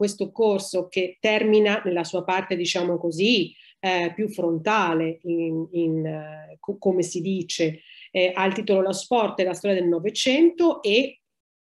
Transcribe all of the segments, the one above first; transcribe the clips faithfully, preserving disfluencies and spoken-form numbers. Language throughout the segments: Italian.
questo corso che termina nella sua parte, diciamo così, eh, più frontale, in, in, eh, co come si dice, eh, ha il titolo La sport e la storia del Novecento e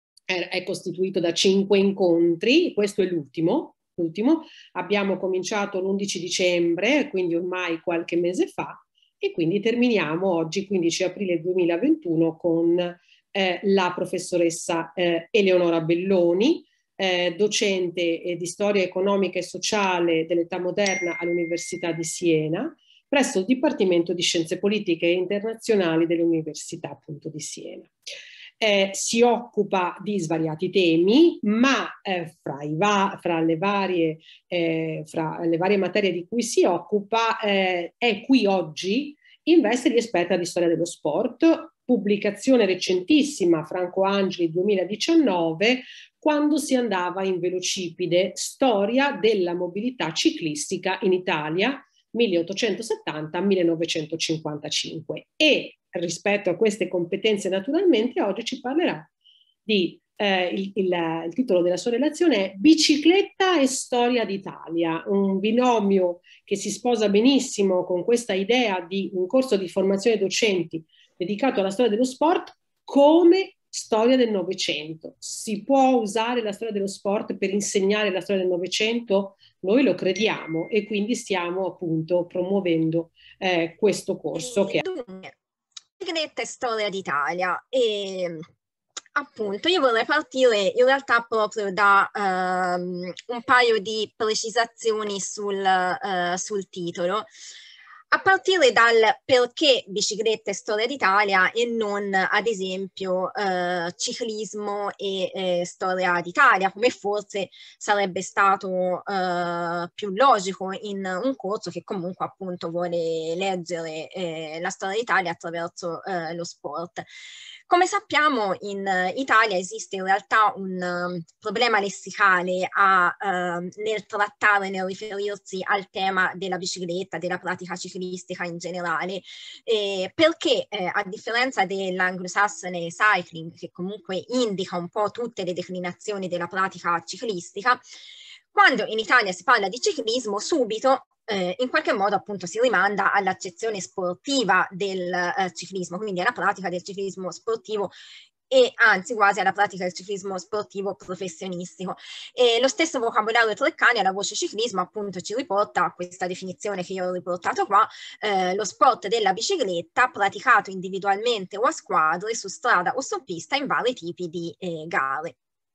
è, è costituito da cinque incontri, questo è l'ultimo. L'ultimo. Abbiamo cominciato l'undici dicembre, quindi ormai qualche mese fa, e quindi terminiamo oggi, quindici aprile duemilaventuno, con eh, la professoressa eh, Eleonora Belloni, eh, docente eh, di storia economica e sociale dell'età moderna all'Università di Siena, presso il Dipartimento di Scienze Politiche e Internazionali dell'Università appunto di Siena. Eh, si occupa di svariati temi, ma eh, fra, i va fra, le varie, eh, fra le varie materie di cui si occupa eh, è qui oggi in veste di esperta di storia dello sport, pubblicazione recentissima, Franco Angeli duemiladiciannove, quando si andava in velocipede, storia della mobilità ciclistica in Italia milleottocentosettanta millenovecentocinquantacinque, e rispetto a queste competenze naturalmente oggi ci parlerà di eh, il, il, il titolo della sua relazione è Bicicletta e storia d'Italia, un binomio che si sposa benissimo con questa idea di un corso di formazione docenti dedicato alla storia dello sport come storia del Novecento. Si può usare la storia dello sport per insegnare la storia del Novecento? Noi lo crediamo e quindi stiamo appunto promuovendo eh, questo corso. Che... Dunque, Bicicletta e storia d'Italia. E appunto io vorrei partire in realtà proprio da um, un paio di precisazioni sul, uh, sul titolo, a partire dal perché bicicletta e storia d'Italia e non ad esempio uh, ciclismo e eh, storia d'Italia, come forse sarebbe stato uh, più logico in un corso che comunque appunto vuole leggere eh, la storia d'Italia attraverso uh, lo sport. Come sappiamo, in Italia esiste in realtà un um, problema lessicale a, uh, nel trattare, nel riferirsi al tema della bicicletta, della pratica ciclistica in generale, eh, perché eh, a differenza dell'anglosassone cycling, che comunque indica un po' tutte le declinazioni della pratica ciclistica, quando in Italia si parla di ciclismo, subito Eh, in qualche modo appunto si rimanda all'accezione sportiva del eh, ciclismo, quindi alla pratica del ciclismo sportivo e anzi quasi alla pratica del ciclismo sportivo professionistico. E lo stesso vocabolario Treccani alla voce ciclismo appunto ci riporta a questa definizione che io ho riportato qua, eh, lo sport della bicicletta praticato individualmente o a squadre su strada o su pista in vari tipi di eh, gare.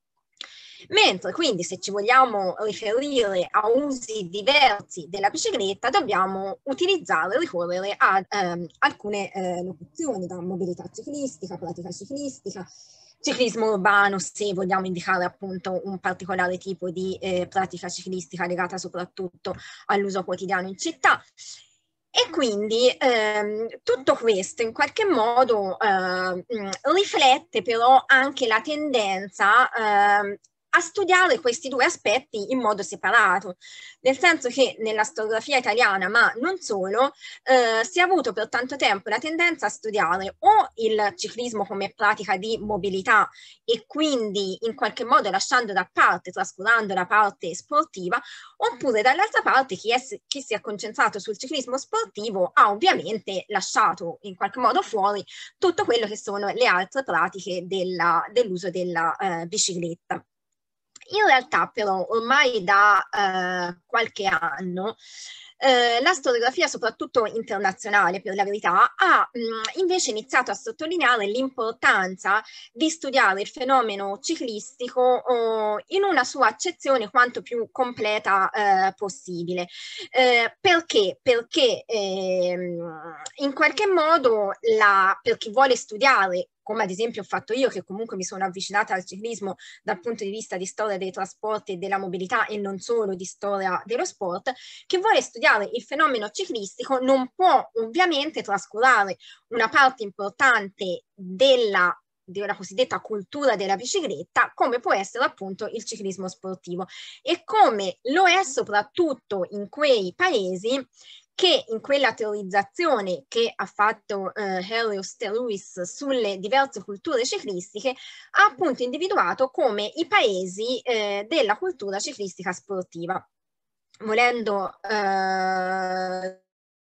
Mentre quindi se ci vogliamo riferire a usi diversi della bicicletta dobbiamo utilizzare, ricorrere a ehm, alcune eh, locuzioni, da mobilità ciclistica, pratica ciclistica, ciclismo urbano, se vogliamo indicare appunto un particolare tipo di eh, pratica ciclistica legata soprattutto all'uso quotidiano in città. E quindi ehm, tutto questo in qualche modo eh, riflette però anche la tendenza eh, a studiare questi due aspetti in modo separato, nel senso che nella storiografia italiana, ma non solo, eh, si è avuto per tanto tempo la tendenza a studiare o il ciclismo come pratica di mobilità e quindi in qualche modo lasciando da parte, trascurando la parte sportiva, oppure dall'altra parte chi, è, chi si è concentrato sul ciclismo sportivo ha ovviamente lasciato in qualche modo fuori tutto quello che sono le altre pratiche dell'uso della eh, bicicletta. In realtà però ormai da eh, qualche anno eh, la storiografia, soprattutto internazionale per la verità, ha mh, invece iniziato a sottolineare l'importanza di studiare il fenomeno ciclistico oh, in una sua accezione quanto più completa eh, possibile. Eh, perché? Perché eh, in qualche modo la, per chi vuole studiare, come ad esempio ho fatto io, che comunque mi sono avvicinata al ciclismo dal punto di vista di storia dei trasporti e della mobilità e non solo di storia dello sport, chi vuole studiare il fenomeno ciclistico non può ovviamente trascurare una parte importante della della cosiddetta cultura della bicicletta, come può essere appunto il ciclismo sportivo, e come lo è soprattutto in quei paesi che in quella teorizzazione che ha fatto eh, Helios de Luis sulle diverse culture ciclistiche ha appunto individuato come i paesi eh, della cultura ciclistica sportiva, volendo eh,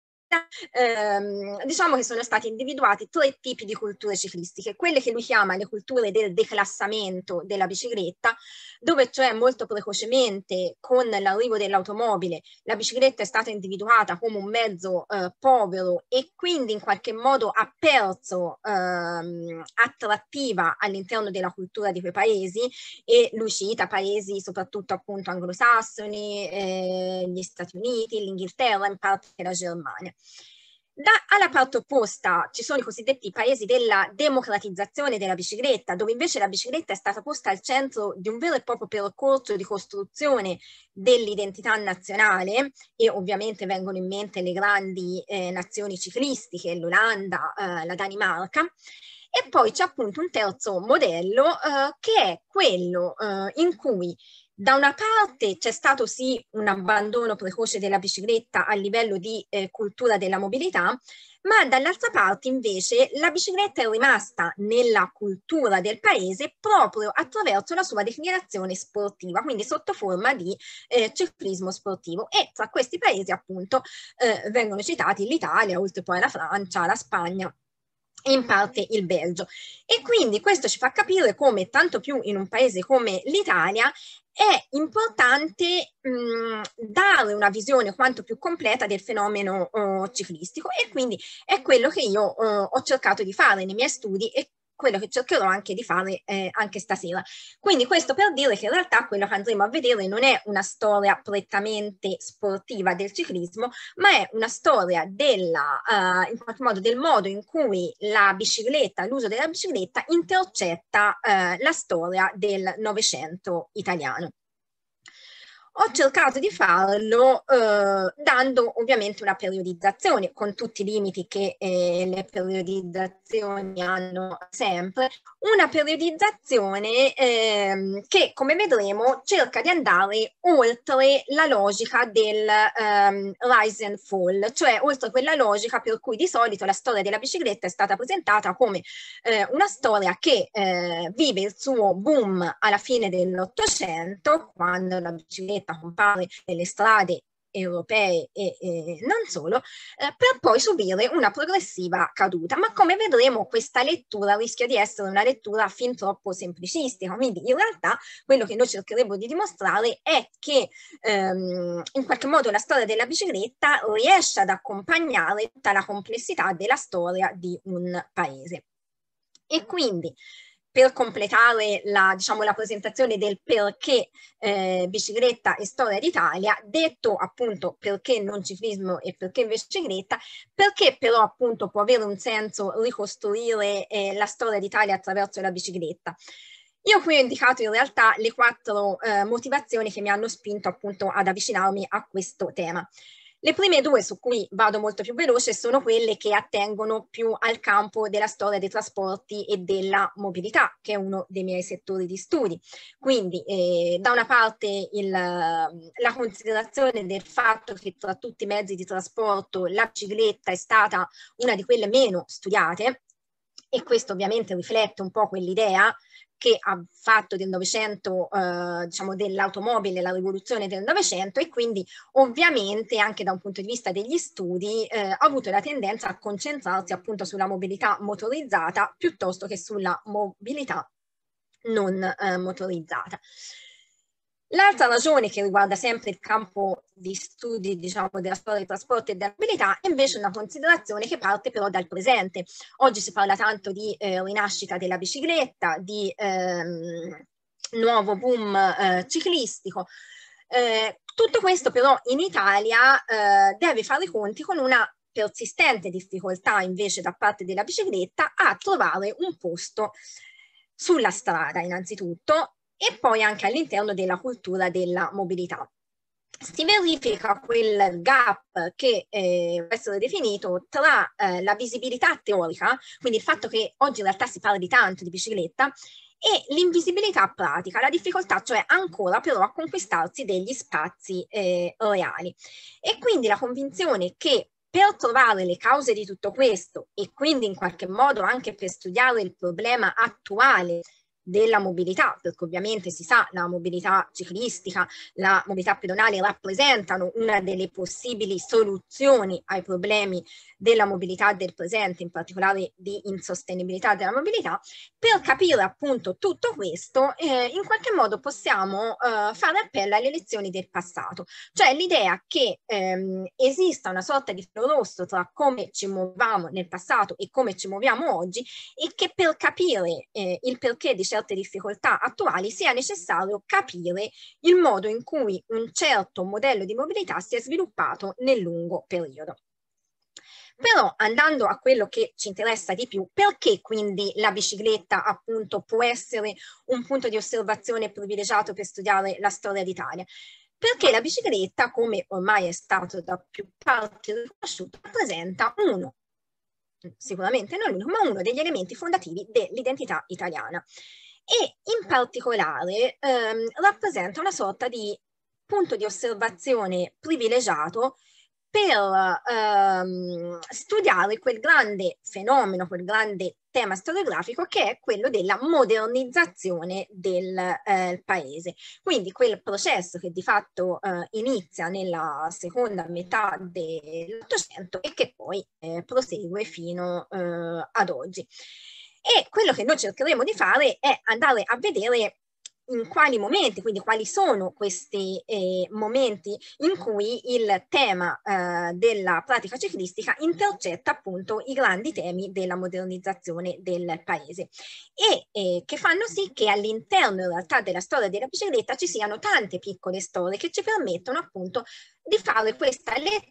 Ehm, diciamo che sono stati individuati tre tipi di culture ciclistiche, quelle che lui chiama le culture del declassamento della bicicletta, dove cioè molto precocemente con l'arrivo dell'automobile la bicicletta è stata individuata come un mezzo eh, povero e quindi in qualche modo ha perso ehm, attrattiva all'interno della cultura di quei paesi, e lui cita paesi soprattutto appunto anglosassoni, eh, gli Stati Uniti, l'Inghilterra, in parte la Germania. Da, alla parte opposta ci sono i cosiddetti paesi della democratizzazione della bicicletta, dove invece la bicicletta è stata posta al centro di un vero e proprio percorso di costruzione dell'identità nazionale, e ovviamente vengono in mente le grandi eh, nazioni ciclistiche, l'Olanda, eh, la Danimarca. E poi c'è appunto un terzo modello eh, che è quello eh, in cui da una parte c'è stato sì un abbandono precoce della bicicletta a livello di eh, cultura della mobilità, ma dall'altra parte invece la bicicletta è rimasta nella cultura del paese proprio attraverso la sua declinazione sportiva, quindi sotto forma di eh, ciclismo sportivo. E tra questi paesi appunto eh, vengono citati l'Italia, oltre poi alla Francia, la Spagna, in parte il Belgio. E quindi questo ci fa capire come, tanto più in un paese come l'Italia, è importante mh, dare una visione quanto più completa del fenomeno uh, ciclistico, e quindi è quello che io uh, ho cercato di fare nei miei studi e quello che cercherò anche di fare eh, anche stasera. Quindi questo per dire che in realtà quello che andremo a vedere non è una storia prettamente sportiva del ciclismo, ma è una storia della, uh, in qualche modo del modo in cui la bicicletta, l'uso della bicicletta intercetta uh, la storia del Novecento italiano. Ho cercato di farlo eh, dando ovviamente una periodizzazione, con tutti i limiti che eh, le periodizzazioni hanno sempre, una periodizzazione eh, che, come vedremo, cerca di andare oltre la logica del ehm, rise and fall, cioè oltre quella logica per cui di solito la storia della bicicletta è stata presentata come eh, una storia che eh, vive il suo boom alla fine dell'Ottocento, quando la bicicletta compare nelle strade europee e, e non solo, eh, per poi subire una progressiva caduta. Ma come vedremo questa lettura rischia di essere una lettura fin troppo semplicistica, quindi in realtà quello che noi cercheremo di dimostrare è che ehm, in qualche modo la storia della bicicletta riesce ad accompagnare tutta la complessità della storia di un paese. E quindi, per completare la, diciamo, la presentazione del perché eh, bicicletta e storia d'Italia, detto appunto perché non ciclismo e perché invece bicicletta, perché però appunto può avere un senso ricostruire eh, la storia d'Italia attraverso la bicicletta. Io qui ho indicato in realtà le quattro eh, motivazioni che mi hanno spinto appunto ad avvicinarmi a questo tema. Le prime due, su cui vado molto più veloce, sono quelle che attengono più al campo della storia dei trasporti e della mobilità, che è uno dei miei settori di studi. Quindi eh, da una parte il, la considerazione del fatto che tra tutti i mezzi di trasporto la bicicletta è stata una di quelle meno studiate, e questo ovviamente riflette un po' quell'idea che ha fatto del Novecento, eh, diciamo dell'automobile, la rivoluzione del Novecento, e quindi ovviamente anche da un punto di vista degli studi eh, ha avuto la tendenza a concentrarsi appunto sulla mobilità motorizzata piuttosto che sulla mobilità non eh, motorizzata. L'altra ragione, che riguarda sempre il campo di studi, diciamo, della storia dei trasporti e della mobilità, è invece una considerazione che parte però dal presente. Oggi si parla tanto di eh, rinascita della bicicletta, di ehm, nuovo boom eh, ciclistico. Eh, tutto questo però in Italia eh, deve fare i conti con una persistente difficoltà invece da parte della bicicletta a trovare un posto sulla strada innanzitutto, e poi anche all'interno della cultura della mobilità. Si verifica quel gap che eh, può essere definito tra eh, la visibilità teorica, quindi il fatto che oggi in realtà si parla di tanto di bicicletta, e l'invisibilità pratica, la difficoltà cioè ancora però a conquistarsi degli spazi eh, reali. E quindi la convinzione che per trovare le cause di tutto questo e quindi in qualche modo anche per studiare il problema attuale della mobilità, perché ovviamente si sa la mobilità ciclistica, la mobilità pedonale rappresentano una delle possibili soluzioni ai problemi della mobilità del presente, in particolare di insostenibilità della mobilità. Per capire appunto tutto questo, eh, in qualche modo possiamo eh, fare appello alle lezioni del passato, cioè l'idea che ehm, esista una sorta di filo rosso tra come ci muovevamo nel passato e come ci muoviamo oggi, e che per capire eh, il perché di certe difficoltà attuali sia necessario capire il modo in cui un certo modello di mobilità si è sviluppato nel lungo periodo. Però andando a quello che ci interessa di più, perché quindi la bicicletta appunto può essere un punto di osservazione privilegiato per studiare la storia d'Italia? Perché la bicicletta, come ormai è stato da più parti riconosciuto, rappresenta uno, sicuramente non l'unico, ma uno degli elementi fondativi dell'identità italiana. E in particolare ehm, rappresenta una sorta di punto di osservazione privilegiato per ehm, studiare quel grande fenomeno, quel grande tema storiografico che è quello della modernizzazione del eh, paese. Quindi quel processo che di fatto eh, inizia nella seconda metà dell'Ottocento e che poi eh, prosegue fino eh, ad oggi. E quello che noi cercheremo di fare è andare a vedere in quali momenti, quindi quali sono questi eh, momenti in cui il tema eh, della pratica ciclistica intercetta appunto i grandi temi della modernizzazione del paese e eh, che fanno sì che all'interno in realtà della storia della bicicletta ci siano tante piccole storie che ci permettono appunto di fare questa lettura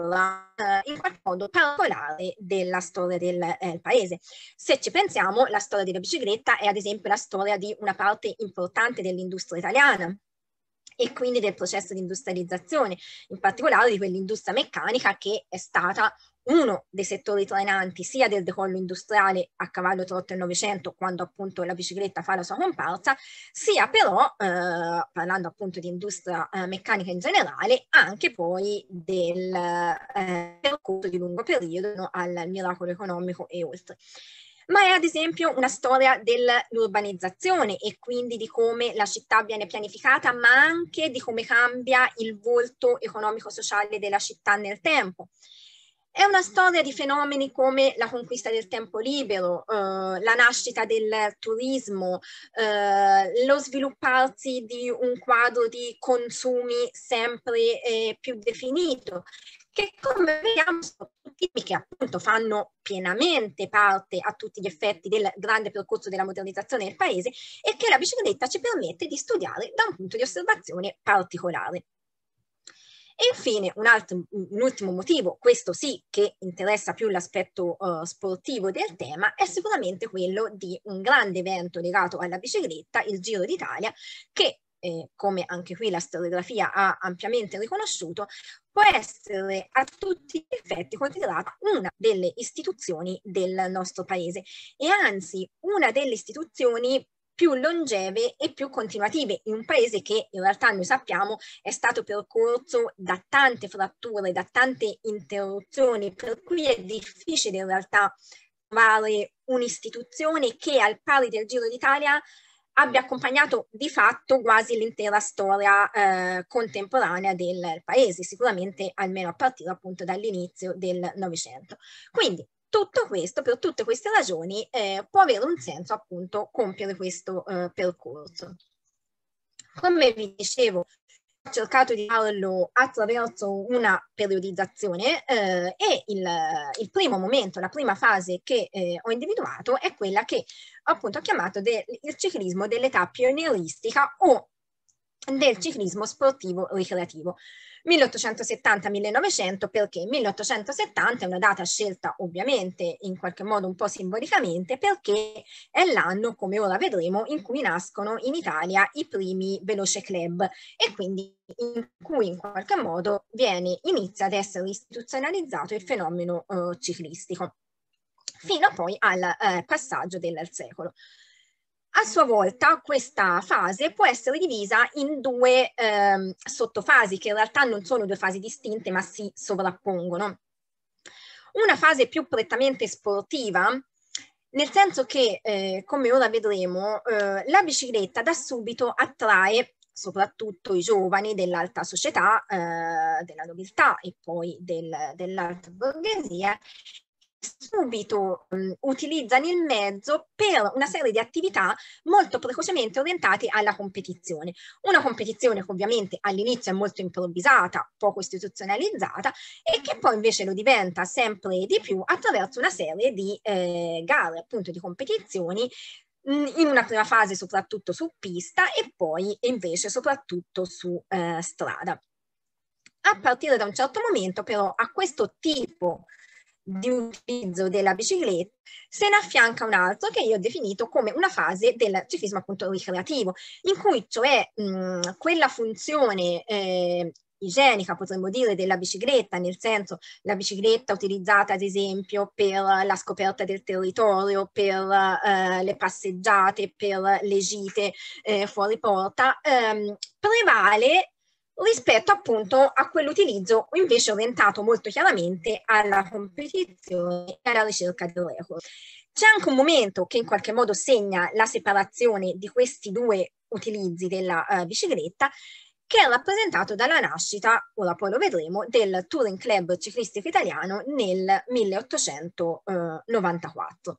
in qualche modo particolare della storia del eh, paese. Se ci pensiamo, la storia della bicicletta è ad esempio la storia di una parte importante dell'industria italiana e quindi del processo di industrializzazione, in particolare di quell'industria meccanica che è stata uno dei settori trainanti sia del decollo industriale a cavallo tra l'Ottocento e il Novecento, quando appunto la bicicletta fa la sua comparsa, sia però, eh, parlando appunto di industria eh, meccanica in generale, anche poi del eh, percorso di lungo periodo no, al miracolo economico e oltre. Ma è ad esempio una storia dell'urbanizzazione e quindi di come la città viene pianificata, ma anche di come cambia il volto economico-sociale della città nel tempo. È una storia di fenomeni come la conquista del tempo libero, eh, la nascita del turismo, eh, lo svilupparsi di un quadro di consumi sempre eh, più definito, che come vediamo sono tutti che appunto fanno pienamente parte a tutti gli effetti del grande percorso della modernizzazione del paese e che la bicicletta ci permette di studiare da un punto di osservazione particolare. E infine un, altro, un ultimo motivo, questo sì che interessa più l'aspetto uh, sportivo del tema, è sicuramente quello di un grande evento legato alla bicicletta, il Giro d'Italia, che eh, come anche qui la storiografia ha ampiamente riconosciuto, può essere a tutti gli effetti considerata una delle istituzioni del nostro paese e anzi una delle istituzioni più longeve e più continuative in un paese che in realtà noi sappiamo è stato percorso da tante fratture, da tante interruzioni, per cui è difficile in realtà trovare un'istituzione che al pari del Giro d'Italia abbia accompagnato di fatto quasi l'intera storia eh, contemporanea del paese, sicuramente almeno a partire appunto dall'inizio del Novecento. Quindi tutto questo, per tutte queste ragioni, eh, può avere un senso appunto compiere questo eh, percorso. Come vi dicevo, ho cercato di farlo attraverso una periodizzazione eh, e il, il primo momento, la prima fase che eh, ho individuato è quella che appunto ho chiamato del, il ciclismo dell'età pionieristica o del ciclismo sportivo ricreativo. milleottocentosettanta millenovecento perché milleottocentosettanta è una data scelta ovviamente in qualche modo un po' simbolicamente perché è l'anno, come ora vedremo, in cui nascono in Italia i primi veloce club e quindi in cui in qualche modo viene, inizia ad essere istituzionalizzato il fenomeno eh, ciclistico fino poi al eh, passaggio del secolo. A sua volta questa fase può essere divisa in due ehm, sottofasi, che in realtà non sono due fasi distinte ma si sovrappongono. Una fase più prettamente sportiva, nel senso che, eh, come ora vedremo, eh, la bicicletta da subito attrae soprattutto i giovani dell'alta società, eh, della nobiltà e poi del, dell'alta borghesia, subito um, utilizzano il mezzo per una serie di attività molto precocemente orientate alla competizione. Una competizione che ovviamente all'inizio è molto improvvisata, poco istituzionalizzata e che poi invece lo diventa sempre di più attraverso una serie di eh, gare, appunto di competizioni, in una prima fase soprattutto su pista e poi invece soprattutto su eh, strada. A partire da un certo momento però a questo tipo di utilizzo della bicicletta se ne affianca un altro che io ho definito come una fase del ciclismo appunto ricreativo, in cui cioè mh, quella funzione eh, igienica, potremmo dire, della bicicletta, nel senso la bicicletta utilizzata ad esempio per la scoperta del territorio, per eh, le passeggiate, per le gite eh, fuori porta, ehm, prevale rispetto appunto a quell'utilizzo invece orientato molto chiaramente alla competizione e alla ricerca del record. C'è anche un momento che in qualche modo segna la separazione di questi due utilizzi della uh, bicicletta, che è rappresentato dalla nascita, ora poi lo vedremo, del Touring Club Ciclistico Italiano nel milleottocentonovantaquattro.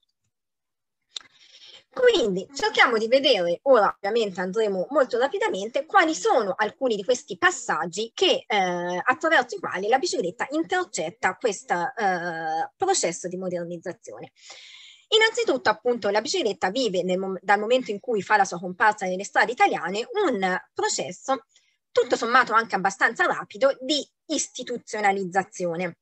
Quindi cerchiamo di vedere, ora ovviamente andremo molto rapidamente, quali sono alcuni di questi passaggi che, eh, attraverso i quali la bicicletta intercetta questo eh, processo di modernizzazione. Innanzitutto appunto la bicicletta vive nel, dal momento in cui fa la sua comparsa nelle strade italiane un processo tutto sommato anche abbastanza rapido di istituzionalizzazione.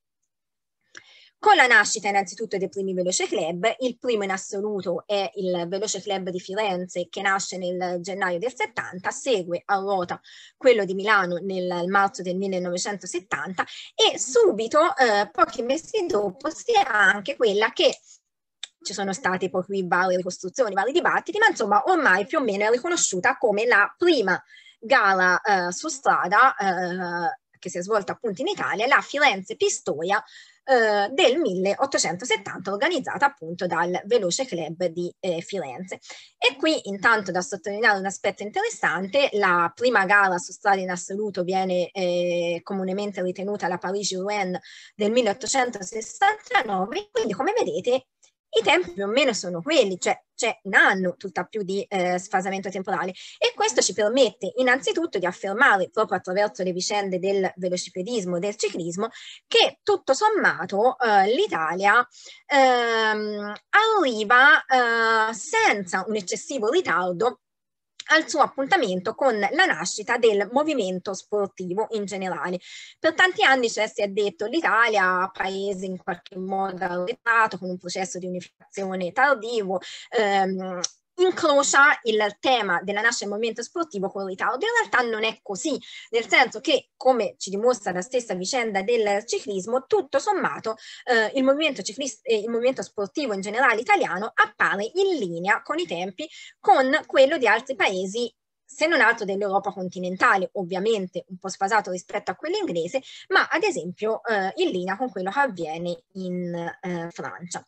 Con la nascita innanzitutto dei primi Veloce Club, il primo in assoluto è il Veloce Club di Firenze che nasce nel gennaio del settanta, segue a ruota quello di Milano nel marzo del millenovecentosettanta e subito, eh, pochi mesi dopo, si ha anche quella che ci sono stati poi qui varie ricostruzioni, vari dibattiti, ma insomma ormai più o meno è riconosciuta come la prima gara eh, su strada eh, che si è svolta appunto in Italia, la Firenze-Pistoia eh, del milleottocentosettanta, organizzata appunto dal Veloce Club di eh, Firenze. E qui intanto da sottolineare un aspetto interessante: la prima gara su strada in assoluto viene eh, comunemente ritenuta la Parigi-Rouen del milleottocentosessantanove, quindi come vedete i tempi più o meno sono quelli, cioè c'è un anno tutta più di eh, sfasamento temporale, e questo ci permette innanzitutto di affermare, proprio attraverso le vicende del velocipedismo, del ciclismo, che tutto sommato eh, l'Italia ehm, arriva eh, senza un eccessivo ritardo al suo appuntamento con la nascita del movimento sportivo in generale. Per tanti anni cioè, si è detto l'Italia, paese in qualche modo arretrato, con un processo di unificazione tardivo, ehm, incrocia il tema della nascita del movimento sportivo con ritardo. In realtà non è così, nel senso che, come ci dimostra la stessa vicenda del ciclismo, tutto sommato eh, il, movimento ciclista, eh, il movimento sportivo in generale italiano appare in linea con i tempi, con quello di altri paesi, se non altro dell'Europa continentale, ovviamente un po' sfasato rispetto a quello inglese, ma ad esempio eh, in linea con quello che avviene in eh, Francia.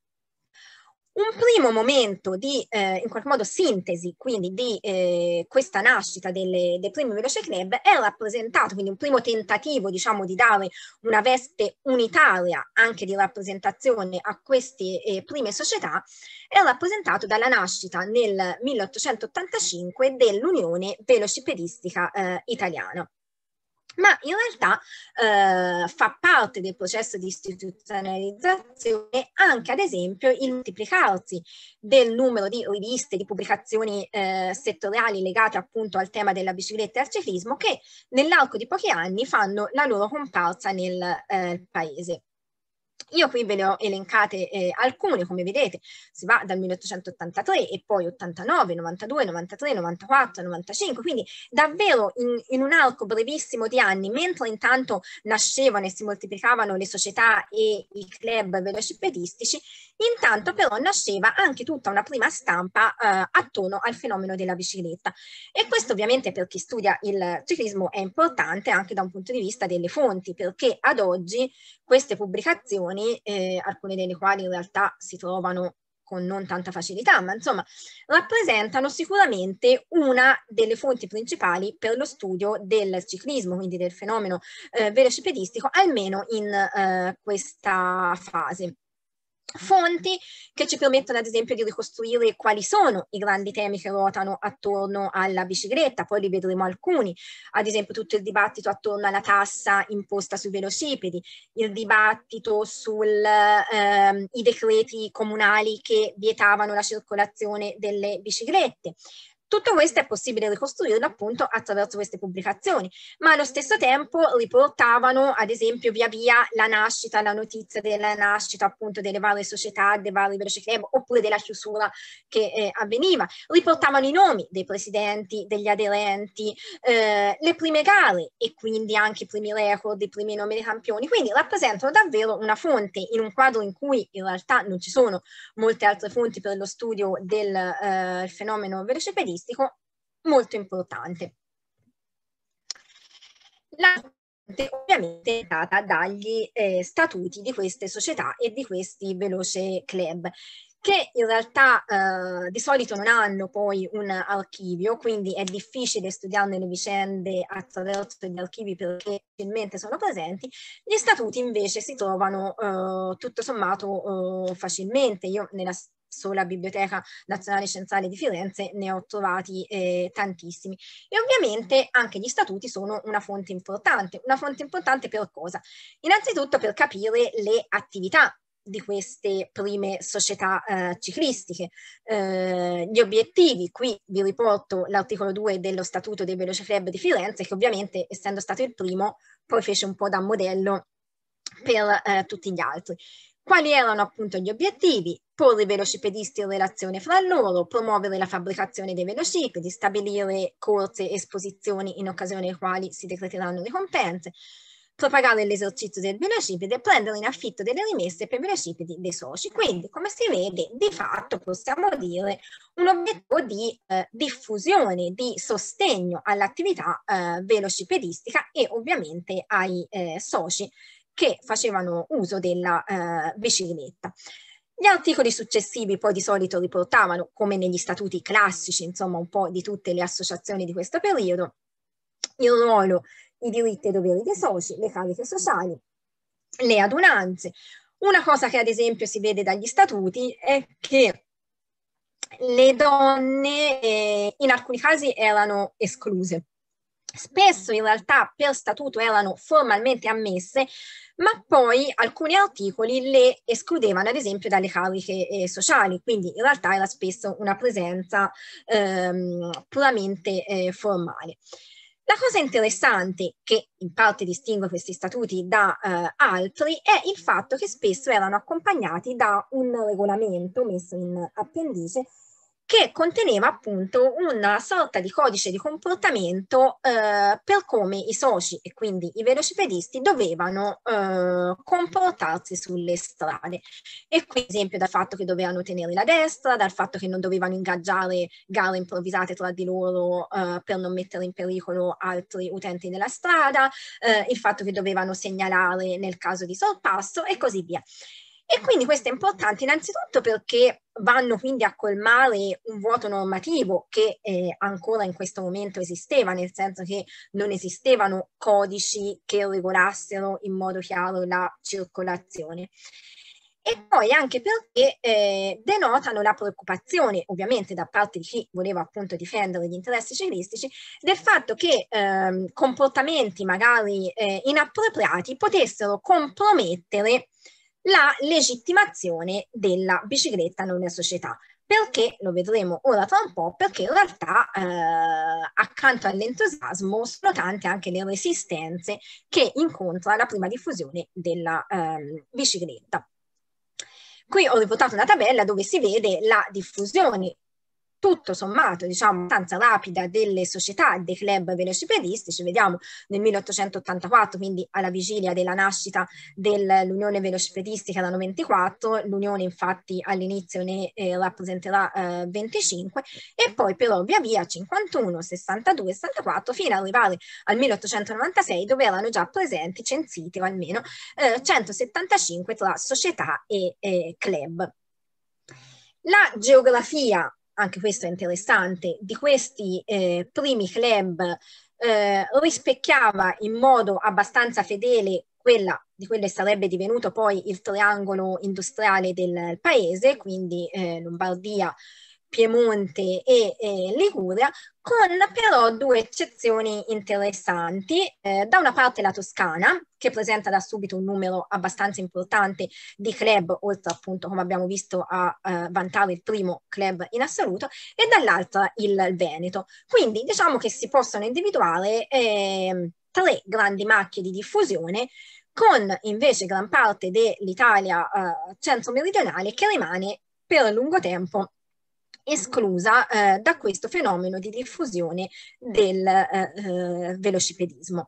Un primo momento di, eh, in qualche modo, sintesi, quindi di eh, questa nascita delle, dei primi Veloce Club è rappresentato, quindi un primo tentativo, diciamo, di dare una veste unitaria anche di rappresentazione a queste eh, prime società, è rappresentato dalla nascita nel milleottocentottantacinque dell'Unione Velocipedistica eh, Italiana. Ma in realtà eh, fa parte del processo di istituzionalizzazione anche, ad esempio, il moltiplicarsi del numero di riviste, di pubblicazioni eh, settoriali legate appunto al tema della bicicletta e al ciclismo, che nell'arco di pochi anni fanno la loro comparsa nel eh, paese. Io qui ve le ho elencate eh, alcune, come vedete, si va dal milleottocentottantatré e poi ottantanove, novantadue, novantatré, novantaquattro, novantacinque, quindi davvero in, in un arco brevissimo di anni, mentre intanto nascevano e si moltiplicavano le società e i club velocipedistici, intanto però nasceva anche tutta una prima stampa eh, attorno al fenomeno della bicicletta. E questo ovviamente per chi studia il ciclismo è importante anche da un punto di vista delle fonti, perché ad oggi queste pubblicazioni, eh, alcune delle quali in realtà si trovano con non tanta facilità, ma insomma rappresentano sicuramente una delle fonti principali per lo studio del ciclismo, quindi del fenomeno eh, velocipedistico, almeno in eh, questa fase. Fonti che ci permettono ad esempio di ricostruire quali sono i grandi temi che ruotano attorno alla bicicletta, poi li vedremo alcuni, ad esempio tutto il dibattito attorno alla tassa imposta sui velocipedi, il dibattito sui ehm, decreti comunali che vietavano la circolazione delle biciclette. Tutto questo è possibile ricostruirlo appunto attraverso queste pubblicazioni, ma allo stesso tempo riportavano ad esempio via via la nascita, la notizia della nascita appunto delle varie società, dei vari velociclub, oppure della chiusura che eh, avveniva. Riportavano i nomi dei presidenti, degli aderenti, eh, le prime gare e quindi anche i primi record, i primi nomi dei campioni. Quindi rappresentano davvero una fonte in un quadro in cui in realtà non ci sono molte altre fonti per lo studio del eh, fenomeno velocipedistico molto importante. La fonte ovviamente è data dagli eh, statuti di queste società e di questi veloce club, che in realtà eh, di solito non hanno poi un archivio, quindi è difficile studiarne le vicende attraverso gli archivi perché facilmente sono presenti. Gli statuti invece si trovano eh, tutto sommato eh, facilmente. Io nella sola Biblioteca Nazionale Centrale di Firenze ne ho trovati eh, tantissimi. E ovviamente anche gli statuti sono una fonte importante. Una fonte importante per cosa? Innanzitutto per capire le attività di queste prime società eh, ciclistiche. Eh, gli obiettivi, qui vi riporto l'articolo due dello Statuto dei Velociclub di Firenze, che ovviamente essendo stato il primo poi fece un po' da modello per eh, tutti gli altri. Quali erano appunto gli obiettivi? Porre i velocipedisti in relazione fra loro, promuovere la fabbricazione dei velocipedi, stabilire corse e esposizioni in occasione delle quali si decreteranno ricompense, propagare l'esercizio del velocipede e prendere in affitto delle rimesse per velocipedi dei soci. Quindi, come si vede, di fatto possiamo dire un obiettivo di eh, diffusione, di sostegno all'attività eh, velocipedistica e ovviamente ai eh, soci che facevano uso della eh, bicicletta. Gli articoli successivi poi di solito riportavano, come negli statuti classici, insomma un po' di tutte le associazioni di questo periodo, il ruolo, i diritti e i doveri dei soci, le cariche sociali, le adunanze. Una cosa che ad esempio si vede dagli statuti è che le donne eh, in alcuni casi erano escluse. Spesso in realtà per statuto erano formalmente ammesse, ma poi alcuni articoli le escludevano ad esempio dalle cariche eh, sociali, quindi in realtà era spesso una presenza ehm, puramente eh, formale. La cosa interessante che in parte distingue questi statuti da eh, altri è il fatto che spesso erano accompagnati da un regolamento messo in appendice che conteneva appunto una sorta di codice di comportamento eh, per come i soci e quindi i velocipedisti dovevano eh, comportarsi sulle strade. E qui, ad esempio, dal fatto che dovevano tenere la destra, dal fatto che non dovevano ingaggiare gare improvvisate tra di loro eh, per non mettere in pericolo altri utenti della strada, eh, il fatto che dovevano segnalare nel caso di sorpasso e così via. E quindi questo è importante innanzitutto perché vanno quindi a colmare un vuoto normativo che eh, ancora in questo momento esisteva, nel senso che non esistevano codici che regolassero in modo chiaro la circolazione. E poi anche perché eh, denotano la preoccupazione, ovviamente da parte di chi voleva appunto difendere gli interessi ciclistici, del fatto che eh, comportamenti magari eh, inappropriati potessero compromettere la legittimazione della bicicletta nella società. perché, lo vedremo ora tra un po', perché in realtà eh, accanto all'entusiasmo sono tante anche le resistenze che incontra la prima diffusione della eh, bicicletta. Qui ho riportato una tabella dove si vede la diffusione tutto sommato, diciamo, abbastanza rapida delle società, dei club velocipedistici. Vediamo nel milleottocentottantaquattro, quindi alla vigilia della nascita dell'Unione Velocipedistica erano ventiquattro, l'Unione infatti all'inizio ne eh, rappresenterà eh, venticinque, e poi però via via cinquantuno, sessantadue, sessantaquattro, fino ad arrivare al milleottocentonovantasei, dove erano già presenti, censiti o almeno, eh, centosettantacinque tra società e eh, club. La geografia, anche questo è interessante, di questi eh, primi club eh, rispecchiava in modo abbastanza fedele quella di quello che sarebbe divenuto poi il triangolo industriale del paese, quindi eh, Lombardia, Piemonte e eh, Liguria, con però due eccezioni interessanti. Eh, da una parte la Toscana, che presenta da subito un numero abbastanza importante di club, oltre appunto, come abbiamo visto, a eh, vantare il primo club in assoluto, e dall'altra il, il Veneto. Quindi diciamo che si possono individuare eh, tre grandi macchie di diffusione, con invece gran parte dell'Italia eh, centro-meridionale che rimane per lungo tempo esclusa eh, da questo fenomeno di diffusione del eh, eh, velocipedismo.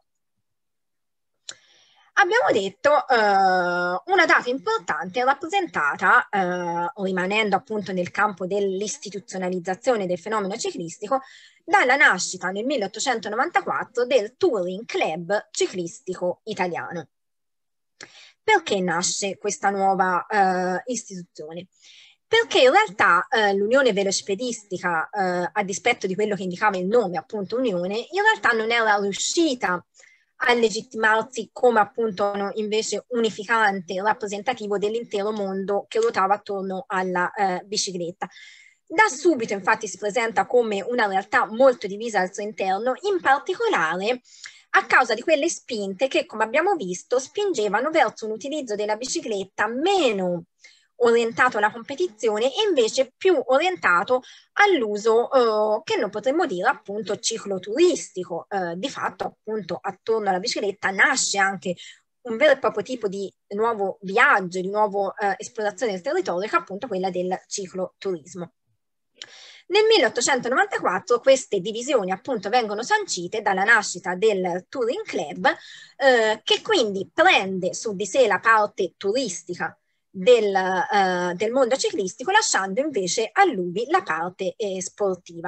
Abbiamo detto eh, una data importante rappresentata, eh, rimanendo appunto nel campo dell'istituzionalizzazione del fenomeno ciclistico, dalla nascita nel milleottocentonovantaquattro del Touring Club Ciclistico Italiano. Perché nasce questa nuova eh, istituzione? Perché in realtà eh, l'Unione Velocipedistica, eh, a dispetto di quello che indicava il nome, appunto Unione, in realtà non era riuscita a legittimarsi come appunto invece unificante, rappresentativo dell'intero mondo che ruotava attorno alla eh, bicicletta. Da subito infatti si presenta come una realtà molto divisa al suo interno, in particolare a causa di quelle spinte che, come abbiamo visto, spingevano verso un utilizzo della bicicletta meno orientato alla competizione e invece più orientato all'uso eh, che noi potremmo dire appunto cicloturistico. Eh, di fatto appunto attorno alla bicicletta nasce anche un vero e proprio tipo di nuovo viaggio, di nuova eh, esplorazione del territorio, che è appunto quella del cicloturismo. Nel milleottocentonovantaquattro queste divisioni appunto vengono sancite dalla nascita del Touring Club, eh, che quindi prende su di sé la parte turistica del, uh, del mondo ciclistico, lasciando invece a l'U B I la parte eh, sportiva.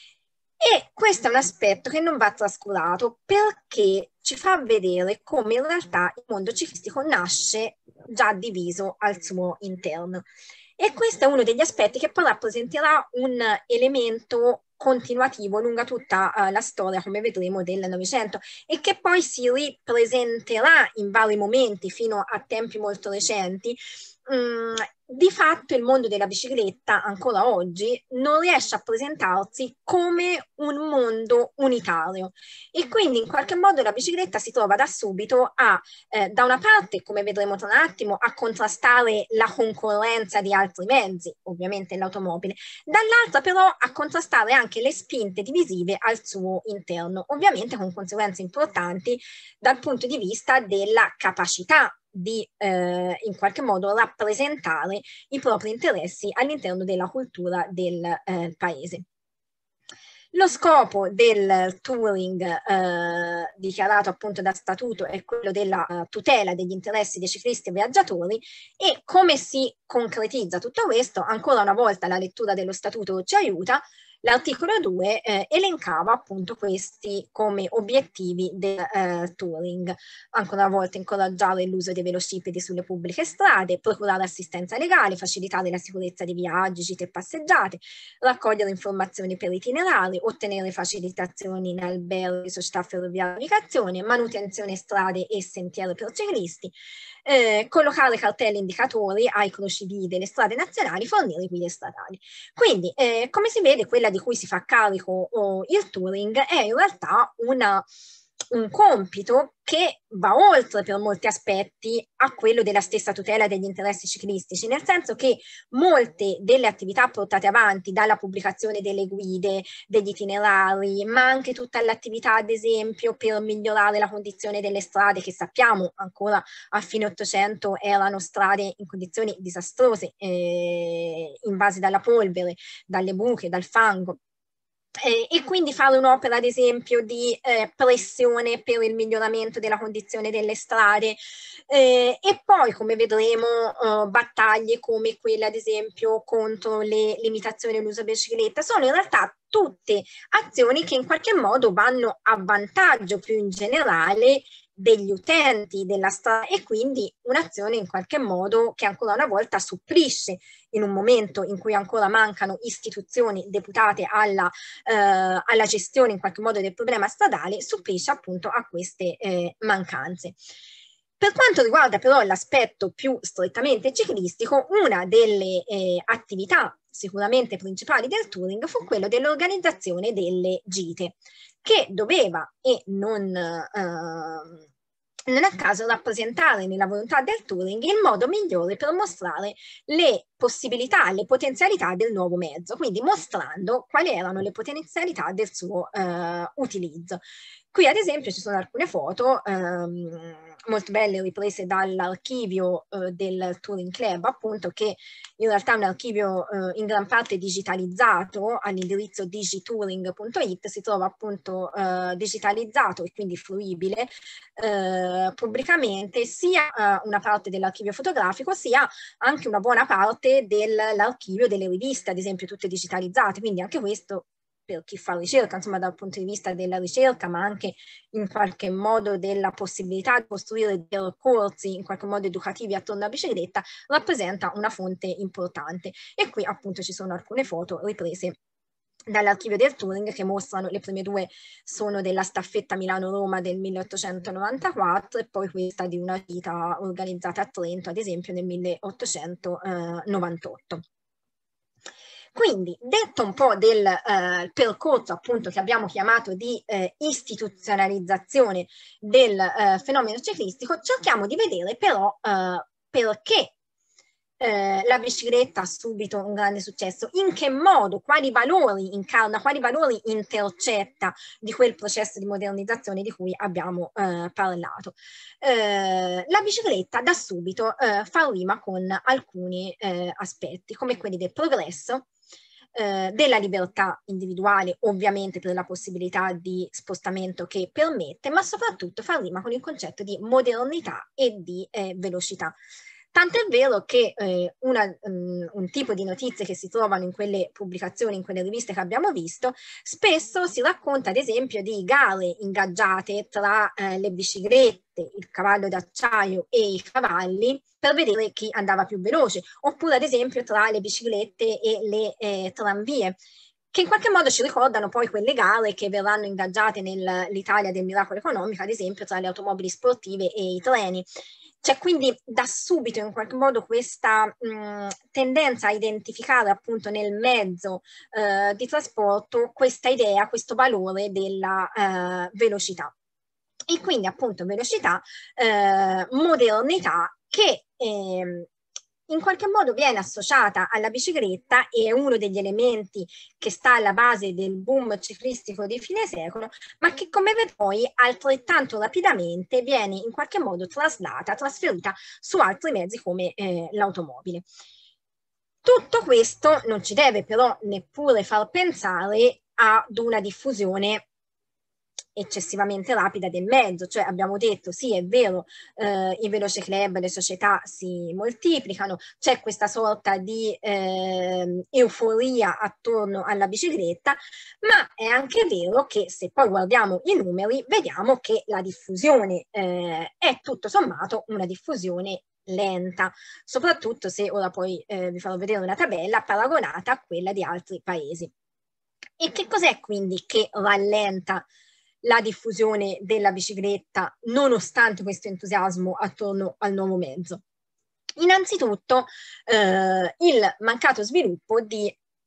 E questo è un aspetto che non va trascurato, perché ci fa vedere come in realtà il mondo ciclistico nasce già diviso al suo interno. E questo è uno degli aspetti che poi rappresenterà un elemento continuativo lungo tutta uh, la storia, come vedremo, del Novecento, e che poi si ripresenterà in vari momenti fino a tempi molto recenti. Mm, di fatto il mondo della bicicletta ancora oggi non riesce a presentarsi come un mondo unitario, e quindi in qualche modo la bicicletta si trova da subito a, eh, da una parte, come vedremo tra un attimo, a contrastare la concorrenza di altri mezzi, ovviamente l'automobile, dall'altra però a contrastare anche le spinte divisive al suo interno, ovviamente con conseguenze importanti dal punto di vista della capacità di eh, in qualche modo rappresentare i propri interessi all'interno della cultura del eh, paese. Lo scopo del touring eh, dichiarato appunto da statuto è quello della uh, tutela degli interessi dei ciclisti e viaggiatori. E come si concretizza tutto questo? Ancora una volta la lettura dello statuto ci aiuta. L'articolo due eh, elencava appunto questi come obiettivi del eh, touring. Ancora una volta incoraggiare l'uso dei velocipedi sulle pubbliche strade, procurare assistenza legale, facilitare la sicurezza dei viaggi, gite e passeggiate, raccogliere informazioni per itinerari, ottenere facilitazioni in alberghi, società ferroviarie di navigazione, manutenzione strade e sentieri per ciclisti, eh, collocare cartelli indicatori ai crocevii delle strade nazionali, fornire guide stradali. Quindi, eh, come si vede, quella di cui si fa carico oh, il touring è in realtà una un compito che va oltre per molti aspetti a quello della stessa tutela degli interessi ciclistici, nel senso che molte delle attività portate avanti dalla pubblicazione delle guide, degli itinerari, ma anche tutta l'attività ad esempio per migliorare la condizione delle strade, che sappiamo ancora a fine Ottocento erano strade in condizioni disastrose, eh, invase dalla polvere, dalle buche, dal fango. Eh, e quindi fare un'opera ad esempio di eh, pressione per il miglioramento della condizione delle strade eh, e poi, come vedremo, eh, battaglie come quelle ad esempio contro le limitazioni all'uso della bicicletta sono in realtà tutte azioni che in qualche modo vanno a vantaggio più in generale degli utenti della strada e quindi un'azione in qualche modo che ancora una volta supplisce in un momento in cui ancora mancano istituzioni deputate alla, eh, alla gestione in qualche modo del problema stradale, supplisce appunto a queste eh, mancanze. Per quanto riguarda però l'aspetto più strettamente ciclistico, una delle eh, attività sicuramente principali del touring fu quello dell'organizzazione delle gite, che doveva e non, eh, non a caso rappresentare nella volontà del touring il modo migliore per mostrare le possibilità, le potenzialità del nuovo mezzo, quindi mostrando quali erano le potenzialità del suo eh, utilizzo. Qui ad esempio ci sono alcune foto ehm, molto belle riprese dall'archivio eh, del Touring Club, appunto, che in realtà è un archivio eh, in gran parte digitalizzato all'indirizzo digitouring punto it, si trova appunto eh, digitalizzato e quindi fruibile eh, pubblicamente sia eh, una parte dell'archivio fotografico sia anche una buona parte dell'archivio delle riviste, ad esempio tutte digitalizzate, quindi anche questo per chi fa ricerca, insomma dal punto di vista della ricerca, ma anche in qualche modo della possibilità di costruire percorsi in qualche modo educativi attorno alla bicicletta, rappresenta una fonte importante. E qui appunto ci sono alcune foto riprese dall'archivio del touring che mostrano, le prime due sono della staffetta Milano-Roma del milleottocentonovantaquattro e poi questa di una gita organizzata a Trento, ad esempio, nel milleottocentonovantotto. Quindi, detto un po' del eh, percorso appunto che abbiamo chiamato di eh, istituzionalizzazione del eh, fenomeno ciclistico, cerchiamo di vedere però eh, perché eh, la bicicletta ha subito un grande successo, in che modo, quali valori incarna, quali valori intercetta di quel processo di modernizzazione di cui abbiamo eh, parlato. Eh, la bicicletta da subito eh, fa rima con alcuni eh, aspetti, come quelli del progresso, Eh, della libertà individuale, ovviamente per la possibilità di spostamento che permette, ma soprattutto fa rima con il concetto di modernità e di eh, velocità. Tant'è vero che eh, una, um, un tipo di notizie che si trovano in quelle pubblicazioni, in quelle riviste che abbiamo visto, spesso si racconta ad esempio di gare ingaggiate tra eh, le biciclette, il cavallo d'acciaio e i cavalli per vedere chi andava più veloce, oppure ad esempio tra le biciclette e le eh, tranvie, che in qualche modo ci ricordano poi quelle gare che verranno ingaggiate nell'Italia del miracolo economico, ad esempio tra le automobili sportive e i treni. C'è quindi da subito in qualche modo questa mh, tendenza a identificare appunto nel mezzo eh, di trasporto questa idea, questo valore della eh, velocità. E quindi appunto velocità, eh, modernità che eh, in qualche modo viene associata alla bicicletta e è uno degli elementi che sta alla base del boom ciclistico di fine secolo, ma che come vedremo altrettanto rapidamente viene in qualche modo traslata, trasferita su altri mezzi come eh, l'automobile. Tutto questo non ci deve però neppure far pensare ad una diffusione eccessivamente rapida del mezzo, cioè abbiamo detto sì è vero eh, i veloce club, le società si moltiplicano, c'è questa sorta di eh, euforia attorno alla bicicletta, ma è anche vero che se poi guardiamo i numeri vediamo che la diffusione eh, è tutto sommato una diffusione lenta, soprattutto se ora poi eh, vi farò vedere una tabella paragonata a quella di altri paesi. E che cos'è quindi che rallenta la diffusione della bicicletta nonostante questo entusiasmo attorno al nuovo mezzo? Innanzitutto eh, il mancato sviluppo di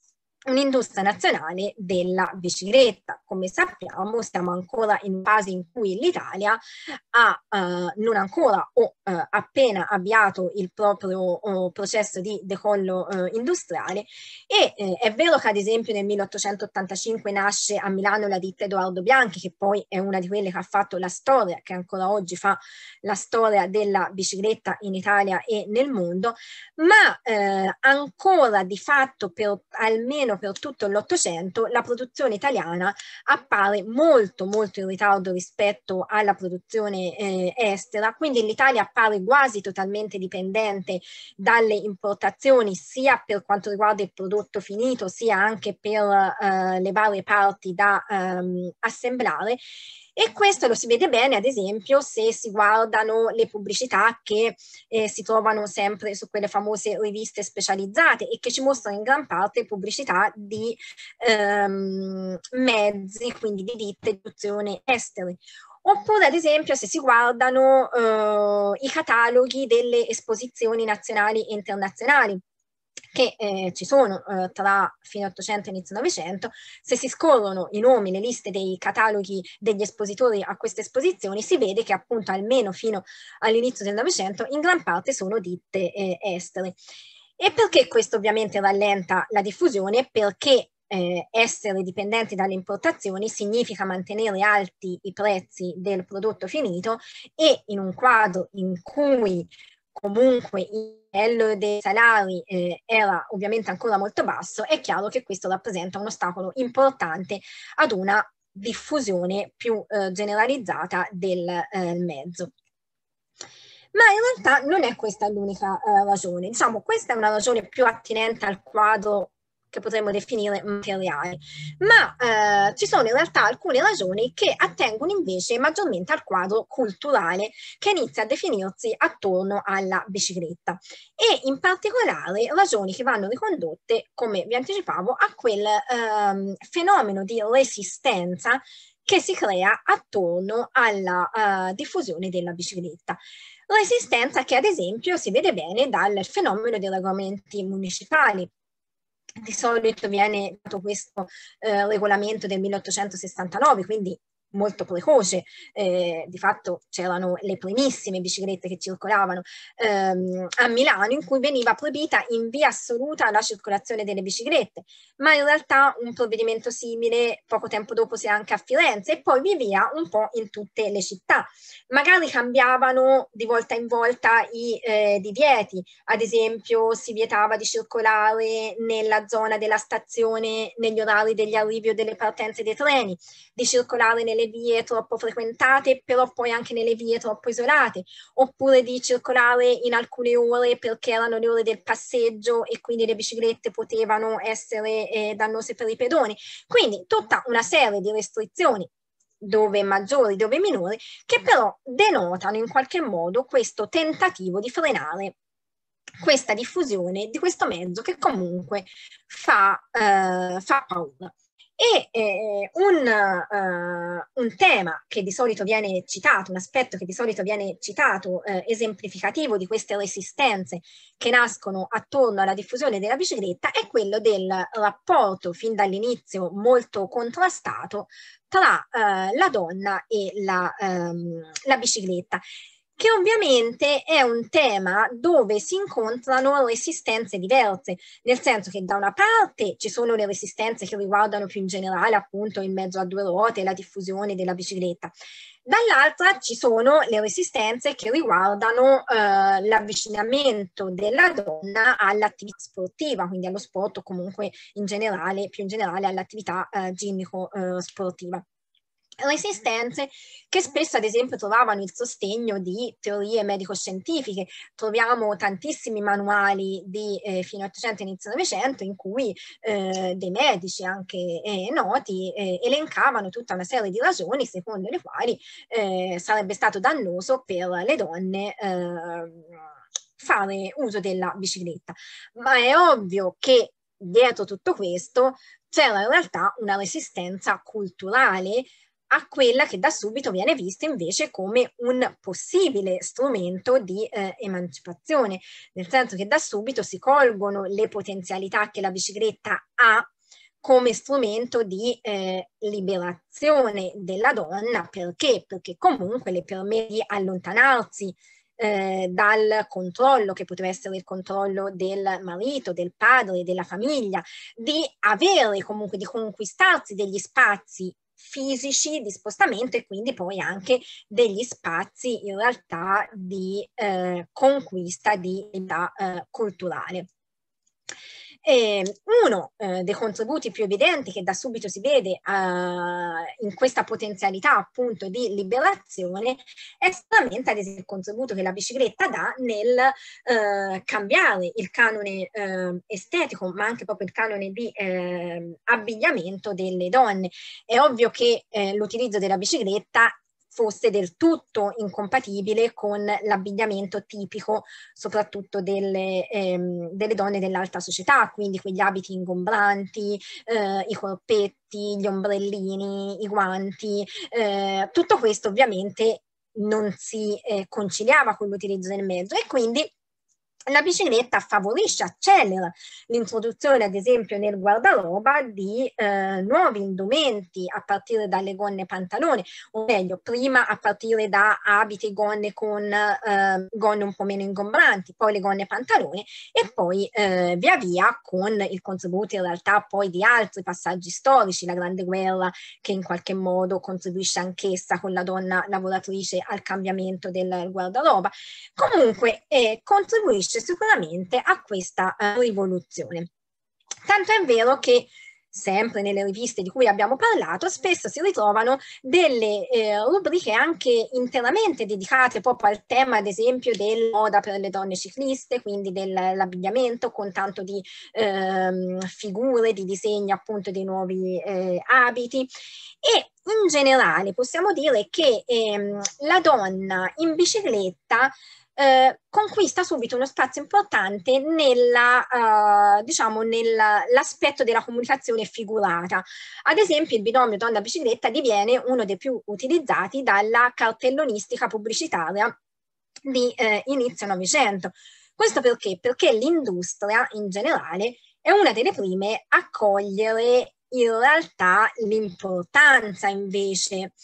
un'industria nazionale della bicicletta. Come sappiamo, siamo ancora in una fase in cui l'Italia ha eh, non ancora o eh, appena avviato il proprio oh, processo di decollo eh, industriale e eh, è vero che ad esempio nel milleottocentottantacinque nasce a Milano la ditta Edoardo Bianchi, che poi è una di quelle che ha fatto la storia, che ancora oggi fa la storia della bicicletta in Italia e nel mondo, ma eh, ancora di fatto per almeno per tutto l'Ottocento la produzione italiana appare molto molto in ritardo rispetto alla produzione eh, estera, quindi l'Italia appare quasi totalmente dipendente dalle importazioni sia per quanto riguarda il prodotto finito sia anche per eh, le varie parti da ehm, assemblare. E questo lo si vede bene, ad esempio, se si guardano le pubblicità che eh, si trovano sempre su quelle famose riviste specializzate e che ci mostrano in gran parte pubblicità di ehm, mezzi, quindi di ditte di produzione estere. Oppure, ad esempio, se si guardano eh, i cataloghi delle esposizioni nazionali e internazionali, che eh, ci sono eh, tra fine Ottocento e inizio Novecento, se si scorrono i nomi, le liste dei cataloghi degli espositori a queste esposizioni, si vede che appunto almeno fino all'inizio del Novecento in gran parte sono ditte eh, estere. E perché questo ovviamente rallenta la diffusione? Perché eh, essere dipendenti dalle importazioni significa mantenere alti i prezzi del prodotto finito e in un quadro in cui comunque il livello dei salari eh, era ovviamente ancora molto basso, è chiaro che questo rappresenta un ostacolo importante ad una diffusione più eh, generalizzata del eh, mezzo. Ma in realtà non è questa l'unica eh, ragione, diciamo questa è una ragione più attinente al quadro che potremmo definire materiali, ma eh, ci sono in realtà alcune ragioni che attengono invece maggiormente al quadro culturale che inizia a definirsi attorno alla bicicletta e in particolare ragioni che vanno ricondotte, come vi anticipavo, a quel ehm, fenomeno di resistenza che si crea attorno alla uh, diffusione della bicicletta. Resistenza che ad esempio si vede bene dal fenomeno dei regolamenti municipali. Di solito viene dato questo eh, regolamento del milleottocentosessantanove, quindi molto precoce, eh, di fatto c'erano le primissime biciclette che circolavano ehm, a Milano, in cui veniva proibita in via assoluta la circolazione delle biciclette, ma in realtà un provvedimento simile poco tempo dopo si ha anche a Firenze e poi via via un po' in tutte le città. Magari cambiavano di volta in volta i eh, divieti, ad esempio si vietava di circolare nella zona della stazione negli orari degli arrivi o delle partenze dei treni, di circolare nelle vie troppo frequentate, però poi anche nelle vie troppo isolate, oppure di circolare in alcune ore perché erano le ore del passeggio e quindi le biciclette potevano essere eh, dannose per i pedoni. Quindi tutta una serie di restrizioni, dove maggiori, dove minori, che però denotano in qualche modo questo tentativo di frenare questa diffusione di questo mezzo che comunque fa, eh, fa paura. E eh, un, uh, un tema che di solito viene citato, un aspetto che di solito viene citato, eh, esemplificativo di queste resistenze che nascono attorno alla diffusione della bicicletta, è quello del rapporto fin dall'inizio molto contrastato tra eh, la donna e la, ehm, la bicicletta, che ovviamente è un tema dove si incontrano resistenze diverse, nel senso che da una parte ci sono le resistenze che riguardano più in generale appunto il mezzo a due ruote e la diffusione della bicicletta, dall'altra ci sono le resistenze che riguardano eh, l'avvicinamento della donna all'attività sportiva, quindi allo sport o comunque in generale, più in generale all'attività eh, ginnico-sportiva. Eh, Resistenze che spesso ad esempio trovavano il sostegno di teorie medico-scientifiche. Troviamo tantissimi manuali di eh, fine Ottocento e inizio Novecento in cui eh, dei medici anche eh, noti eh, elencavano tutta una serie di ragioni secondo le quali eh, sarebbe stato dannoso per le donne eh, fare uso della bicicletta. Ma è ovvio che dietro tutto questo c'era in realtà una resistenza culturale a quella che da subito viene vista invece come un possibile strumento di eh, emancipazione, nel senso che da subito si colgono le potenzialità che la bicicletta ha come strumento di eh, liberazione della donna. Perché? Perché comunque le permette di allontanarsi eh, dal controllo, che poteva essere il controllo del marito, del padre, della famiglia, di avere comunque, di conquistarsi degli spazi fisici di spostamento e quindi poi anche degli spazi in realtà di eh, conquista di età eh, culturale. E uno eh, dei contributi più evidenti che da subito si vede uh, in questa potenzialità appunto di liberazione è sicuramente ad esempio il contributo che la bicicletta dà nel uh, cambiare il canone uh, estetico, ma anche proprio il canone di uh, abbigliamento delle donne. È ovvio che uh, l'utilizzo della bicicletta fosse del tutto incompatibile con l'abbigliamento tipico soprattutto delle, ehm, delle donne dell'alta società, quindi quegli abiti ingombranti, eh, i corpetti, gli ombrellini, i guanti, eh, tutto questo ovviamente non si eh, conciliava con l'utilizzo del mezzo e quindi la bicicletta favorisce, accelera l'introduzione ad esempio nel guardaroba di eh, nuovi indumenti a partire dalle gonne pantalone, o meglio prima a partire da abiti e gonne con eh, gonne un po' meno ingombranti, poi le gonne pantalone e poi eh, via via con il contributo in realtà poi di altri passaggi storici, la Grande Guerra che in qualche modo contribuisce anch'essa con la donna lavoratrice al cambiamento del guardaroba. Comunque eh, contribuisce sicuramente a questa uh, rivoluzione. Tanto è vero che sempre nelle riviste di cui abbiamo parlato, spesso si ritrovano delle eh, rubriche anche interamente dedicate proprio al tema, ad esempio, della moda per le donne cicliste, quindi dell'abbigliamento con tanto di eh, figure, di disegni appunto dei nuovi eh, abiti. E in generale possiamo dire che ehm, la donna in bicicletta Eh, conquista subito uno spazio importante nella, uh, diciamo, nell'aspetto della comunicazione figurata. Ad esempio, il binomio donna-bicicletta diviene uno dei più utilizzati dalla cartellonistica pubblicitaria di eh, inizio Novecento. Questo perché? Perché l'industria in generale è una delle prime a cogliere in realtà l'importanza invece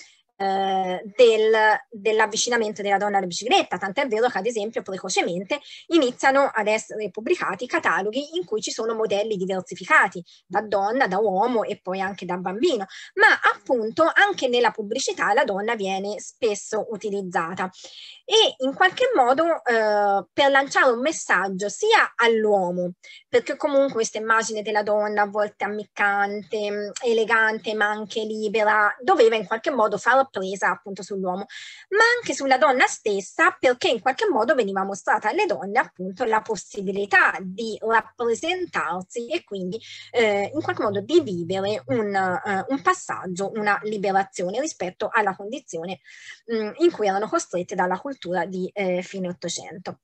Eh, del, dell'avvicinamento della donna alla bicicletta, tant'è vero che ad esempio precocemente iniziano ad essere pubblicati cataloghi in cui ci sono modelli diversificati da donna, da uomo e poi anche da bambino, ma appunto anche nella pubblicità la donna viene spesso utilizzata e in qualche modo eh, per lanciare un messaggio sia all'uomo, perché comunque questa immagine della donna a volte ammiccante, elegante ma anche libera doveva in qualche modo far presa appunto sull'uomo, ma anche sulla donna stessa, perché in qualche modo veniva mostrata alle donne appunto la possibilità di rappresentarsi e quindi eh, in qualche modo di vivere un, uh, un passaggio, una liberazione rispetto alla condizione mh, in cui erano costrette dalla cultura di eh, fine Ottocento.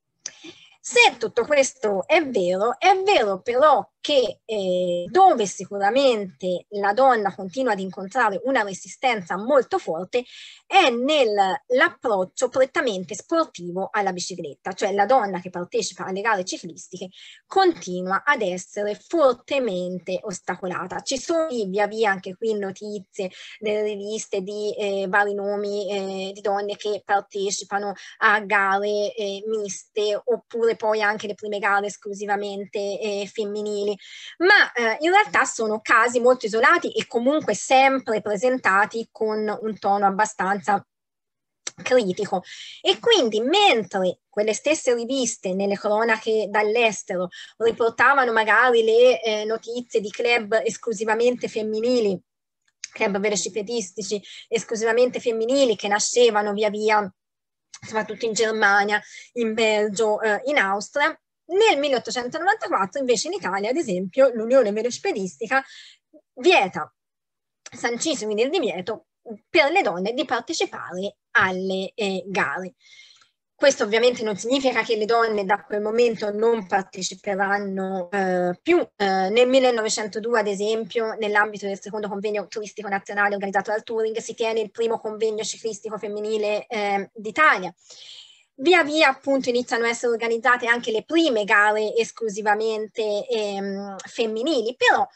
Se tutto questo è vero, è vero però che eh, dove sicuramente la donna continua ad incontrare una resistenza molto forte è nell'approccio prettamente sportivo alla bicicletta, cioè la donna che partecipa alle gare ciclistiche continua ad essere fortemente ostacolata. Ci sono via via anche qui notizie nelle riviste di eh, vari nomi eh, di donne che partecipano a gare eh, miste oppure poi anche le prime gare esclusivamente eh, femminili, ma eh, in realtà sono casi molto isolati e comunque sempre presentati con un tono abbastanza critico. E quindi mentre quelle stesse riviste nelle cronache dall'estero riportavano magari le eh, notizie di club esclusivamente femminili, club velocipedistici esclusivamente femminili che nascevano via via soprattutto in Germania, in Belgio, eh, in Austria, nel milleottocentonovantaquattro invece in Italia, ad esempio, l'Unione Velocipedistica vieta, sancisce quindi il divieto per le donne di partecipare alle eh, gare. Questo ovviamente non significa che le donne da quel momento non parteciperanno eh, più. Eh, nel millenovecentodue, ad esempio, nell'ambito del secondo convegno turistico nazionale organizzato dal Touring, si tiene il primo convegno ciclistico femminile eh, d'Italia. Via via appunto iniziano a essere organizzate anche le prime gare esclusivamente ehm, femminili, però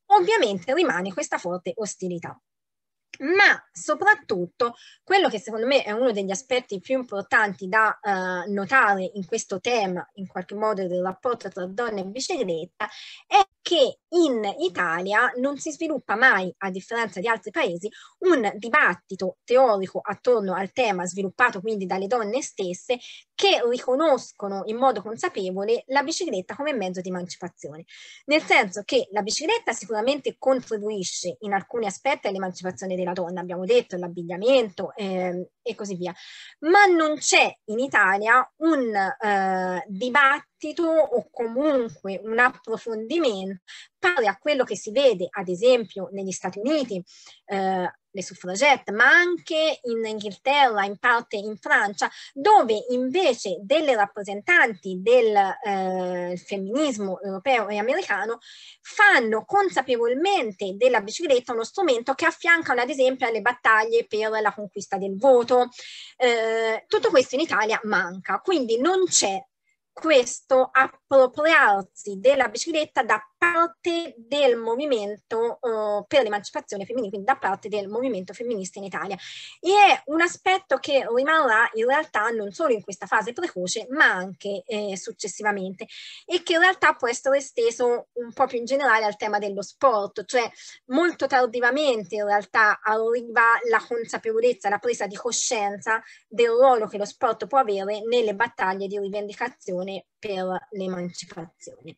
ovviamente rimane questa forte ostilità. Ma soprattutto quello che secondo me è uno degli aspetti più importanti da uh, notare in questo tema, in qualche modo, del rapporto tra donna e bicicletta, è che in Italia non si sviluppa mai, a differenza di altri paesi, un dibattito teorico attorno al tema, sviluppato quindi dalle donne stesse, che riconoscono in modo consapevole la bicicletta come mezzo di emancipazione. Nel senso che la bicicletta sicuramente contribuisce in alcuni aspetti all'emancipazione della donna, abbiamo detto, l'abbigliamento eh, e così via, ma non c'è in Italia un eh, dibattito o comunque un approfondimento pari a quello che si vede ad esempio negli Stati Uniti, eh, le suffragette, ma anche in Inghilterra, in parte in Francia, dove invece delle rappresentanti del eh, femminismo europeo e americano fanno consapevolmente della bicicletta uno strumento che affiancano ad esempio alle battaglie per la conquista del voto. Eh, tutto questo in Italia manca, quindi non c'è questo appropriarsi della bicicletta da parte del movimento uh, per l'emancipazione femminile, quindi da parte del movimento femminista in Italia. E è un aspetto che rimarrà in realtà non solo in questa fase precoce, ma anche eh, successivamente, e che in realtà può essere esteso un po' più in generale al tema dello sport, cioè molto tardivamente in realtà arriva la consapevolezza, la presa di coscienza del ruolo che lo sport può avere nelle battaglie di rivendicazione per l'emancipazione.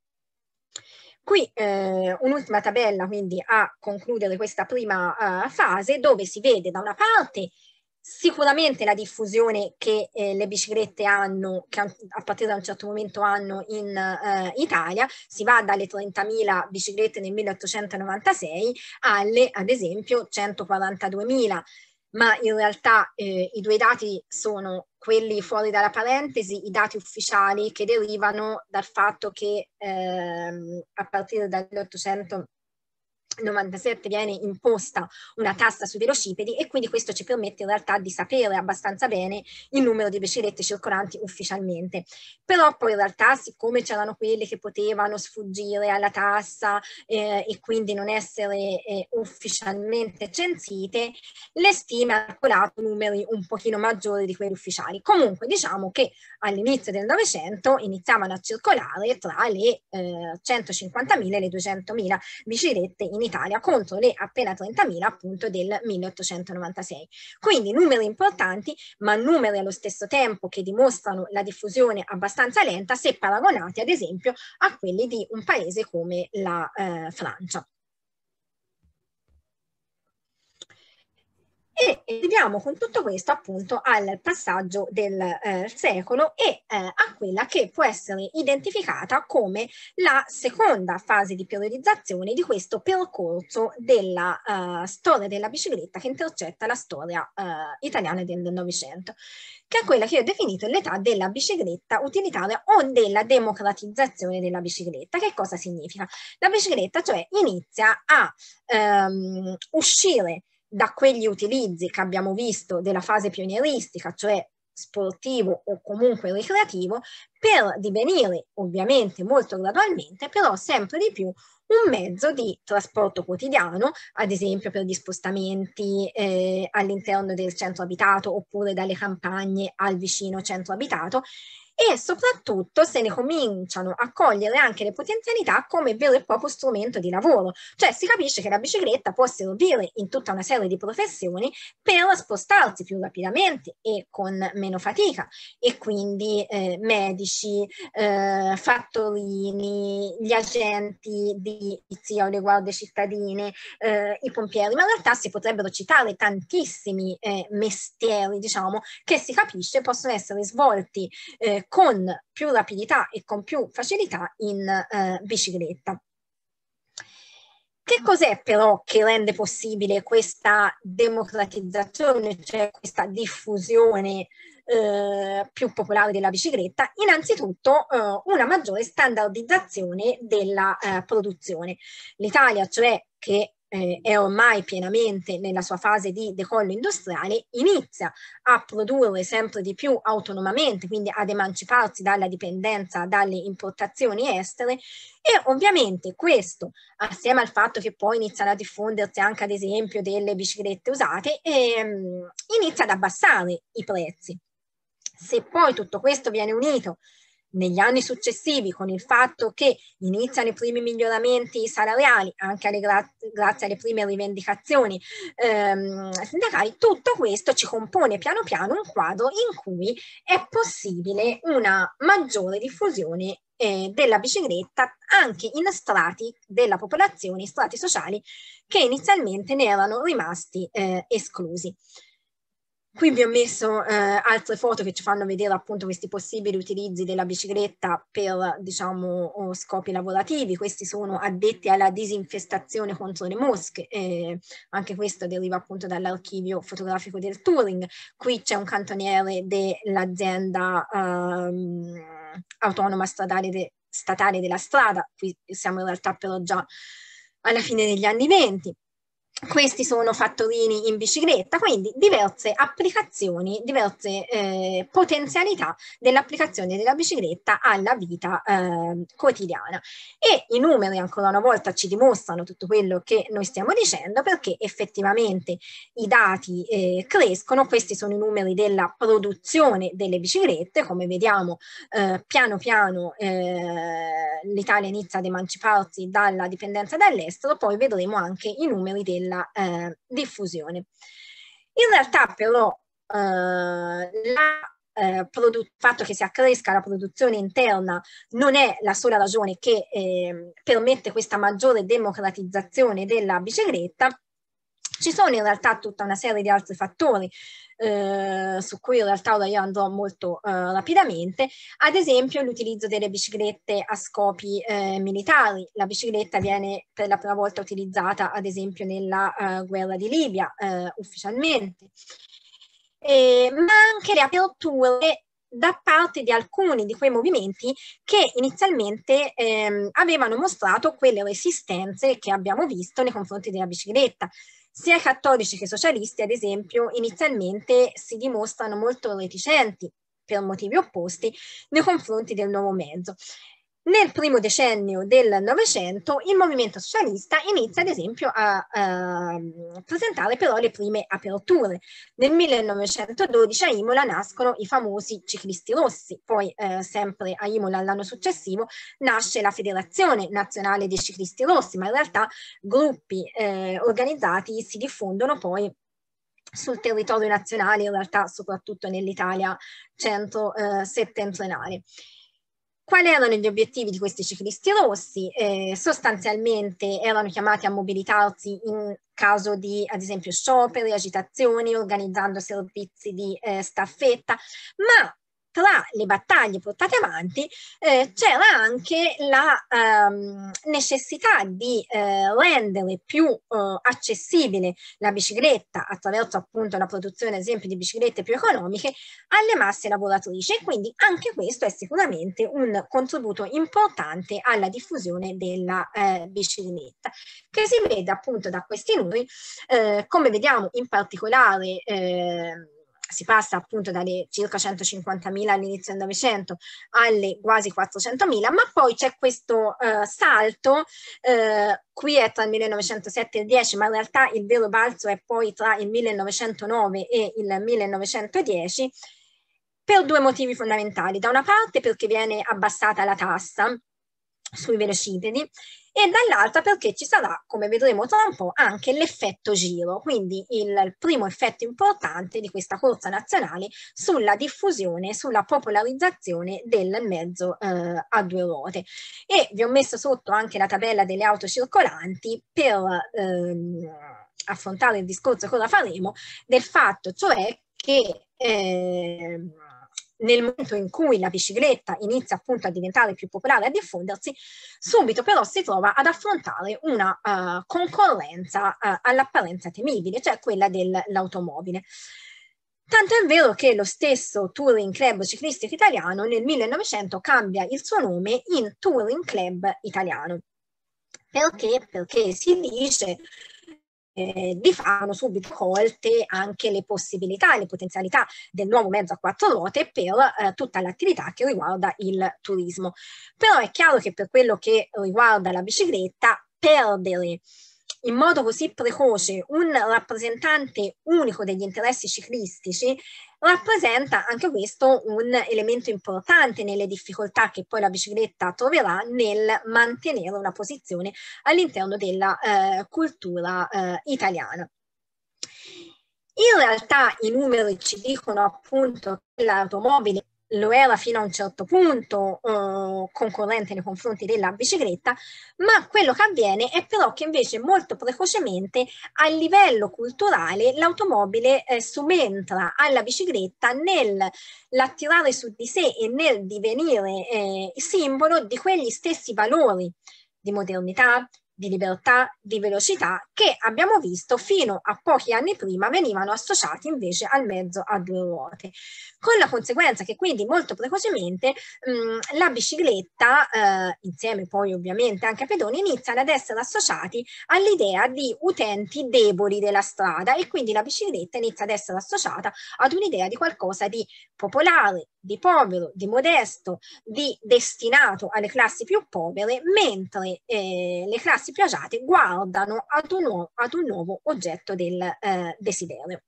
Qui eh, un'ultima tabella quindi a concludere questa prima uh, fase, dove si vede da una parte sicuramente la diffusione che eh, le biciclette hanno, che a partire da un certo momento hanno in eh, Italia, si va dalle trentamila biciclette nel milleottocentonovantasei alle ad esempio centoquarantaduemila. Ma in realtà eh, i due dati sono quelli fuori dalla parentesi, i dati ufficiali che derivano dal fatto che ehm, a partire dal milleottocentonovantasette viene imposta una tassa sui velocipedi, e quindi questo ci permette in realtà di sapere abbastanza bene il numero di biciclette circolanti ufficialmente. Però poi in realtà, siccome c'erano quelle che potevano sfuggire alla tassa eh, e quindi non essere eh, ufficialmente censite, le stime hanno calcolato numeri un pochino maggiori di quelli ufficiali. Comunque diciamo che all'inizio del Novecento iniziavano a circolare tra le eh, centocinquantamila e le duecentomila biciclette in Italia, contro le appena trentamila appunto del milleottocentonovantasei. Quindi numeri importanti, ma numeri allo stesso tempo che dimostrano la diffusione abbastanza lenta se paragonati ad esempio a quelli di un paese come la eh, Francia. E arriviamo con tutto questo appunto al passaggio del eh, secolo e eh, a quella che può essere identificata come la seconda fase di periodizzazione di questo percorso della uh, storia della bicicletta che intercetta la storia uh, italiana del Novecento, che è quella che io ho definito l'età della bicicletta utilitaria o della democratizzazione della bicicletta. Che cosa significa? La bicicletta cioè inizia a um, uscire da quegli utilizzi che abbiamo visto della fase pionieristica, cioè sportivo o comunque ricreativo, per divenire ovviamente molto gradualmente, però sempre di più, un mezzo di trasporto quotidiano, ad esempio per gli spostamenti eh, all'interno del centro abitato oppure dalle campagne al vicino centro abitato, e soprattutto se ne cominciano a cogliere anche le potenzialità come vero e proprio strumento di lavoro. Cioè si capisce che la bicicletta può servire in tutta una serie di professioni per spostarsi più rapidamente e con meno fatica, e quindi eh, medici, eh, fattorini, gli agenti di polizia o le guardie cittadine, eh, i pompieri, ma in realtà si potrebbero citare tantissimi eh, mestieri, diciamo, che si capisce possono essere svolti eh, con più rapidità e con più facilità in eh, bicicletta. Che cos'è però che rende possibile questa democratizzazione, cioè questa diffusione eh, più popolare della bicicletta? Innanzitutto eh, una maggiore standardizzazione della eh, produzione. L'Italia, cioè, che eh, è ormai pienamente nella sua fase di decollo industriale, inizia a produrre sempre di più autonomamente, quindi ad emanciparsi dalla dipendenza dalle importazioni estere, e ovviamente questo, assieme al fatto che poi iniziano a diffondersi anche ad esempio delle biciclette usate, ehm, inizia ad abbassare i prezzi. Se poi tutto questo viene unito negli anni successivi con il fatto che iniziano i primi miglioramenti salariali, anche alle gra grazie alle prime rivendicazioni ehm, sindacali, tutto questo ci compone piano piano un quadro in cui è possibile una maggiore diffusione eh, della bicicletta anche in strati della popolazione, strati sociali che inizialmente ne erano rimasti eh, esclusi. Qui vi ho messo eh, altre foto che ci fanno vedere appunto questi possibili utilizzi della bicicletta per, diciamo, scopi lavorativi. Questi sono addetti alla disinfestazione contro le mosche, eh, anche questo deriva appunto dall'archivio fotografico del Touring. Qui c'è un cantoniere dell'azienda ehm, autonoma stradale de statale della strada, qui siamo in realtà però già alla fine degli anni venti. Questi sono fattorini in bicicletta, quindi diverse applicazioni, diverse eh, potenzialità dell'applicazione della bicicletta alla vita eh, quotidiana. E i numeri ancora una volta ci dimostrano tutto quello che noi stiamo dicendo, perché effettivamente i dati eh, crescono. Questi sono i numeri della produzione delle biciclette. Come vediamo eh, piano piano eh, l'Italia inizia ad emanciparsi dalla dipendenza dall'estero, poi vedremo anche i numeri del la eh, diffusione. In realtà però eh, la, eh, il fatto che si accresca la produzione interna non è la sola ragione che eh, permette questa maggiore democratizzazione della bicicletta. Ci sono in realtà tutta una serie di altri fattori eh, su cui in realtà ora io andrò molto eh, rapidamente, ad esempio l'utilizzo delle biciclette a scopi eh, militari. La bicicletta viene per la prima volta utilizzata ad esempio nella eh, guerra di Libia eh, ufficialmente, e, ma anche le aperture da parte di alcuni di quei movimenti che inizialmente ehm, avevano mostrato quelle resistenze che abbiamo visto nei confronti della bicicletta. Sia cattolici che socialisti, ad esempio, inizialmente si dimostrano molto reticenti, per motivi opposti, nei confronti del nuovo mezzo. Nel primo decennio del Novecento il movimento socialista inizia ad esempio a, a presentare però le prime aperture. Nel millenovecentododici a Imola nascono i famosi ciclisti rossi, poi eh, sempre a Imola l'anno successivo nasce la Federazione Nazionale dei Ciclisti Rossi, ma in realtà gruppi eh, organizzati si diffondono poi sul territorio nazionale, in realtà soprattutto nell'Italia centro-settentrionale. Eh, Quali erano gli obiettivi di questi ciclisti rossi? Eh, sostanzialmente erano chiamati a mobilitarsi in caso di, ad esempio, scioperi, agitazioni, organizzando servizi di eh, staffetta, ma tra le battaglie portate avanti eh, c'era anche la ehm, necessità di eh, rendere più eh, accessibile la bicicletta attraverso appunto la produzione, ad esempio, di biciclette più economiche alle masse lavoratrici, e quindi anche questo è sicuramente un contributo importante alla diffusione della eh, bicicletta, che si vede appunto da questi numeri. Eh, come vediamo in particolare eh, si passa appunto dalle circa centocinquantamila all'inizio del Novecento alle quasi quattrocentomila, ma poi c'è questo eh, salto, eh, qui è tra il millenovecentosette e il dieci, ma in realtà il vero balzo è poi tra il millenovecentonove e il millenovecentodieci, per due motivi fondamentali. Da una parte perché viene abbassata la tassa sui velocipedi, e dall'altra perché ci sarà, come vedremo tra un po', anche l'effetto giro, quindi il, il primo effetto importante di questa corsa nazionale sulla diffusione, sulla popolarizzazione del mezzo eh, a due ruote. E vi ho messo sotto anche la tabella delle auto circolanti per ehm, affrontare il discorso che ora faremo, del fatto cioè che eh, nel momento in cui la bicicletta inizia appunto a diventare più popolare, a diffondersi, subito però si trova ad affrontare una uh, concorrenza uh, all'apparenza temibile, cioè quella dell'automobile. Tanto è vero che lo stesso Touring Club Ciclistico Italiano nel millenovecento cambia il suo nome in Touring Club Italiano. Perché? Perché si dice eh, di fatto hanno subito colte anche le possibilità e le potenzialità del nuovo mezzo a quattro ruote per eh, tutta l'attività che riguarda il turismo. Però è chiaro che per quello che riguarda la bicicletta, perdere in modo così precoce un rappresentante unico degli interessi ciclistici rappresenta anche questo un elemento importante nelle difficoltà che poi la bicicletta troverà nel mantenere una posizione all'interno della eh, cultura eh, italiana. In realtà i numeri ci dicono appunto che l'automobile lo era fino a un certo punto eh, concorrente nei confronti della bicicletta, ma quello che avviene è però che invece molto precocemente a livello culturale l'automobile eh, subentra alla bicicletta nell'attirare su di sé e nel divenire eh, simbolo di quegli stessi valori di modernità, di libertà, di velocità che abbiamo visto fino a pochi anni prima venivano associati invece al mezzo a due ruote, con la conseguenza che quindi molto precocemente mh, la bicicletta eh, insieme poi ovviamente anche a pedoni iniziano ad essere associati all'idea di utenti deboli della strada e quindi la bicicletta inizia ad essere associata ad un'idea di qualcosa di popolare, di povero, di modesto, di destinato alle classi più povere, mentre eh, le classi più agiate guardano ad un, nuovo, ad un nuovo oggetto del eh, desiderio.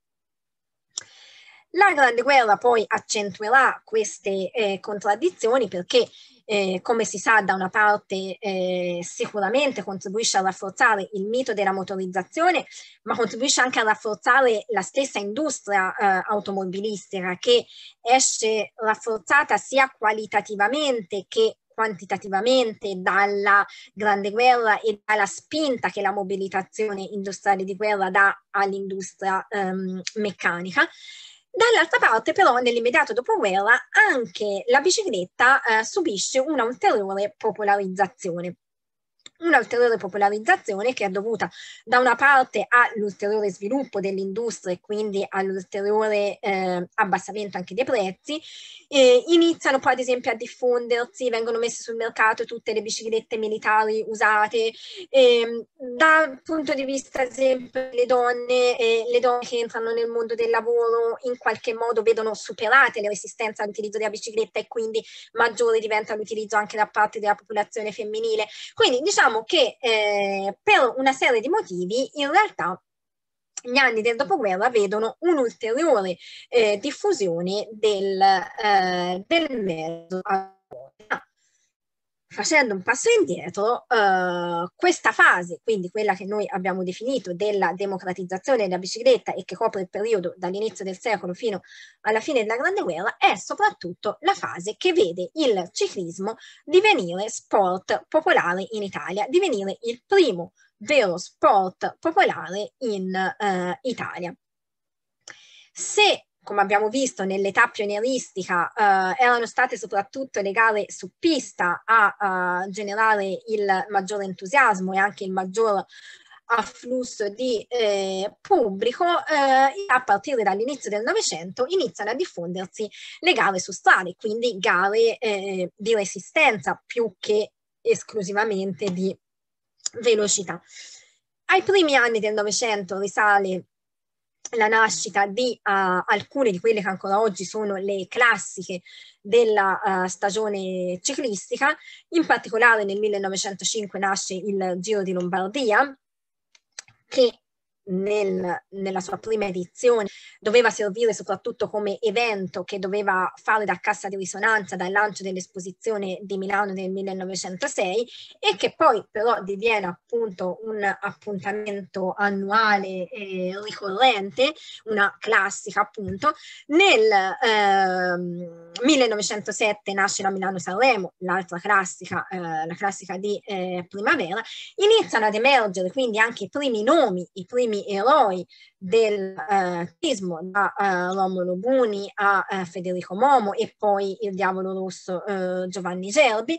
La Grande Guerra poi accentuerà queste eh, contraddizioni perché, eh, come si sa, da una parte eh, sicuramente contribuisce a rafforzare il mito della motorizzazione, ma contribuisce anche a rafforzare la stessa industria eh, automobilistica che esce rafforzata sia qualitativamente che quantitativamente dalla Grande Guerra e dalla spinta che la mobilitazione industriale di guerra dà all'industria ehm, meccanica. Dall'altra parte però nell'immediato dopoguerra anche la bicicletta eh, subisce una ulteriore popolarizzazione. Un'ulteriore popolarizzazione che è dovuta da una parte all'ulteriore sviluppo dell'industria e quindi all'ulteriore eh, abbassamento anche dei prezzi. Eh, iniziano poi ad esempio a diffondersi, vengono messe sul mercato tutte le biciclette militari usate. Eh, dal punto di vista ad esempio delle donne, eh, le donne che entrano nel mondo del lavoro in qualche modo vedono superate le resistenze all'utilizzo della bicicletta e quindi maggiore diventa l'utilizzo anche da parte della popolazione femminile. Quindi diciamo che eh, per una serie di motivi in realtà gli anni del dopoguerra vedono un'ulteriore eh, diffusione del, eh, del mezzo a ruota. Facendo un passo indietro, eh, questa fase, quindi quella che noi abbiamo definito della democratizzazione della bicicletta e che copre il periodo dall'inizio del secolo fino alla fine della Grande Guerra, è soprattutto la fase che vede il ciclismo divenire sport popolare in Italia, divenire il primo vero sport popolare in eh, Italia. Se, come abbiamo visto nell'età pionieristica, eh, erano state soprattutto le gare su pista a, a generare il maggiore entusiasmo e anche il maggior afflusso di eh, pubblico, eh, a partire dall'inizio del Novecento iniziano a diffondersi le gare su strade, quindi gare eh, di resistenza più che esclusivamente di velocità. Ai primi anni del Novecento risale la nascita di uh, alcune di quelle che ancora oggi sono le classiche della uh, stagione ciclistica. In particolare nel millenovecentocinque nasce il Giro di Lombardia, che nel, nella sua prima edizione doveva servire soprattutto come evento che doveva fare da cassa di risonanza dal lancio dell'esposizione di Milano nel millenovecentosei e che poi però diviene appunto un appuntamento annuale e ricorrente, una classica appunto. Nel eh, millenovecentosette nasce la Milano-Sanremo, l'altra classica, eh, la classica di eh, primavera. Iniziano ad emergere quindi anche i primi nomi, i primi eroi del ciclismo, eh, da eh, Romolo Buni a eh, Federico Momo e poi il Diavolo Rosso eh, Giovanni Gerbi.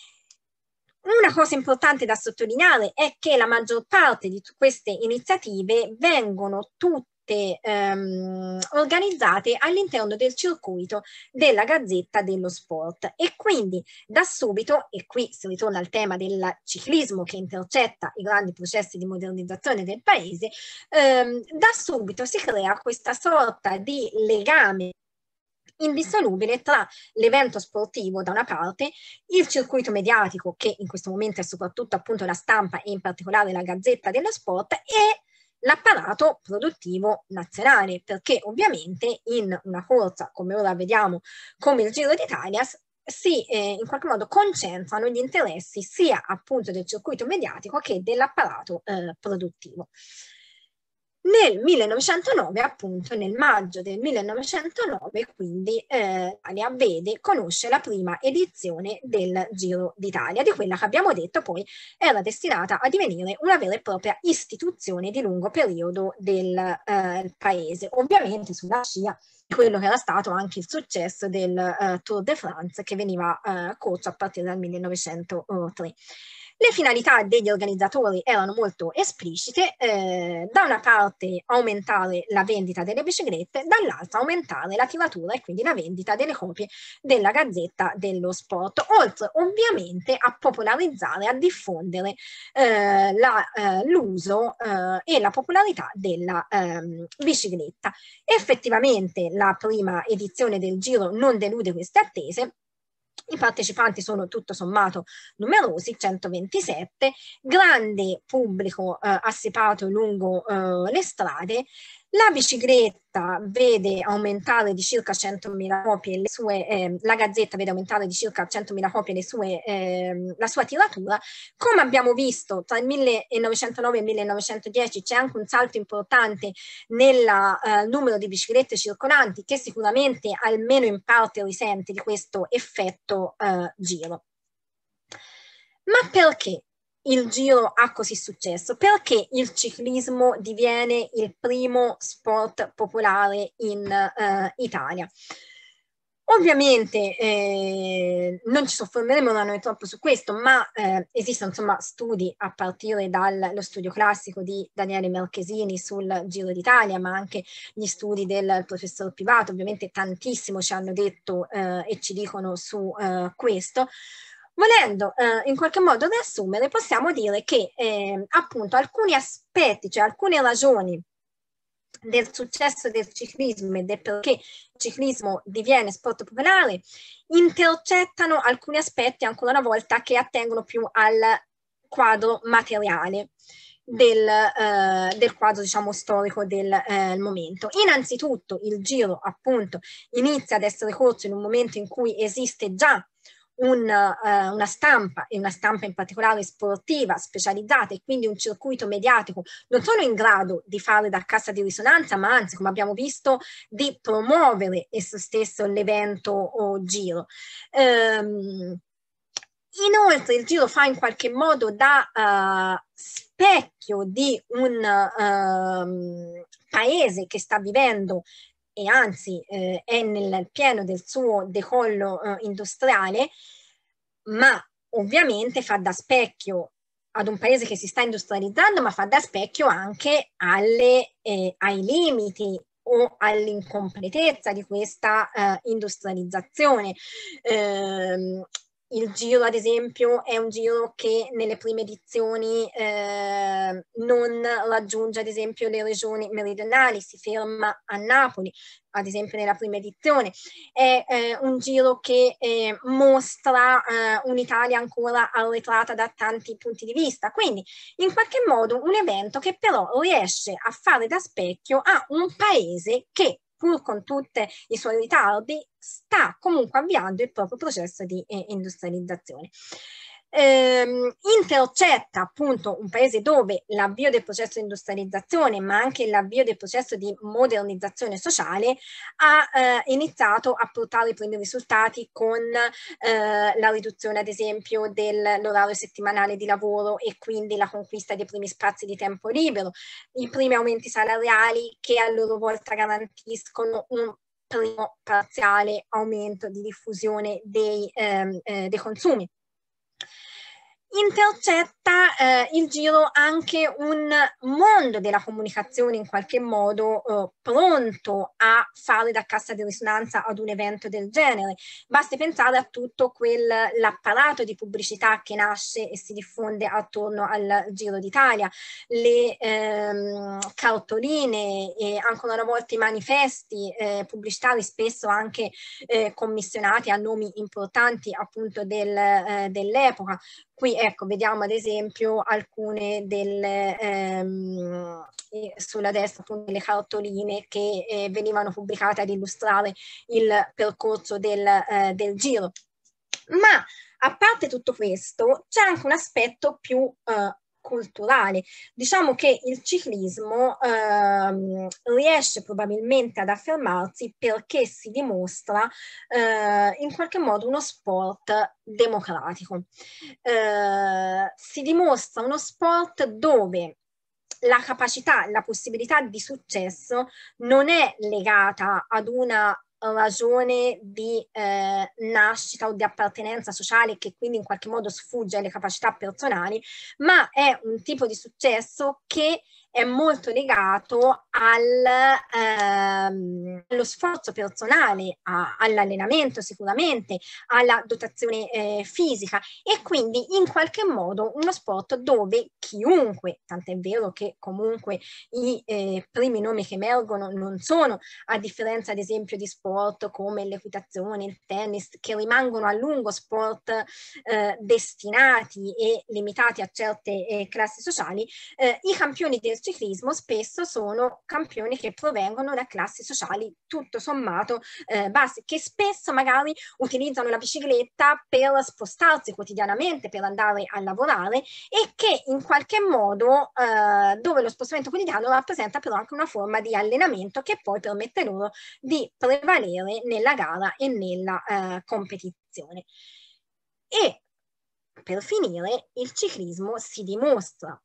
Una cosa importante da sottolineare è che la maggior parte di queste iniziative vengono tutte state ehm, organizzate all'interno del circuito della Gazzetta dello Sport, e quindi da subito, e qui si ritorna al tema del ciclismo che intercetta i grandi processi di modernizzazione del paese, ehm, da subito si crea questa sorta di legame indissolubile tra l'evento sportivo da una parte, il circuito mediatico, che in questo momento è soprattutto appunto la stampa e in particolare la Gazzetta dello Sport, e l'apparato produttivo nazionale, perché ovviamente in una corsa come ora vediamo come il Giro d'Italia si eh, in qualche modo concentrano gli interessi sia appunto del circuito mediatico che dell'apparato eh, produttivo. Nel millenovecentonove, appunto nel maggio del millenovecentonove, quindi eh, l'Italia vede, conosce la prima edizione del Giro d'Italia, di quella che abbiamo detto poi era destinata a divenire una vera e propria istituzione di lungo periodo del eh, paese, ovviamente sulla scia di quello che era stato anche il successo del eh, Tour de France, che veniva eh, corso a partire dal millenovecentotre. Le finalità degli organizzatori erano molto esplicite, eh, da una parte aumentare la vendita delle biciclette, dall'altra aumentare la tiratura e quindi la vendita delle copie della Gazzetta dello Sport, oltre ovviamente a popolarizzare, a diffondere eh, l'uso eh, e la popolarità della ehm, bicicletta. Effettivamente la prima edizione del Giro non delude queste attese. I partecipanti sono tutto sommato numerosi, centoventisette, grande pubblico eh, assipato lungo eh, le strade. La bicicletta vede aumentare di circa centomila copie le sue, eh, la Gazzetta vede aumentare di circa centomila copie le sue, eh, la sua tiratura. Come abbiamo visto, tra il millenovecentonove e il millenovecentodieci c'è anche un salto importante nel eh, numero di biciclette circolanti, che sicuramente almeno in parte risente di questo effetto eh, giro. Ma perché il Giro ha così successo? Perché il ciclismo diviene il primo sport popolare in eh, Italia? Ovviamente eh, non ci soffermeremo noi troppo su questo, ma eh, esistono insomma studi a partire dallo studio classico di Daniele Marchesini sul Giro d'Italia, ma anche gli studi del professor Pivato, ovviamente tantissimo ci hanno detto eh, e ci dicono su eh, questo. Volendo eh, in qualche modo riassumere, possiamo dire che eh, appunto alcuni aspetti, cioè alcune ragioni del successo del ciclismo e del perché il ciclismo diviene sport popolare intercettano alcuni aspetti, ancora una volta, che attengono più al quadro materiale del, eh, del quadro, diciamo, storico del eh, momento. Innanzitutto il Giro appunto inizia ad essere corso in un momento in cui esiste già Un, uh, una stampa, e una stampa in particolare sportiva specializzata, e quindi un circuito mediatico non solo in grado di fare da cassa di risonanza, ma anzi, come abbiamo visto, di promuovere esso stesso l'evento o Giro. Um, inoltre il Giro fa in qualche modo da uh, specchio di un uh, paese che sta vivendo e anzi eh, è nel pieno del suo decollo eh, industriale, ma ovviamente fa da specchio ad un paese che si sta industrializzando, ma fa da specchio anche alle, eh, ai limiti o all'incompletezza di questa eh, industrializzazione. Eh, Il Giro, ad esempio, è un Giro che nelle prime edizioni eh, non raggiunge, ad esempio, le regioni meridionali, si ferma a Napoli, ad esempio nella prima edizione. È eh, un Giro che eh, mostra eh, un'Italia ancora arretrata da tanti punti di vista, quindi in qualche modo un evento che però riesce a fare da specchio a un paese che, pur con tutti i suoi ritardi, sta comunque avviando il proprio processo di eh, industrializzazione. Ehm, intercetta appunto un paese dove l'avvio del processo di industrializzazione, ma anche l'avvio del processo di modernizzazione sociale, ha eh, iniziato a portare i primi risultati con eh, la riduzione, ad esempio, dell'orario settimanale di lavoro e quindi la conquista dei primi spazi di tempo libero, i primi aumenti salariali che a loro volta garantiscono un primo parziale aumento di diffusione dei, ehm, eh, dei consumi. intercetta eh, il Giro anche un mondo della comunicazione in qualche modo eh, pronto a fare da cassa di risonanza ad un evento del genere. Basti pensare a tutto quell'apparato di pubblicità che nasce e si diffonde attorno al Giro d'Italia, le ehm, cartoline e ancora una volta i manifesti eh, pubblicitari, spesso anche eh, commissionati a nomi importanti appunto del, eh, dell'epoca. Qui ecco, vediamo ad esempio alcune delle, ehm, sulla destra appunto delle cartoline che eh, venivano pubblicate ad illustrare il percorso del, eh, del Giro. Ma a parte tutto questo, c'è anche un aspetto più eh, culturale. Diciamo che il ciclismo ehm, riesce probabilmente ad affermarsi perché si dimostra eh, in qualche modo uno sport democratico. Eh, si dimostra uno sport dove la capacità, la possibilità di successo non è legata ad una ragione di eh, nascita o di appartenenza sociale che quindi in qualche modo sfugge alle capacità personali, ma è un tipo di successo che è molto legato al, ehm, allo sforzo personale, a, all'allenamento sicuramente, alla dotazione eh, fisica e quindi in qualche modo uno sport dove chiunque, tant'è vero che comunque i eh, primi nomi che emergono non sono, a differenza ad esempio di sport come l'equitazione, il tennis, che rimangono a lungo sport eh, destinati e limitati a certe eh, classi sociali, eh, i campioni del ciclismo spesso sono campioni che provengono da classi sociali tutto sommato eh, basse, che spesso magari utilizzano la bicicletta per spostarsi quotidianamente, per andare a lavorare e che in qualche modo eh, dove lo spostamento quotidiano rappresenta però anche una forma di allenamento che poi permette loro di prevalere nella gara e nella eh, competizione. E per finire, il ciclismo si dimostra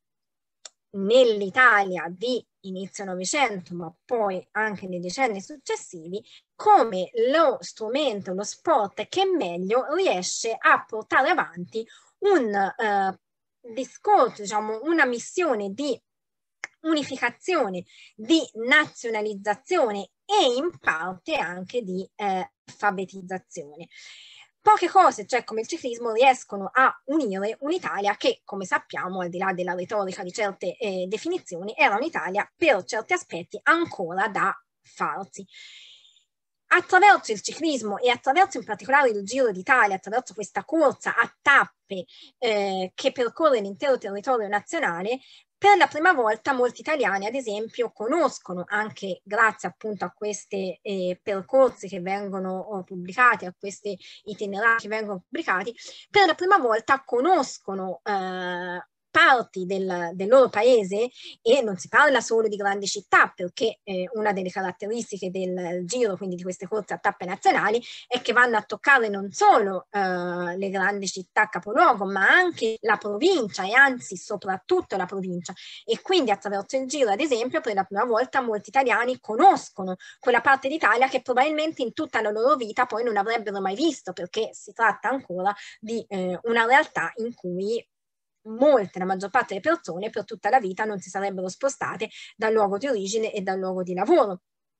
nell'Italia di inizio Novecento, ma poi anche nei decenni successivi, come lo strumento, lo sport che meglio riesce a portare avanti un eh, discorso, diciamo, una missione di unificazione, di nazionalizzazione e in parte anche di eh, alfabetizzazione. Poche cose, cioè come il ciclismo, riescono a unire un'Italia che, come sappiamo, al di là della retorica di certe eh, definizioni, era un'Italia per certi aspetti ancora da farsi. Attraverso il ciclismo e attraverso in particolare il Giro d'Italia, attraverso questa corsa a tappe eh, che percorre l'intero territorio nazionale, per la prima volta molti italiani, ad esempio, conoscono, anche grazie appunto a questi eh, percorsi che vengono oh, pubblicati, a questi itinerari che vengono pubblicati, per la prima volta conoscono eh, parti del, del loro paese e non si parla solo di grandi città perché eh, una delle caratteristiche del Giro, quindi di queste corse a tappe nazionali, è che vanno a toccare non solo eh, le grandi città capoluogo ma anche la provincia e anzi soprattutto la provincia e quindi attraverso il Giro ad esempio per la prima volta molti italiani conoscono quella parte d'Italia che probabilmente in tutta la loro vita poi non avrebbero mai visto perché si tratta ancora di eh, una realtà in cui molte, la maggior parte delle persone per tutta la vita non si sarebbero spostate dal luogo di origine e dal luogo di lavoro.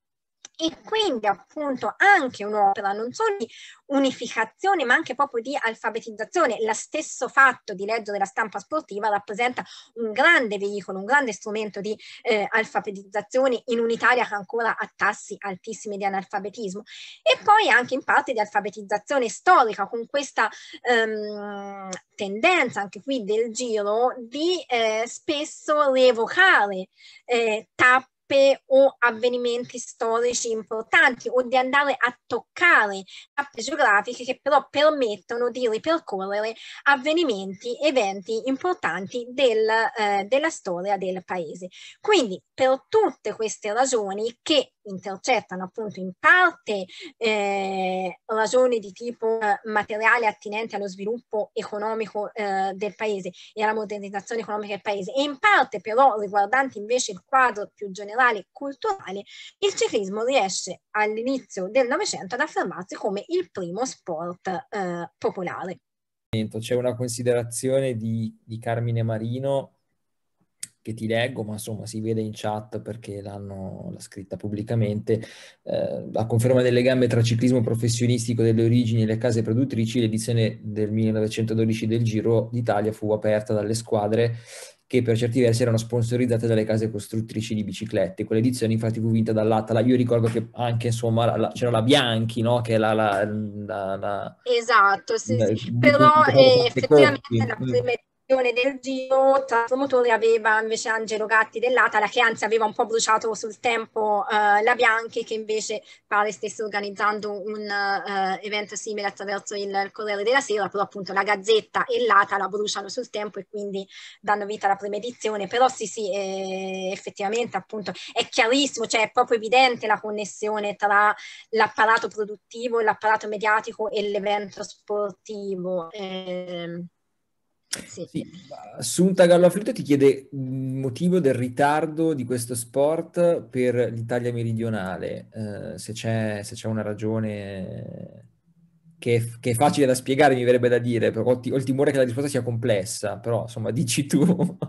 E quindi appunto anche un'opera non solo di unificazione ma anche proprio di alfabetizzazione. Lo stesso fatto di leggere la stampa sportiva rappresenta un grande veicolo, un grande strumento di eh, alfabetizzazione in un'Italia che ancora ha tassi altissimi di analfabetismo e poi anche in parte di alfabetizzazione storica con questa ehm, tendenza anche qui del Giro di eh, spesso rievocare eh, tappe o avvenimenti storici importanti o di andare a toccare tappe geografiche che però permettono di ripercorrere avvenimenti, eventi importanti del, eh, della storia del paese. Quindi per tutte queste ragioni che intercettano appunto in parte eh, ragioni di tipo eh, materiale attinenti allo sviluppo economico eh, del paese e alla modernizzazione economica del paese e in parte però riguardanti invece il quadro più generale culturale, il ciclismo riesce all'inizio del Novecento ad affermarsi come il primo sport eh, popolare. C'è una considerazione di, di Carmine Marino che ti leggo, ma insomma si vede in chat perché l'hanno l'ha scritta pubblicamente. Eh, a conferma del legame tra ciclismo professionistico delle origini e le case produttrici, l'edizione del millenovecentododici del Giro d'Italia fu aperta dalle squadre che per certi versi erano sponsorizzate dalle case costruttrici di biciclette. Quell'edizione infatti fu vinta dall'Atala. Io ricordo che anche insomma la, la, c'era la Bianchi, no? Che è la, la, la, la Esatto, sì, la- sì. di cui Però sono eh, fatte effettivamente coppie. la prima edizione del Giro tra promotore aveva invece Angelo Gatti dell'Atala, che anzi aveva un po' bruciato sul tempo eh, la Bianchi, che invece pare stesse organizzando un eh, evento simile attraverso il, il Corriere della Sera, però appunto la Gazzetta e l'Atala bruciano sul tempo e quindi danno vita alla prima edizione. Però sì, sì, eh, effettivamente appunto è chiarissimo, cioè è proprio evidente la connessione tra l'apparato produttivo, l'apparato mediatico e l'evento sportivo. Eh, sì. Sì, Assunta Gallaflute ti chiede il motivo del ritardo di questo sport per l'Italia meridionale, eh, se c'è se c'è una ragione che è, che è facile da spiegare, mi verrebbe da dire, però ho, ti- ho il timore che la risposta sia complessa, però insomma dici tu.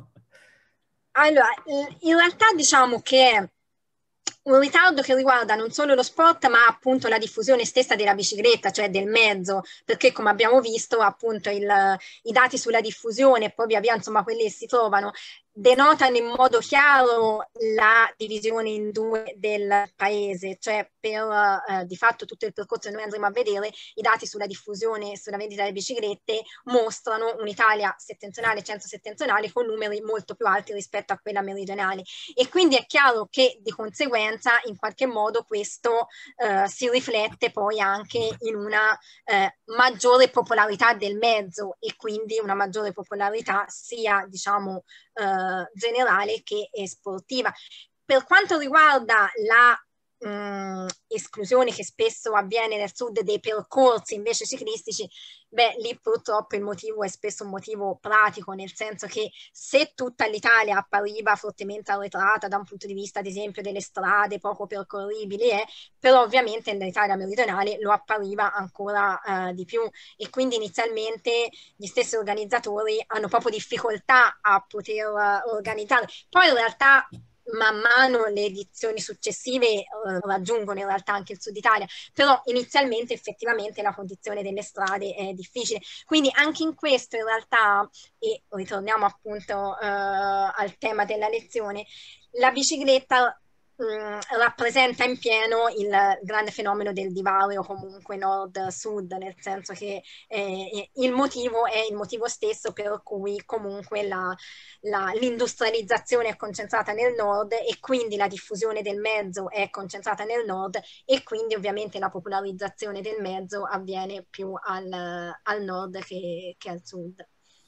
Allora, in realtà diciamo che un ritardo che riguarda non solo lo sport, ma appunto la diffusione stessa della bicicletta, cioè del mezzo, perché come abbiamo visto, appunto il, i dati sulla diffusione, poi via via, insomma, quelli che si trovano, denotano in modo chiaro la divisione in due del paese, cioè per eh, di fatto tutto il percorso che noi andremo a vedere, i dati sulla diffusione e sulla vendita delle biciclette mostrano un'Italia settentrionale, centro-settentrionale con numeri molto più alti rispetto a quella meridionale. E quindi è chiaro che di conseguenza in qualche modo questo eh, si riflette poi anche in una eh, maggiore popolarità del mezzo e quindi una maggiore popolarità sia diciamo eh, generale che sportiva. Per quanto riguarda la mh, esclusione che spesso avviene nel sud dei percorsi invece ciclistici, beh, lì purtroppo il motivo è spesso un motivo pratico, nel senso che se tutta l'Italia appariva fortemente arretrata da un punto di vista, ad esempio, delle strade poco percorribili, eh, però ovviamente nell'Italia meridionale lo appariva ancora eh, di più e quindi inizialmente gli stessi organizzatori hanno proprio difficoltà a poter uh, organizzare. Poi in realtà man mano le edizioni successive eh, raggiungono in realtà anche il Sud Italia, però inizialmente effettivamente la condizione delle strade è difficile. Quindi anche in questo in realtà, e ritorniamo appunto eh, al tema della lezione, la bicicletta mh, rappresenta in pieno il grande fenomeno del divario comunque nord-sud, nel senso che eh, il motivo è il motivo stesso per cui comunque la, la, l'industrializzazione è concentrata nel nord e quindi la diffusione del mezzo è concentrata nel nord e quindi ovviamente la popolarizzazione del mezzo avviene più al, al nord che, che al sud.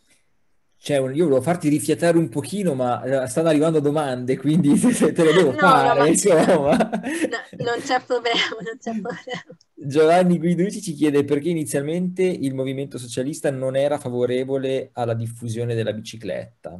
Cioè, io volevo farti rifiatare un pochino, ma eh, stanno arrivando domande, quindi te te le devo No, no, fare, ma insomma. no, non c'è problema, non c'è problema. Giovanni Guiducci ci chiede perché inizialmente il movimento socialista non era favorevole alla diffusione della bicicletta.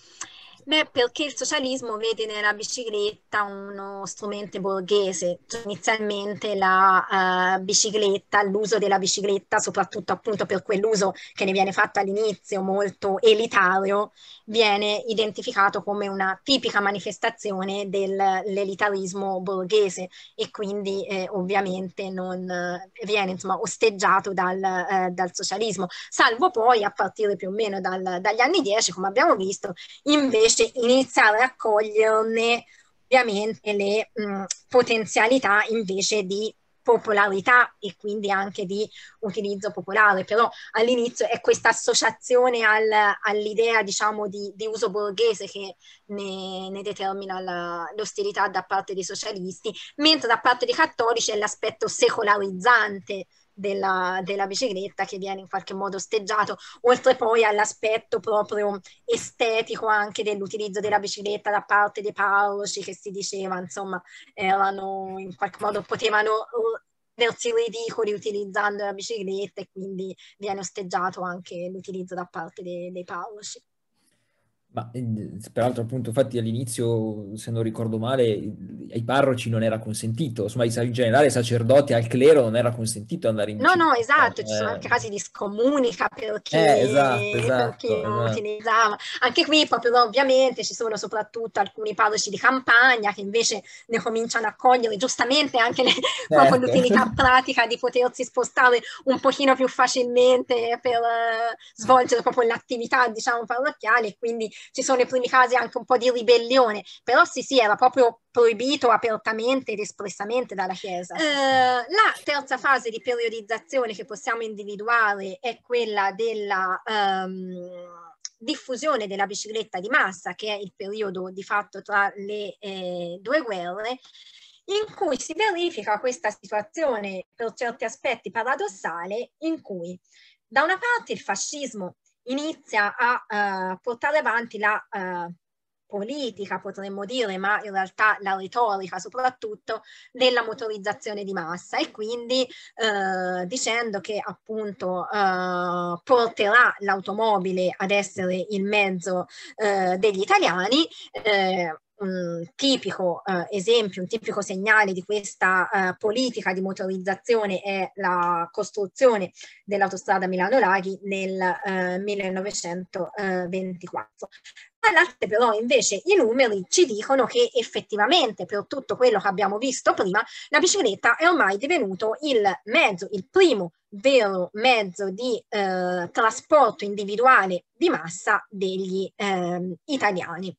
Beh, perché il socialismo vede nella bicicletta uno strumento borghese. Cioè, inizialmente la uh, bicicletta, l'uso della bicicletta, soprattutto appunto per quell'uso che ne viene fatto all'inizio molto elitario, viene identificato come una tipica manifestazione dell'elitarismo borghese e quindi eh, ovviamente non eh, viene insomma osteggiato dal, eh, dal socialismo, salvo poi a partire più o meno dal, dagli anni dieci, come abbiamo visto, invece iniziare a coglierne ovviamente le mh, potenzialità invece di popolarità e quindi anche di utilizzo popolare, però all'inizio è questa associazione al, all'idea diciamo di, di uso borghese che ne, ne determina la, l'ostilità da parte dei socialisti, mentre da parte dei cattolici è l'aspetto secolarizzante della, della bicicletta che viene in qualche modo osteggiato, oltre poi all'aspetto proprio estetico anche dell'utilizzo della bicicletta da parte dei parroci che si diceva, insomma, erano in qualche modo potevano versi ridicoli utilizzando la bicicletta e quindi viene osteggiato anche l'utilizzo da parte dei, dei parroci. Ma eh, peraltro appunto infatti all'inizio, se non ricordo male, ai parroci non era consentito, insomma in generale ai sacerdoti, al clero non era consentito andare in No, no, bicicletta. esatto, ci sono anche Eh, casi di scomunica per eh, esatto, chi, per chi esatto, non esatto. utilizzava. Anche qui proprio ovviamente ci sono soprattutto alcuni parroci di campagna che invece ne cominciano a cogliere giustamente anche le, proprio Certo. l'utilità pratica di potersi spostare un pochino più facilmente per uh, svolgere proprio l'attività, diciamo, parrocchiale, e quindi ci sono i primi casi anche un po' di ribellione, però sì, sì, era proprio proibito apertamente ed espressamente dalla Chiesa. Eh, la terza fase di periodizzazione che possiamo individuare è quella della um, diffusione della bicicletta di massa, che è il periodo di fatto tra le eh, due guerre, in cui si verifica questa situazione per certi aspetti paradossale, in cui da una parte il fascismo inizia a uh, portare avanti la uh, politica, potremmo dire, ma in realtà la retorica soprattutto, della motorizzazione di massa, e quindi eh, dicendo che appunto eh, porterà l'automobile ad essere il mezzo eh, degli italiani. Eh, un tipico eh, esempio, un tipico segnale di questa eh, politica di motorizzazione è la costruzione dell'autostrada Milano-Laghi nel eh, millenovecentoventiquattro. Dall'altra però invece i numeri ci dicono che effettivamente per tutto quello che abbiamo visto prima, la bicicletta è ormai divenuto il mezzo, il primo vero mezzo di eh, trasporto individuale di massa degli eh, italiani.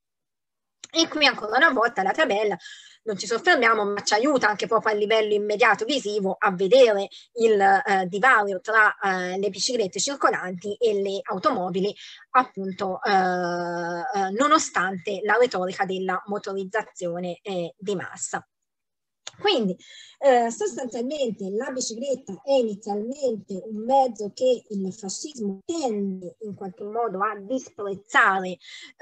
E qui ancora una volta la tabella, non ci soffermiamo, ma ci aiuta anche proprio a livello immediato visivo a vedere il eh, divario tra eh, le biciclette circolanti e le automobili, appunto eh, eh, nonostante la retorica della motorizzazione eh, di massa. Quindi eh, sostanzialmente la bicicletta è inizialmente un mezzo che il fascismo tende in qualche modo a disprezzare eh,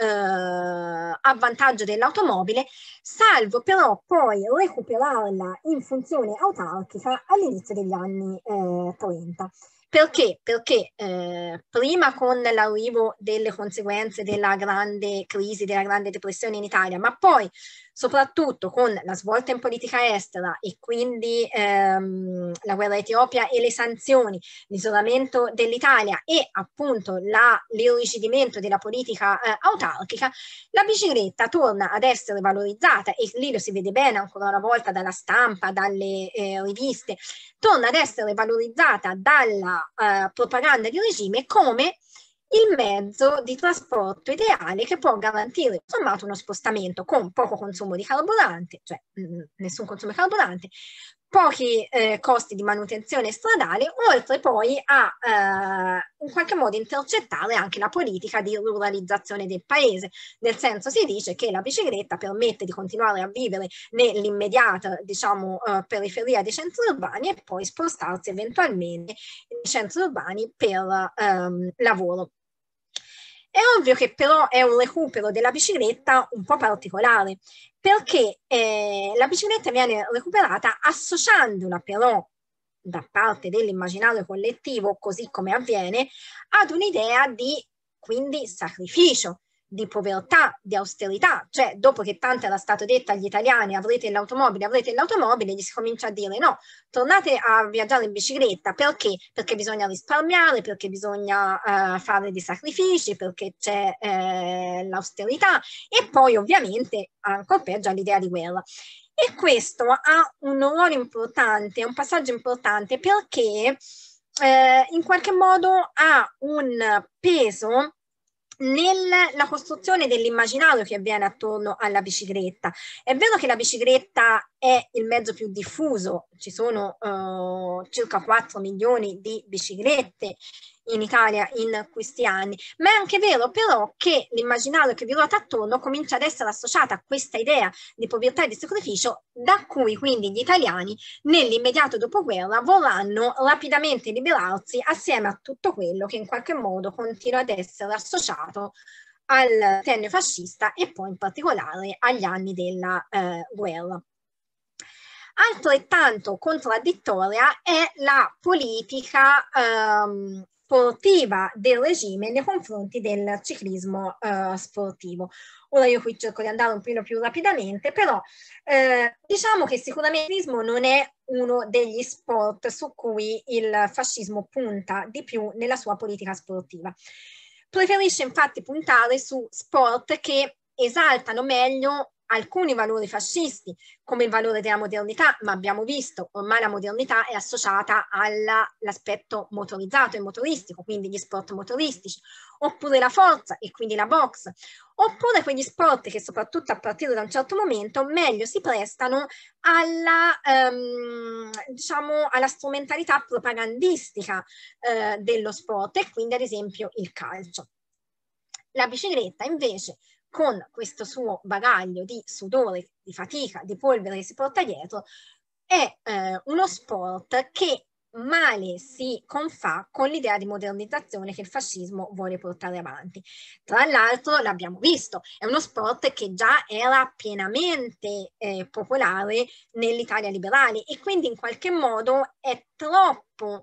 a vantaggio dell'automobile, salvo però poi recuperarla in funzione autarchica all'inizio degli anni eh, trenta. Perché? Perché eh, prima con l'arrivo delle conseguenze della grande crisi, della grande depressione in Italia, ma poi soprattutto con la svolta in politica estera e quindi ehm, la guerra Etiopia e le sanzioni, l'isolamento dell'Italia e appunto l'irrigidimento della politica eh, autarchica, la bicicletta torna ad essere valorizzata, e lì lo si vede bene ancora una volta dalla stampa, dalle eh, riviste, torna ad essere valorizzata dalla eh, propaganda di regime come il mezzo di trasporto ideale che può garantire insomma uno spostamento con poco consumo di carburante, cioè mh, nessun consumo di carburante, pochi eh, costi di manutenzione stradale, oltre poi a eh, in qualche modo intercettare anche la politica di ruralizzazione del paese. Nel senso, si dice che la bicicletta permette di continuare a vivere nell'immediata, diciamo, eh, periferia dei centri urbani e poi spostarsi eventualmente nei centri urbani per ehm, lavoro. È ovvio che però è un recupero della bicicletta un po' particolare, perché eh, la bicicletta viene recuperata associandola però da parte dell'immaginario collettivo, così come avviene, ad un'idea di quindi sacrificio, di povertà, di austerità, cioè dopo che tanto era stato detto agli italiani avrete l'automobile, avrete l'automobile, gli si comincia a dire no, tornate a viaggiare in bicicletta, perché? Perché bisogna risparmiare, perché bisogna uh, fare dei sacrifici, perché c'è eh, l'austerità, e poi ovviamente ancora peggio l'idea di guerra. E questo ha un ruolo importante, un passaggio importante, perché eh, in qualche modo ha un peso nella costruzione dell'immaginario che avviene attorno alla bicicletta. È vero che la bicicletta è il mezzo più diffuso, ci sono uh, circa quattro milioni di biciclette in Italia in questi anni, ma è anche vero però che l'immaginario che vi ruota attorno comincia ad essere associato a questa idea di povertà e di sacrificio, da cui quindi gli italiani nell'immediato dopoguerra vorranno rapidamente liberarsi assieme a tutto quello che in qualche modo continua ad essere associato al triennio fascista e poi in particolare agli anni della eh, guerra. Altrettanto contraddittoria è la politica ehm, sportiva del regime nei confronti del ciclismo eh, sportivo. Ora io qui cerco di andare un po' più rapidamente, però eh, diciamo che sicuramente il ciclismo non è uno degli sport su cui il fascismo punta di più nella sua politica sportiva. Preferisce infatti puntare su sport che esaltano meglio alcuni valori fascisti, come il valore della modernità, ma abbiamo visto ormai la modernità è associata all'aspetto motorizzato e motoristico, quindi gli sport motoristici, oppure la forza e quindi la box, oppure quegli sport che soprattutto a partire da un certo momento meglio si prestano alla, ehm, diciamo, alla strumentalità propagandistica eh, dello sport, e quindi ad esempio il calcio. La bicicletta invece, con questo suo bagaglio di sudore, di fatica, di polvere che si porta dietro, è eh, uno sport che male si confà con l'idea di modernizzazione che il fascismo vuole portare avanti. Tra l'altro, l'abbiamo visto, è uno sport che già era pienamente eh, popolare nell'Italia liberale, e quindi in qualche modo è troppo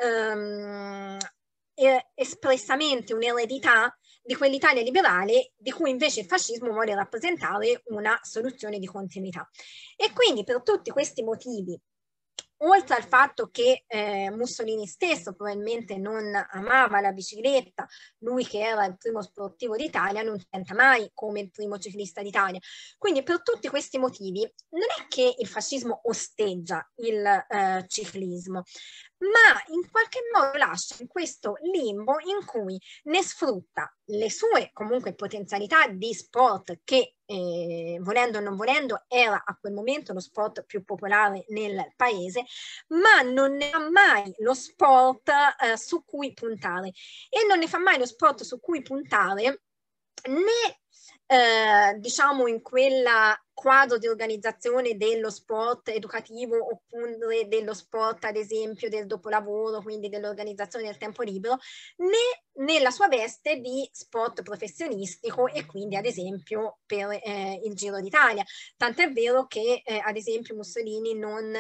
ehm, espressamente un'eredità di quell'Italia liberale di cui invece il fascismo vuole rappresentare una soluzione di continuità. E quindi per tutti questi motivi, oltre al fatto che eh, Mussolini stesso probabilmente non amava la bicicletta, lui che era il primo sportivo d'Italia non diventa mai come il primo ciclista d'Italia. Quindi per tutti questi motivi non è che il fascismo osteggia il eh, ciclismo, ma in qualche modo lascia in questo limbo in cui ne sfrutta le sue comunque potenzialità di sport che eh, volendo o non volendo era a quel momento lo sport più popolare nel paese, ma non ne ha mai lo sport eh, su cui puntare, e non ne fa mai lo sport su cui puntare né eh, diciamo in quella quadro di organizzazione dello sport educativo oppure dello sport ad esempio del dopolavoro, quindi dell'organizzazione del tempo libero, né nella sua veste di sport professionistico e quindi ad esempio per eh, il Giro d'Italia. Tant'è vero che eh, ad esempio Mussolini non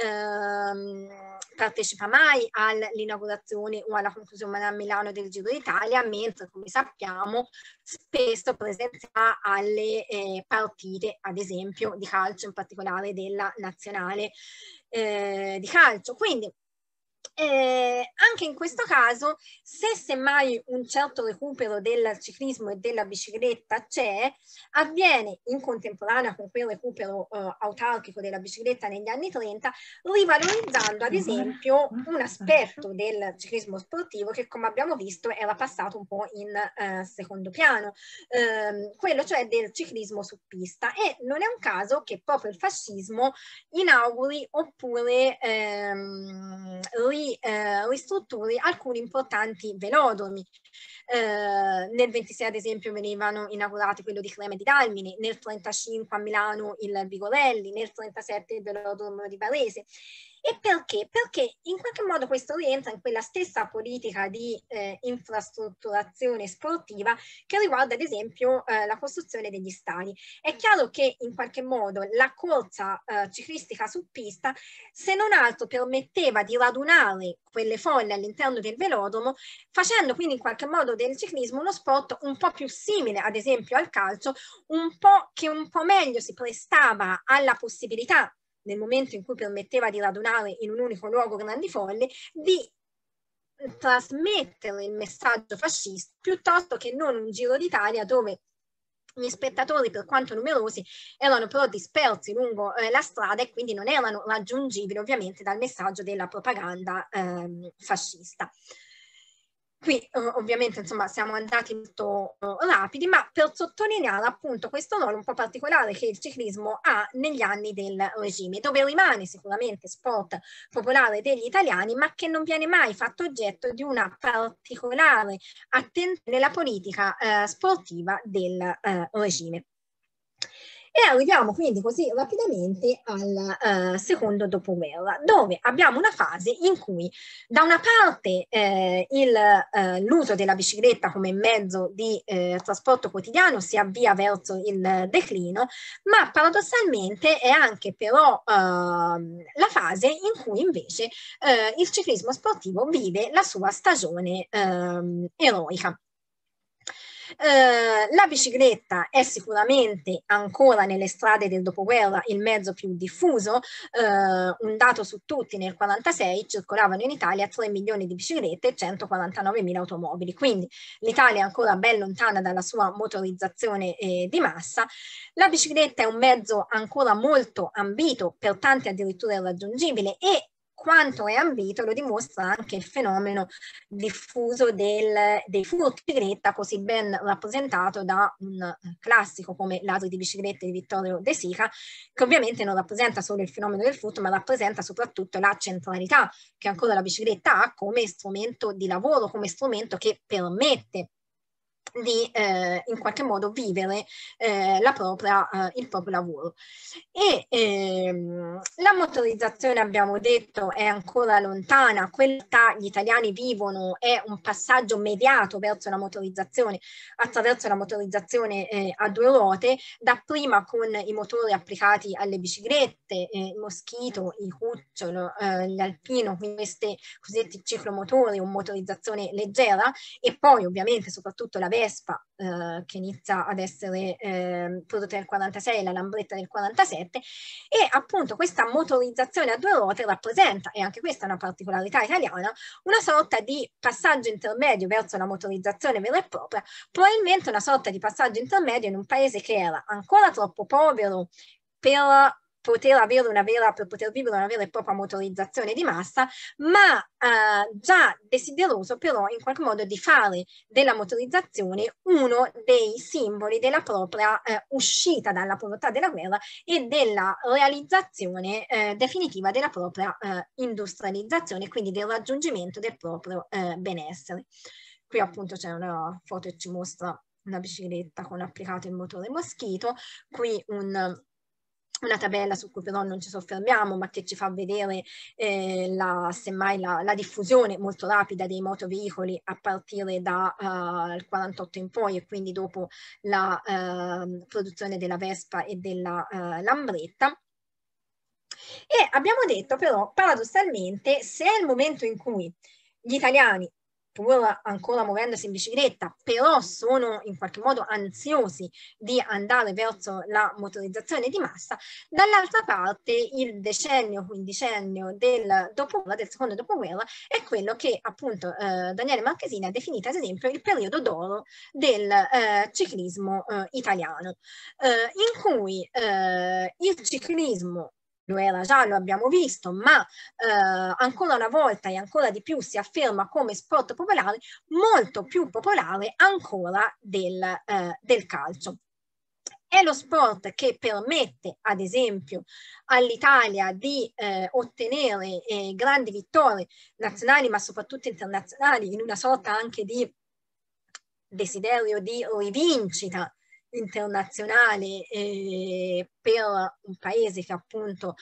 ehm, partecipa mai all'inaugurazione o alla conclusione a Milano del Giro d'Italia, mentre come sappiamo spesso presenza alle eh, partite ad esempio di calcio, in particolare della nazionale eh, di calcio. Quindi eh, anche in questo caso, se semmai un certo recupero del ciclismo e della bicicletta c'è, avviene in contemporanea con quel recupero eh, autarchico della bicicletta negli anni trenta, rivalorizzando ad esempio un aspetto del ciclismo sportivo che, come abbiamo visto, era passato un po' in eh, secondo piano, ehm, quello cioè del ciclismo su pista. E non è un caso che proprio il fascismo inauguri oppure ehm, ri, eh, ristrutturi alcuni importanti velodromi. Eh, nel ventisei ad esempio venivano inaugurati quello di Crema di Dalmine, nel trentacinque a Milano il Vigorelli, nel trentasette il velodromo di Varese. E perché? Perché in qualche modo questo rientra in quella stessa politica di eh, infrastrutturazione sportiva che riguarda ad esempio eh, la costruzione degli stadi. È chiaro che in qualche modo la corsa eh, ciclistica su pista, se non altro, permetteva di radunare quelle folle all'interno del velodromo, facendo quindi in qualche modo del ciclismo uno sport un po' più simile ad esempio al calcio, un po' che un po' meglio si prestava alla possibilità, nel momento in cui permetteva di radunare in un unico luogo grandi folle, di trasmettere il messaggio fascista, piuttosto che non un Giro d'Italia dove gli spettatori, per quanto numerosi, erano però dispersi lungo eh, la strada e quindi non erano raggiungibili ovviamente dal messaggio della propaganda ehm, fascista. Qui eh, ovviamente insomma siamo andati molto eh, rapidi, ma per sottolineare appunto questo ruolo un po' particolare che il ciclismo ha negli anni del regime, dove rimane sicuramente sport popolare degli italiani, ma che non viene mai fatto oggetto di una particolare attenzione nella politica eh, sportiva del eh, regime. E arriviamo quindi così rapidamente al uh, secondo dopoguerra, dove abbiamo una fase in cui da una parte eh, uh, l'uso della bicicletta come mezzo di eh, trasporto quotidiano si avvia verso il declino, ma paradossalmente è anche però uh, la fase in cui invece uh, il ciclismo sportivo vive la sua stagione uh, eroica. Uh, la bicicletta è sicuramente ancora nelle strade del dopoguerra il mezzo più diffuso, uh, un dato su tutti: nel quarantasei circolavano in Italia tre milioni di biciclette e centoquarantanovemila automobili, quindi l'Italia è ancora ben lontana dalla sua motorizzazione eh, di massa. La bicicletta è un mezzo ancora molto ambito, per tanti addirittura irraggiungibile, e quanto è ambito lo dimostra anche il fenomeno diffuso del, dei furti di bicicletta, così ben rappresentato da un classico come Ladri di biciclette di Vittorio De Sica, che ovviamente non rappresenta solo il fenomeno del furto, ma rappresenta soprattutto la centralità che ancora la bicicletta ha come strumento di lavoro, come strumento che permette di eh, in qualche modo vivere eh, la propria, eh, il proprio lavoro. E ehm, la motorizzazione, abbiamo detto, è ancora lontana. Quella che gli italiani vivono è un passaggio mediato verso la motorizzazione, attraverso la motorizzazione eh, a due ruote, dapprima con i motori applicati alle biciclette, eh, il Moschito, il Cucciolo, eh, l'Alpino, quindi questi cosiddetti ciclomotori o motorizzazione leggera, e poi ovviamente soprattutto la Vespa, eh, che inizia ad essere eh, prodotta nel quarantasei e la Lambretta nel quarantasette, e appunto questa motorizzazione a due ruote rappresenta, e anche questa è una particolarità italiana, una sorta di passaggio intermedio verso la motorizzazione vera e propria, probabilmente una sorta di passaggio intermedio in un paese che era ancora troppo povero per poter avere una vera, per poter vivere una vera e propria motorizzazione di massa, ma eh, già desideroso però in qualche modo di fare della motorizzazione uno dei simboli della propria eh, uscita dalla povertà della guerra e della realizzazione eh, definitiva della propria eh, industrializzazione, quindi del raggiungimento del proprio eh, benessere. Qui appunto c'è una foto che ci mostra una bicicletta con applicato il motore Moschito, qui un una tabella su cui però non ci soffermiamo, ma che ci fa vedere eh, la, semmai la, la diffusione molto rapida dei motoveicoli a partire dal uh, quarantotto in poi, e quindi dopo la uh, produzione della Vespa e della uh, Lambretta. E abbiamo detto però, paradossalmente, se è il momento in cui gli italiani, pur ancora muovendosi in bicicletta, però sono in qualche modo ansiosi di andare verso la motorizzazione di massa, dall'altra parte il decennio, quindicennio del dopoguerra, del secondo dopoguerra, è quello che appunto eh, Daniele Marchesini ha definito ad esempio il periodo d'oro del eh, ciclismo eh, italiano, eh, in cui eh, il ciclismo lo era già, lo abbiamo visto, ma eh, ancora una volta e ancora di più si afferma come sport popolare, molto più popolare ancora del, eh, del calcio. È lo sport che permette, ad esempio, all'Italia di eh, ottenere eh, grandi vittorie nazionali, ma soprattutto internazionali, in una sorta anche di desiderio di rivincita internazionale eh, per un paese che appunto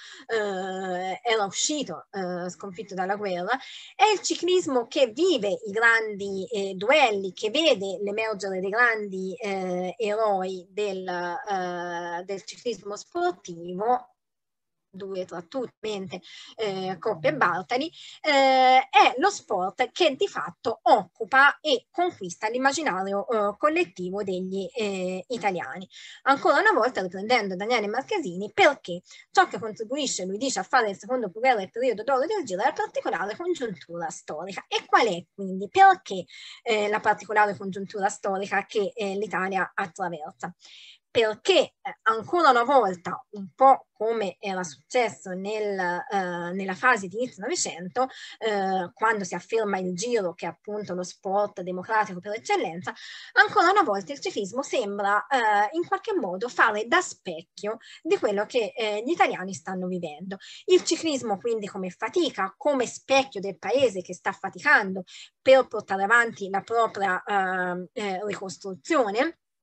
eh, era uscito eh, sconfitto dalla guerra. È il ciclismo che vive i grandi eh, duelli, che vede l'emergere dei grandi eh, eroi del, eh, del ciclismo sportivo, due tra tutti, eh, Coppi e Bartali, eh, è lo sport che di fatto occupa e conquista l'immaginario eh, collettivo degli eh, italiani. Ancora una volta riprendendo Daniele Marchesini, perché ciò che contribuisce, lui dice, a fare il secondo dopoguerra e il periodo d'oro del Giro è la particolare congiuntura storica. E qual è quindi? Perché eh, la particolare congiuntura storica che eh, l'Italia attraversa? Perché eh, ancora una volta, un po' come era successo nel, eh, nella fase di inizio Novecento, eh, quando si afferma il Giro, che è appunto lo sport democratico per eccellenza, ancora una volta il ciclismo sembra eh, in qualche modo fare da specchio di quello che eh, gli italiani stanno vivendo. Il ciclismo quindi come fatica, come specchio del paese che sta faticando per portare avanti la propria eh, eh, ricostruzione,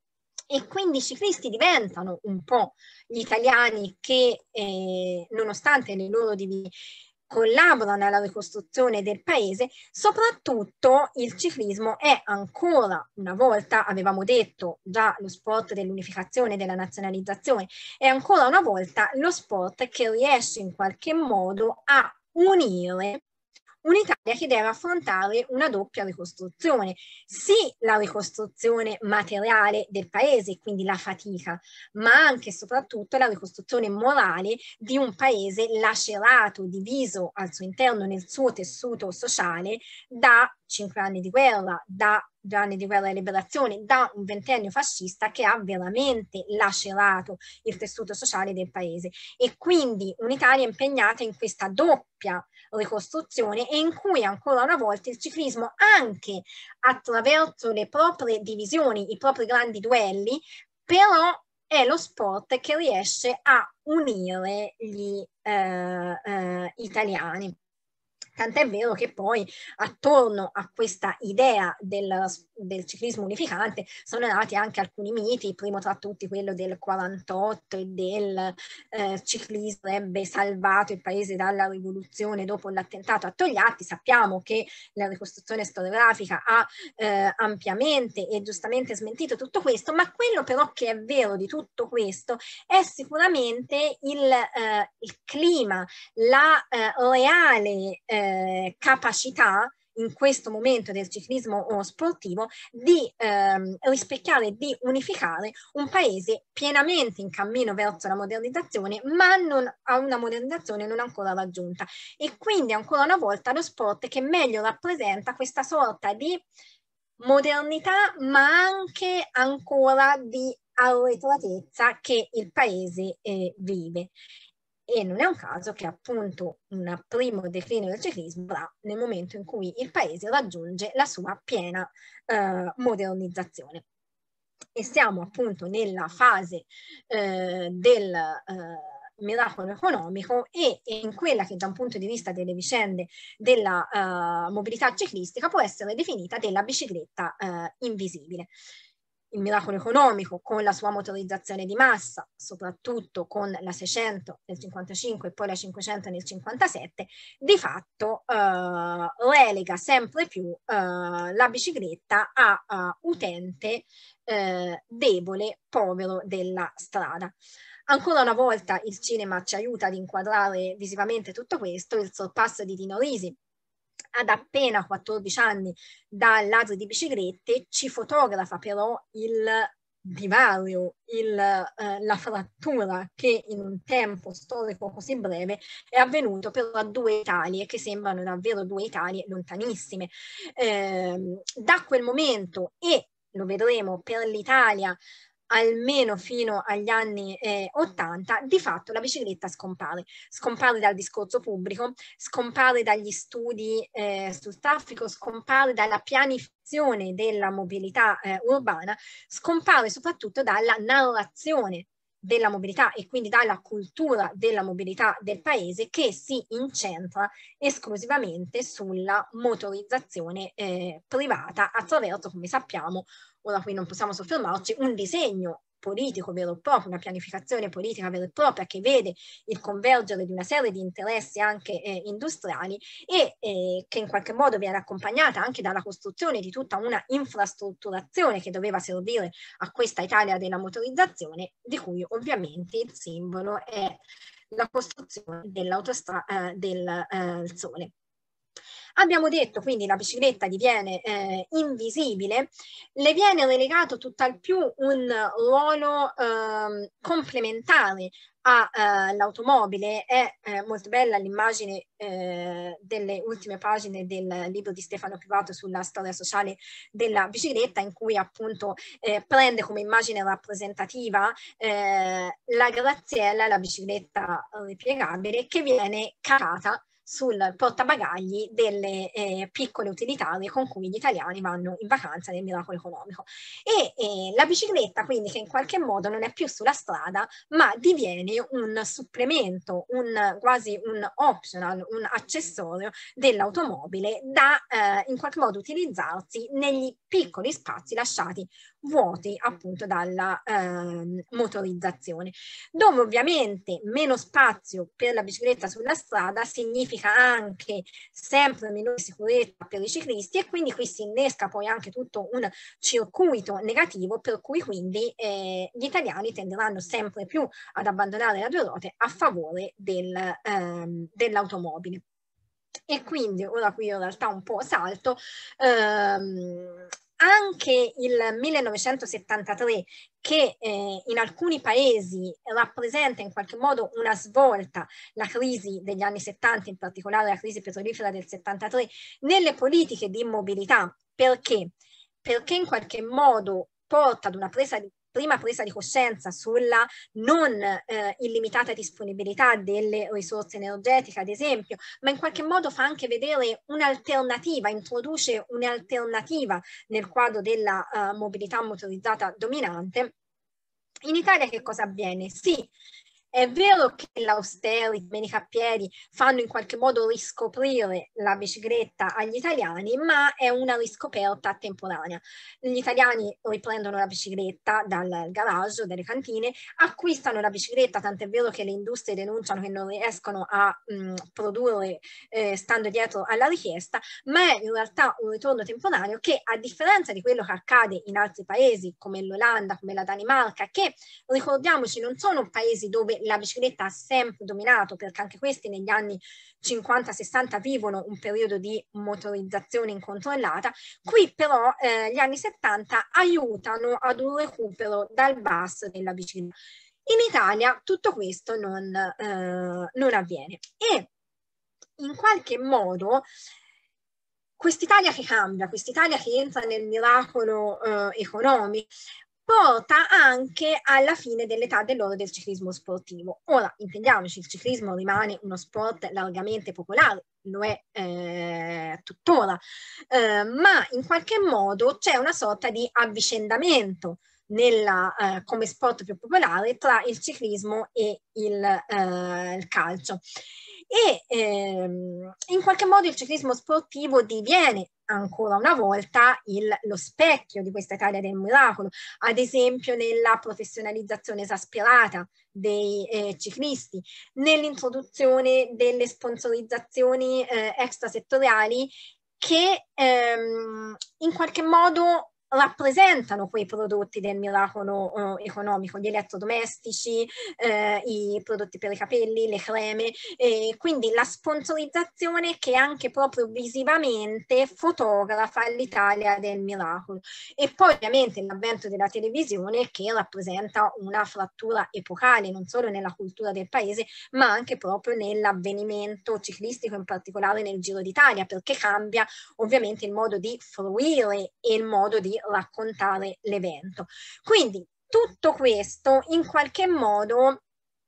e quindi i ciclisti diventano un po' gli italiani che, eh, nonostante le loro divisioni, collaborano alla ricostruzione del paese. Soprattutto il ciclismo è ancora una volta, avevamo detto già, lo sport dell'unificazione, della nazionalizzazione, è ancora una volta lo sport che riesce in qualche modo a unire un'Italia che deve affrontare una doppia ricostruzione, sì la ricostruzione materiale del paese, quindi la fatica, ma anche e soprattutto la ricostruzione morale di un paese lacerato, diviso al suo interno nel suo tessuto sociale da cinque anni di guerra, da due anni di guerra e liberazione, da un ventennio fascista che ha veramente lacerato il tessuto sociale del paese. E quindi un'Italia impegnata in questa doppia ricostruzione e in cui ancora una volta il ciclismo, anche attraverso le proprie divisioni, i propri grandi duelli, però è lo sport che riesce a unire gli eh, eh, italiani. Tant'è vero che poi attorno a questa idea del, del ciclismo unificante sono nati anche alcuni miti, primo tra tutti quello del quarantotto e del eh, ciclismo avrebbe salvato il paese dalla rivoluzione dopo l'attentato a Togliatti. Sappiamo che la ricostruzione storiografica ha eh, ampiamente e giustamente smentito tutto questo, ma quello però che è vero di tutto questo è sicuramente il, eh, il clima, la eh, reale eh, capacità in questo momento del ciclismo sportivo di ehm, rispecchiare, di unificare un paese pienamente in cammino verso la modernizzazione, ma non a una modernizzazione non ancora raggiunta. E quindi ancora una volta lo sport che meglio rappresenta questa sorta di modernità, ma anche ancora di arretratezza che il paese eh, vive. E non è un caso che appunto un primo declino del ciclismo avrà nel momento in cui il paese raggiunge la sua piena eh, modernizzazione. E siamo appunto nella fase eh, del eh, miracolo economico e, e in quella che da un punto di vista delle vicende della uh, mobilità ciclistica può essere definita della bicicletta uh, invisibile. Il miracolo economico con la sua motorizzazione di massa, soprattutto con la seicento nel cinquantacinque e poi la cinquecento nel cinquantasette, di fatto uh, relega sempre più uh, la bicicletta a uh, utente uh, debole, povero della strada. Ancora una volta il cinema ci aiuta ad inquadrare visivamente tutto questo, il sorpasso di Dino Risi ad appena quattordici anni da ladro di biciclette ci fotografa però il divario, il, eh, la frattura che in un tempo storico così breve è avvenuto però a due Italie che sembrano davvero due Italie lontanissime. Eh, da quel momento, e lo vedremo per l'Italia almeno fino agli anni eh, ottanta, di fatto la bicicletta scompare. Scompare dal discorso pubblico, scompare dagli studi eh, sul traffico, scompare dalla pianificazione della mobilità eh, urbana, scompare soprattutto dalla narrazione della mobilità e quindi dalla cultura della mobilità del paese che si incentra esclusivamente sulla motorizzazione eh, privata attraverso, come sappiamo, ora qui non possiamo soffermarci, un disegno politico vero e proprio, una pianificazione politica vera e propria che vede il convergere di una serie di interessi anche eh, industriali e eh, che in qualche modo viene accompagnata anche dalla costruzione di tutta una infrastrutturazione che doveva servire a questa Italia della motorizzazione, di cui ovviamente il simbolo è la costruzione dell'autostrada eh, del eh, Sole. Abbiamo detto quindi la bicicletta diviene eh, invisibile, le viene relegato tutt'al più un ruolo eh, complementare all'automobile. È eh, molto bella l'immagine eh, delle ultime pagine del libro di Stefano Pivato sulla storia sociale della bicicletta, in cui appunto eh, prende come immagine rappresentativa eh, la Graziella, la bicicletta ripiegabile, che viene caricata sul portabagagli delle eh, piccole utilitarie con cui gli italiani vanno in vacanza nel miracolo economico. E eh, la bicicletta, quindi, che in qualche modo non è più sulla strada, ma diviene un supplemento, un, quasi un optional, un accessorio dell'automobile da eh, in qualche modo utilizzarsi negli piccoli spazi lasciati vuoti appunto dalla eh, motorizzazione, dove ovviamente meno spazio per la bicicletta sulla strada significa anche sempre minore sicurezza per i ciclisti, e quindi qui si innesca poi anche tutto un circuito negativo, per cui quindi eh, gli italiani tenderanno sempre più ad abbandonare le due ruote a favore del, ehm, dell'automobile. E quindi ora qui in realtà un po' salto, ehm, anche il millenovecentosettantatré, che eh, in alcuni paesi rappresenta in qualche modo una svolta, la crisi degli anni settanta, in particolare la crisi petrolifera del settantatré, nelle politiche di mobilità. Perché? Perché in qualche modo porta ad una presa di prima presa di coscienza sulla non eh, illimitata disponibilità delle risorse energetiche, ad esempio, ma in qualche modo fa anche vedere un'alternativa, introduce un'alternativa nel quadro della uh, mobilità motorizzata dominante. In Italia che cosa avviene? Sì, è vero che l'austerity, i cappieri fanno in qualche modo riscoprire la bicicletta agli italiani, ma è una riscoperta temporanea. Gli italiani riprendono la bicicletta dal garage, dalle cantine, acquistano la bicicletta, tant'è vero che le industrie denunciano che non riescono a mh, produrre eh, stando dietro alla richiesta, ma è in realtà un ritorno temporaneo che, a differenza di quello che accade in altri paesi come l'Olanda, come la Danimarca, che ricordiamoci non sono paesi dove la bicicletta ha sempre dominato, perché anche questi negli anni cinquanta sessanta vivono un periodo di motorizzazione incontrollata. Qui però eh, gli anni settanta aiutano ad un recupero dal basso della bicicletta. In Italia tutto questo non, eh, non avviene, e in qualche modo quest'Italia che cambia, quest'Italia che entra nel miracolo eh, economico, porta anche alla fine dell'età dell'oro del ciclismo sportivo. Ora, intendiamoci, il ciclismo rimane uno sport largamente popolare, lo è eh, tuttora, eh, ma in qualche modo c'è una sorta di avvicendamento nella, eh, come sport più popolare tra il ciclismo e il, eh, il calcio. E ehm, in qualche modo il ciclismo sportivo diviene ancora una volta il, lo specchio di questa Italia del miracolo, ad esempio nella professionalizzazione esasperata dei eh, ciclisti, nell'introduzione delle sponsorizzazioni eh, extrasettoriali che ehm, in qualche modo rappresentano quei prodotti del miracolo eh, economico, gli elettrodomestici, eh, i prodotti per i capelli, le creme, eh, quindi la sponsorizzazione che anche proprio visivamente fotografa l'Italia del miracolo. E poi ovviamente l'avvento della televisione, che rappresenta una frattura epocale non solo nella cultura del paese, ma anche proprio nell'avvenimento ciclistico, in particolare nel Giro d'Italia, perché cambia ovviamente il modo di fruire e il modo di raccontare l'evento. Quindi tutto questo in qualche modo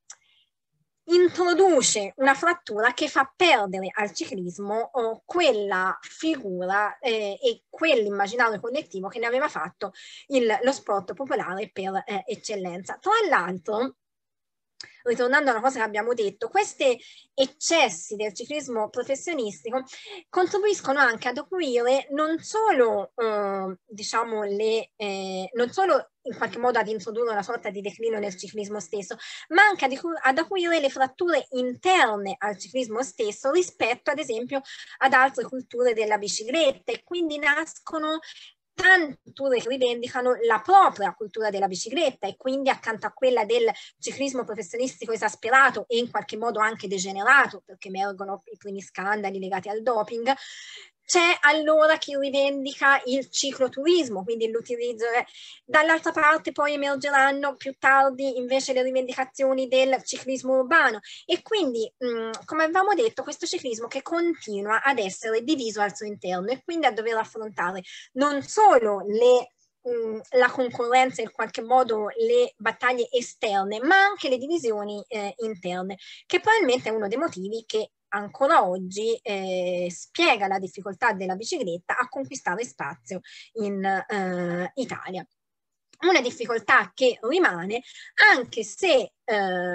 introduce una frattura che fa perdere al ciclismo oh, quella figura eh, e quell'immaginario collettivo che ne aveva fatto il, lo sport popolare per eh, eccellenza. Tra l'altro, ritornando alla cosa che abbiamo detto, questi eccessi del ciclismo professionistico contribuiscono anche ad acuire non solo, eh, diciamo, le, eh, non solo in qualche modo ad introdurre una sorta di declino nel ciclismo stesso, ma anche ad, ad acuire le fratture interne al ciclismo stesso rispetto, ad esempio, ad altre culture della bicicletta, e quindi nascono tante culture che rivendicano la propria cultura della bicicletta, e quindi accanto a quella del ciclismo professionistico esasperato e in qualche modo anche degenerato, perché emergono i primi scandali legati al doping, c'è allora chi rivendica il cicloturismo, quindi l'utilizzo. Dall'altra parte poi emergeranno più tardi invece le rivendicazioni del ciclismo urbano, e quindi mh, come avevamo detto, questo ciclismo che continua ad essere diviso al suo interno e quindi a dover affrontare non solo le la concorrenza, in qualche modo le battaglie esterne, ma anche le divisioni eh, interne, che probabilmente è uno dei motivi che ancora oggi eh, spiega la difficoltà della bicicletta a conquistare spazio in eh, Italia. Una difficoltà che rimane, anche se eh,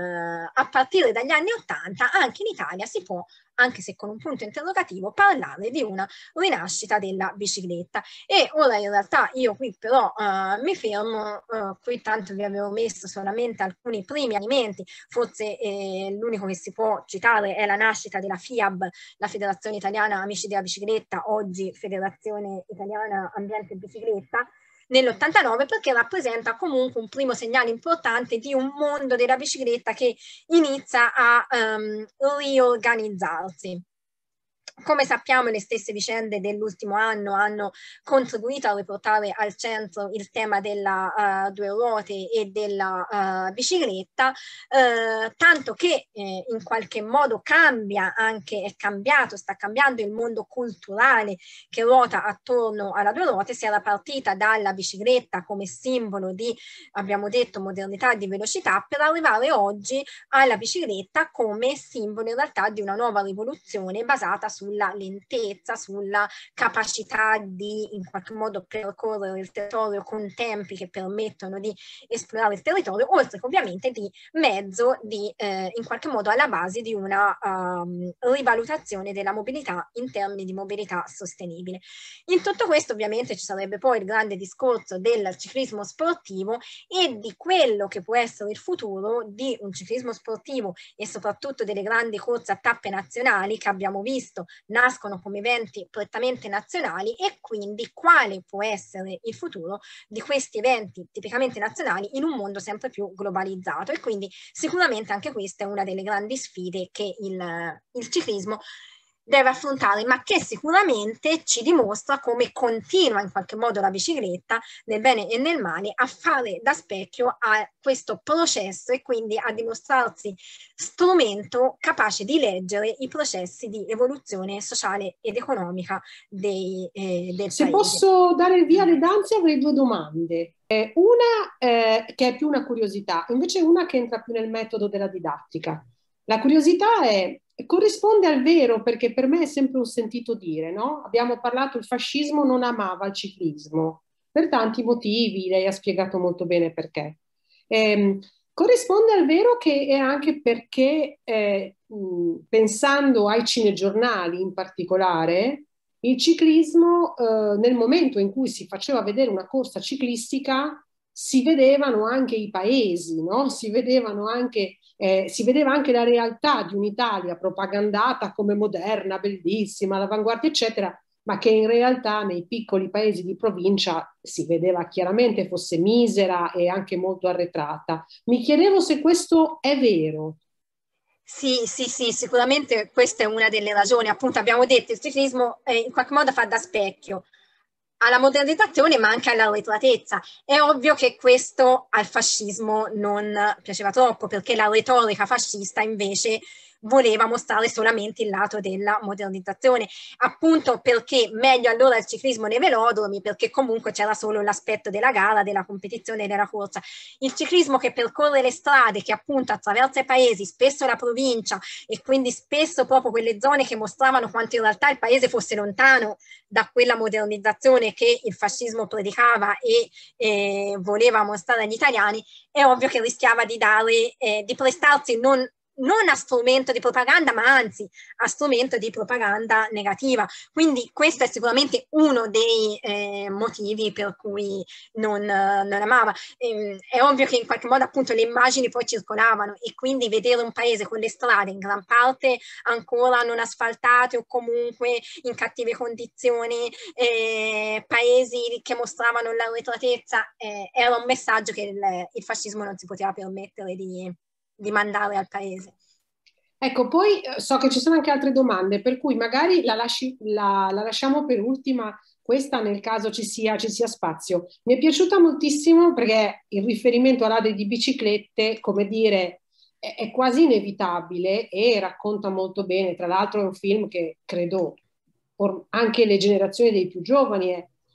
a partire dagli anni Ottanta anche in Italia si può, anche se con un punto interrogativo, parlare di una rinascita della bicicletta. E ora in realtà io qui però eh, mi fermo, eh, qui tanto vi avevo messo solamente alcuni primi elementi, forse eh, l'unico che si può citare è la nascita della FIAB, la Federazione Italiana Amici della Bicicletta, oggi Federazione Italiana Ambiente e Bicicletta, nell'ottantanove, perché rappresenta comunque un primo segnale importante di un mondo della bicicletta che inizia a um, riorganizzarsi. Come sappiamo, le stesse vicende dell'ultimo anno hanno contribuito a riportare al centro il tema della uh, due ruote e della uh, bicicletta, uh, tanto che eh, in qualche modo cambia anche, è cambiato, sta cambiando il mondo culturale che ruota attorno alla due ruote. Si era partita dalla bicicletta come simbolo di, abbiamo detto, modernità e di velocità, per arrivare oggi alla bicicletta come simbolo in realtà di una nuova rivoluzione basata su sulla lentezza, sulla capacità di in qualche modo percorrere il territorio con tempi che permettono di esplorare il territorio, oltre che ovviamente di mezzo di eh, in qualche modo alla base di una um, rivalutazione della mobilità in termini di mobilità sostenibile. In tutto questo ovviamente ci sarebbe poi il grande discorso del ciclismo sportivo e di quello che può essere il futuro di un ciclismo sportivo e soprattutto delle grandi corse a tappe nazionali che abbiamo visto nascono come eventi prettamente nazionali, e quindi quale può essere il futuro di questi eventi tipicamente nazionali in un mondo sempre più globalizzato. E quindi sicuramente anche questa è una delle grandi sfide che il, il ciclismo deve affrontare, ma che sicuramente ci dimostra come continua in qualche modo la bicicletta, nel bene e nel male, a fare da specchio a questo processo e quindi a dimostrarsi strumento capace di leggere i processi di evoluzione sociale ed economica dei, eh, del Se paese. posso dare il via alle danze, avrei due domande. Eh, una eh, che è più una curiosità, invece una che entra più nel metodo della didattica. La curiosità è, corrisponde al vero, perché per me è sempre un sentito dire, no? Abbiamo parlato, il fascismo non amava il ciclismo, per tanti motivi, lei ha spiegato molto bene perché. Eh, corrisponde al vero che è anche perché, eh, mh, pensando ai cinegiornali in particolare, il ciclismo, eh, nel momento in cui si faceva vedere una corsa ciclistica, si vedevano anche i paesi, no? Si vedevano anche, eh, si vedeva anche la realtà di un'Italia propagandata come moderna, bellissima, all'avanguardia, eccetera, ma che in realtà nei piccoli paesi di provincia si vedeva chiaramente fosse misera e anche molto arretrata. Mi chiedevo se questo è vero. Sì, sì, sì, sicuramente questa è una delle ragioni. Appunto abbiamo detto, il ciclismo eh, in qualche modo fa da specchio alla modernizzazione ma anche all'arretratezza. È ovvio che questo al fascismo non piaceva troppo, perché la retorica fascista invece voleva mostrare solamente il lato della modernizzazione, appunto perché meglio allora il ciclismo nei velodromi, perché comunque c'era solo l'aspetto della gara, della competizione e della corsa. Il ciclismo che percorre le strade, che appunto attraversa i paesi, spesso la provincia, e quindi spesso proprio quelle zone che mostravano quanto in realtà il paese fosse lontano da quella modernizzazione che il fascismo predicava e eh, voleva mostrare agli italiani, è ovvio che rischiava di dare, eh, di prestarsi non non a strumento di propaganda, ma anzi a strumento di propaganda negativa. Quindi questo è sicuramente uno dei eh, motivi per cui non, non amava. E, è ovvio che in qualche modo appunto le immagini poi circolavano, e quindi vedere un paese con le strade in gran parte ancora non asfaltate o comunque in cattive condizioni, eh, paesi che mostravano l'arretratezza, eh, era un messaggio che il, il fascismo non si poteva permettere di di mandare al paese. Ecco, poi so che ci sono anche altre domande, per cui magari la, lasci, la, la lasciamo per ultima, questa nel caso ci sia, ci sia spazio. Mi è piaciuta moltissimo perché il riferimento all'Ade di biciclette, come dire, è, è quasi inevitabile e racconta molto bene. Tra l'altro è un film che credo or, anche le generazioni dei più giovani è,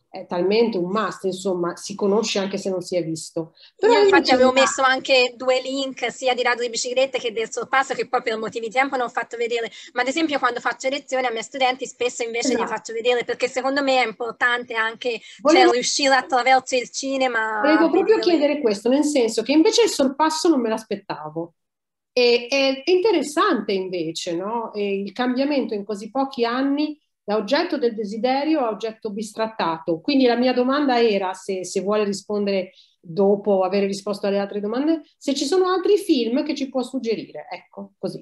è talmente un must, insomma, si conosce anche se non si è visto. Però io infatti avevo una... messo anche due link sia di Raddo di Biciclette che del Sorpasso, che poi per motivi di tempo non ho fatto vedere, ma ad esempio quando faccio lezioni ai miei studenti spesso invece esatto. li faccio vedere, perché secondo me è importante anche Volevo... cioè, riuscire attraverso il cinema. Volevo proprio vedere... chiedere questo, nel senso che invece il Sorpasso non me l'aspettavo. E, è interessante invece, no? E il cambiamento in così pochi anni da oggetto del desiderio a oggetto bistrattato. Quindi la mia domanda era, se, se vuole rispondere dopo aver risposto alle altre domande, se ci sono altri film che ci può suggerire. Ecco, così.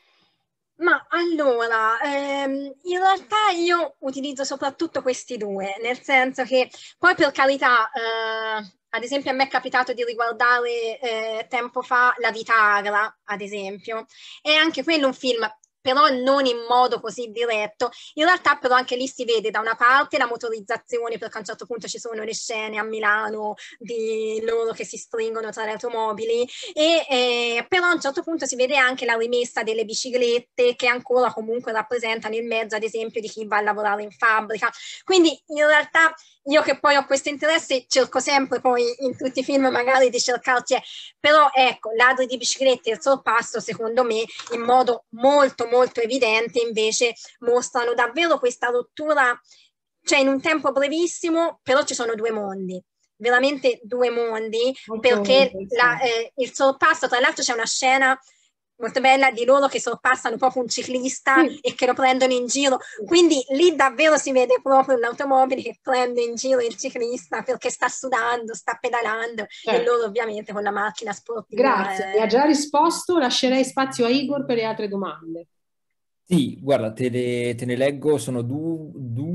Ma allora, ehm, in realtà io utilizzo soprattutto questi due, nel senso che poi per carità, eh, ad esempio a me è capitato di riguardare eh, tempo fa La vita agra, ad esempio, e anche quello un film, però non in modo così diretto. In realtà però anche lì si vede da una parte la motorizzazione, perché a un certo punto ci sono le scene a Milano di loro che si stringono tra le automobili, e eh, però a un certo punto si vede anche la rimessa delle biciclette che ancora comunque rappresentano il mezzo, ad esempio, di chi va a lavorare in fabbrica. Quindi in realtà io che poi ho questo interesse cerco sempre poi in tutti i film magari di cercarci, però ecco, Ladri di biciclette e Il Sorpasso secondo me in modo molto molto evidente invece mostrano davvero questa rottura, cioè in un tempo brevissimo, però ci sono due mondi, veramente due mondi, molto perché la, eh, Il Sorpasso, tra l'altro c'è una scena molto bella di loro che sorpassano proprio un ciclista sì. e che lo prendono in giro, quindi lì davvero si vede proprio l'automobile che prende in giro il ciclista perché sta sudando, sta pedalando, certo. e loro ovviamente con la macchina sportiva. Grazie, eh... mi ha già risposto, lascerei spazio a Igor per le altre domande. Sì, guarda, te, le, te ne leggo, sono du,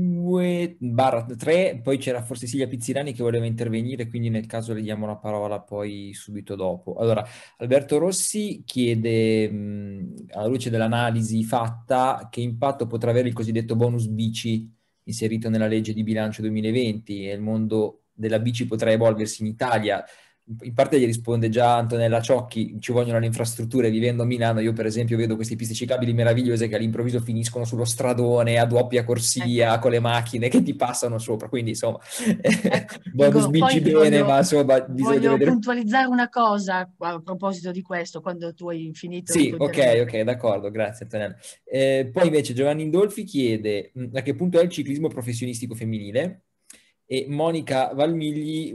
due, barra tre, poi c'era forse Silvia Pizzirani che voleva intervenire, quindi nel caso le diamo la parola poi subito dopo. Allora, Alberto Rossi chiede, mh, alla luce dell'analisi fatta, che impatto potrà avere il cosiddetto bonus bici inserito nella legge di bilancio duemilaventi, e il mondo della bici potrà evolversi in Italia. In parte gli risponde già Antonella Ciocchi, ci vogliono le infrastrutture. Vivendo a Milano io per esempio vedo queste piste ciclabili meravigliose che all'improvviso finiscono sullo stradone a doppia corsia, ecco, con le macchine che ti passano sopra, quindi insomma ecco, bonus bici bene, voglio, ma insomma bisogna voglio vedere... puntualizzare una cosa a proposito di questo quando tu hai finito. Sì, ok, ok, d'accordo, grazie Antonella. Eh, poi invece Giovanni Indolfi chiede mh, a che punto è il ciclismo professionistico femminile. E Monica Valmigli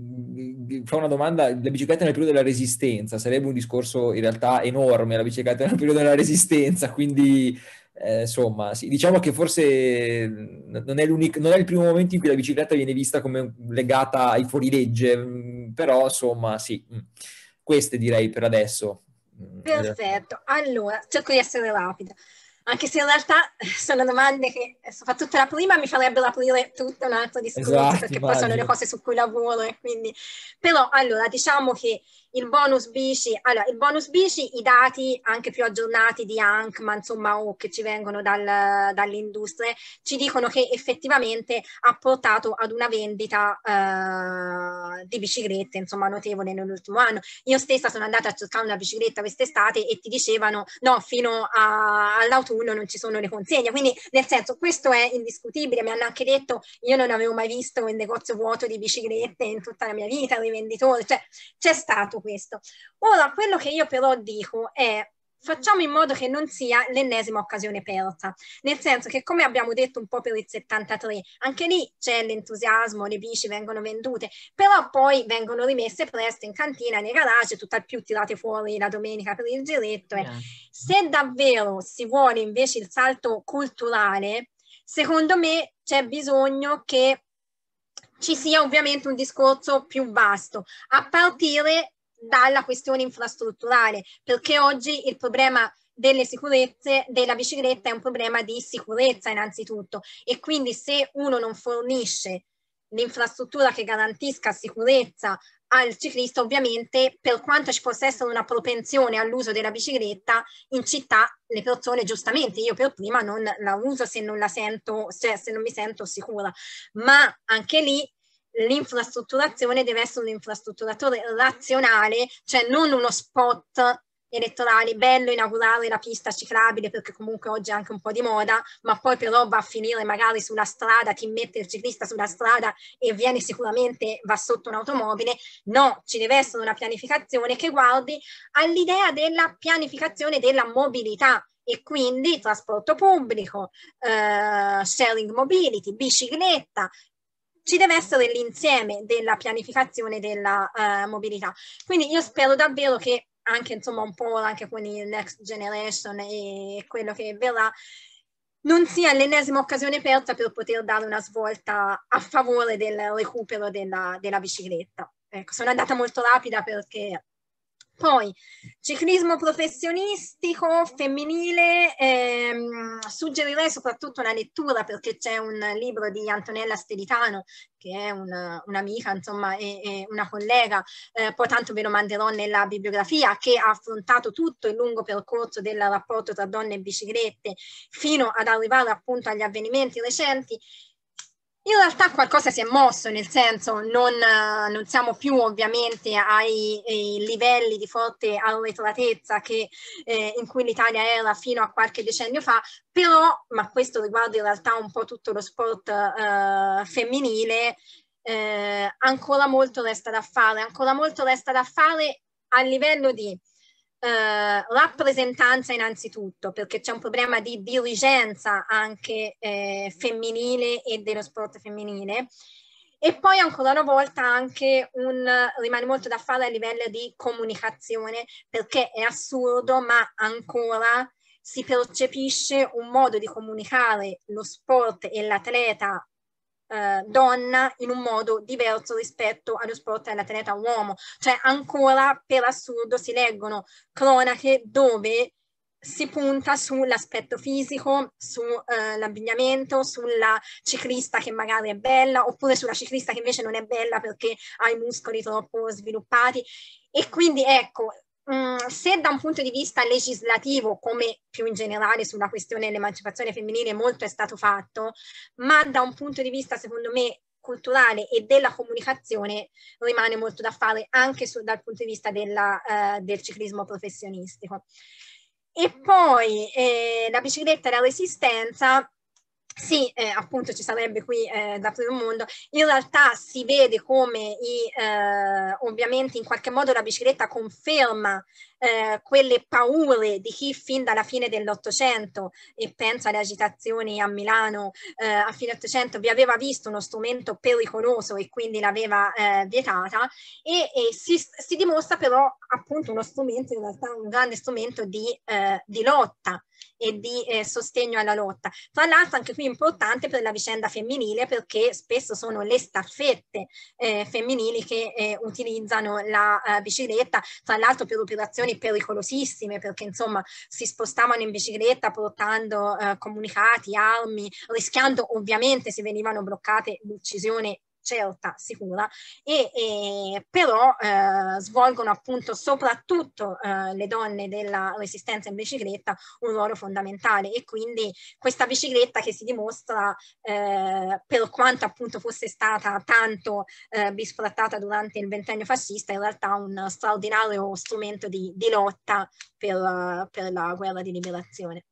mh, fa una domanda: la bicicletta nel periodo della Resistenza sarebbe un discorso in realtà enorme, la bicicletta nel periodo della Resistenza, quindi eh, insomma sì, diciamo che forse non è, l'unico, non è il primo momento in cui la bicicletta viene vista come legata ai fuorilegge, mh, però insomma sì, mh. Queste direi per adesso. Perfetto, allora cerco di essere rapida, anche se in realtà sono domande che, soprattutto la prima, mi farebbero aprire tutto un altro discorso, esatto, perché immagino. Poi sono le cose su cui lavoro e quindi... Però, allora, diciamo che il bonus bici, allora, il bonus bici, i dati anche più aggiornati di A N C, ma insomma, o che ci vengono dal, dalle industrie, ci dicono che effettivamente ha portato ad una vendita uh, di biciclette, insomma, notevole nell'ultimo anno. Io stessa sono andata a cercare una bicicletta quest'estate e ti dicevano, no, fino all'autunno non ci sono le consegne, quindi nel senso, questo è indiscutibile. Mi hanno anche detto, io non avevo mai visto un negozio vuoto di biciclette in tutta la mia vita, dei venditori, cioè c'è stato questo. Ora, quello che io però dico è: facciamo in modo che non sia l'ennesima occasione persa, nel senso che, come abbiamo detto un po' per il settantatré, anche lì c'è l'entusiasmo, le bici vengono vendute, però poi vengono rimesse presto in cantina, nei garage, tutt'al più tirate fuori la domenica per il giretto. Yeah. Se davvero si vuole invece il salto culturale, secondo me c'è bisogno che ci sia ovviamente un discorso più vasto, a partire dalla questione infrastrutturale, perché oggi il problema delle sicurezze della bicicletta è un problema di sicurezza innanzitutto, e quindi se uno non fornisce l'infrastruttura che garantisca sicurezza al ciclista, ovviamente, per quanto ci possa essere una propensione all'uso della bicicletta in città, le persone, giustamente, io per prima, non la uso se non la sento, cioè se non mi sento sicura, ma anche lì l'infrastrutturazione deve essere un infrastrutturatore razionale, cioè non uno spot elettorali, bello inaugurare la pista ciclabile perché comunque oggi è anche un po' di moda, ma poi però va a finire magari sulla strada, ti mette il ciclista sulla strada e viene sicuramente, va sotto un'automobile. No, ci deve essere una pianificazione che guardi all'idea della pianificazione della mobilità, e quindi trasporto pubblico, eh, sharing mobility, bicicletta. Ci deve essere l'insieme della pianificazione della eh, mobilità. Quindi io spero davvero che anche insomma un po' anche con il Next Generation e quello che verrà non sia l'ennesima occasione persa per poter dare una svolta a favore del recupero della, della bicicletta. Ecco, sono andata molto rapida perché poi ciclismo professionistico femminile, ehm, suggerirei soprattutto una lettura perché c'è un libro di Antonella Stelitano che è una, un'amica insomma e, e una collega, eh, poi tanto ve lo manderò nella bibliografia, che ha affrontato tutto il lungo percorso del rapporto tra donne e biciclette fino ad arrivare appunto agli avvenimenti recenti. In realtà qualcosa si è mosso, nel senso non, non siamo più ovviamente ai, ai livelli di forte arretratezza che, eh, in cui l'Italia era fino a qualche decennio fa, però, ma questo riguarda in realtà un po' tutto lo sport eh, femminile, eh, ancora molto resta da fare, ancora molto resta da fare a livello di Uh, rappresentanza innanzitutto, perché c'è un problema di dirigenza anche eh, femminile e dello sport femminile, e poi ancora una volta anche un, rimane molto da fare a livello di comunicazione, perché è assurdo ma ancora si percepisce un modo di comunicare lo sport e l'atleta Eh, donna in un modo diverso rispetto allo sport dell'atleta uomo, cioè ancora per assurdo si leggono cronache dove si punta sull'aspetto fisico, sull'abbigliamento, eh, sulla ciclista che magari è bella, oppure sulla ciclista che invece non è bella perché ha i muscoli troppo sviluppati. E quindi ecco, se da un punto di vista legislativo, come più in generale sulla questione dell'emancipazione femminile, molto è stato fatto, ma da un punto di vista, secondo me, culturale e della comunicazione rimane molto da fare anche su, dal punto di vista della, eh, del ciclismo professionistico. E poi eh, la bicicletta e la resistenza. Sì, eh, appunto ci sarebbe qui eh, da aprire un mondo. In realtà si vede come i, eh, ovviamente in qualche modo la bicicletta conferma eh, quelle paure di chi fin dalla fine dell'Ottocento, e pensa alle agitazioni a Milano eh, a fine Ottocento, vi aveva visto uno strumento pericoloso e quindi l'aveva eh, vietata, e, e si, si dimostra però appunto uno strumento, in realtà un grande strumento di, eh, di lotta e di eh, sostegno alla lotta. Tra l'altro anche qui importante per la vicenda femminile, perché spesso sono le staffette eh, femminili che eh, utilizzano la eh, bicicletta, tra l'altro per operazioni pericolosissime, perché insomma si spostavano in bicicletta portando eh, comunicati, armi, rischiando ovviamente, se venivano bloccate, l'uccisione certa, sicura, e, e però eh, svolgono appunto soprattutto eh, le donne della resistenza in bicicletta un ruolo fondamentale, e quindi questa bicicletta che si dimostra eh, per quanto appunto fosse stata tanto eh, bisfrattata durante il ventennio fascista, in realtà un straordinario strumento di, di lotta per, per la guerra di liberazione.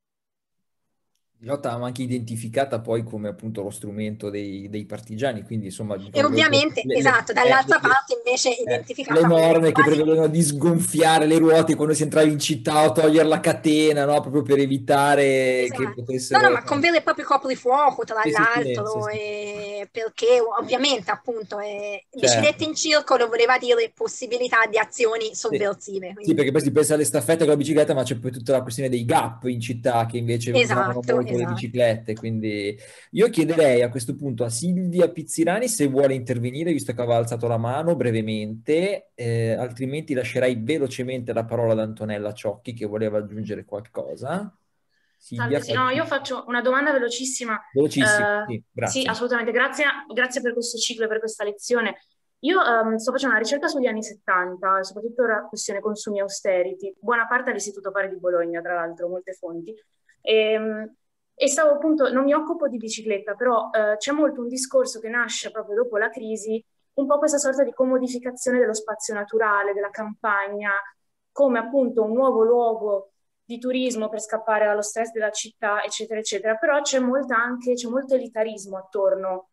Di lotta, ma anche identificata poi come appunto lo strumento dei, dei partigiani, quindi insomma... E ovviamente, le, esatto, le, dall'altra le, parte invece eh, identificata le norme che quasi... prevedevano di sgonfiare le ruote quando si entrava in città o togliere la catena, no? Proprio per evitare esatto. che potessero... No, no, ma con vero e proprio coprifuoco, tra Sì, sì, sì, l'altro, sì, sì. e... perché ovviamente appunto eh, Certo. biciclette in circolo voleva dire possibilità di azioni sovversive. Sì, sì, perché poi si pensa alle staffette con la bicicletta, ma c'è poi tutta la questione dei gap in città che invece usavano Esatto, molto le esatto. biciclette, quindi io chiederei a questo punto a Silvia Pizzirani se vuole intervenire, visto che aveva alzato la mano brevemente, eh, altrimenti lascerai velocemente la parola ad Antonella Ciocchi che voleva aggiungere qualcosa. Silvia, Salve, sì, no, io faccio una domanda velocissima. Velocissimo, Eh, sì, sì, grazie. assolutamente, grazie, grazie per questo ciclo e per questa lezione. Io um, sto facendo una ricerca sugli anni settanta, soprattutto la questione consumi austerity, buona parte all'Istituto Pari di Bologna, tra l'altro, molte fonti. E, e stavo appunto, non mi occupo di bicicletta, però uh, c'è molto un discorso che nasce proprio dopo la crisi, un po' questa sorta di commodificazione dello spazio naturale, della campagna, come appunto un nuovo luogo di turismo per scappare dallo stress della città, eccetera, eccetera, però c'è molta anche, c'è molto elitarismo attorno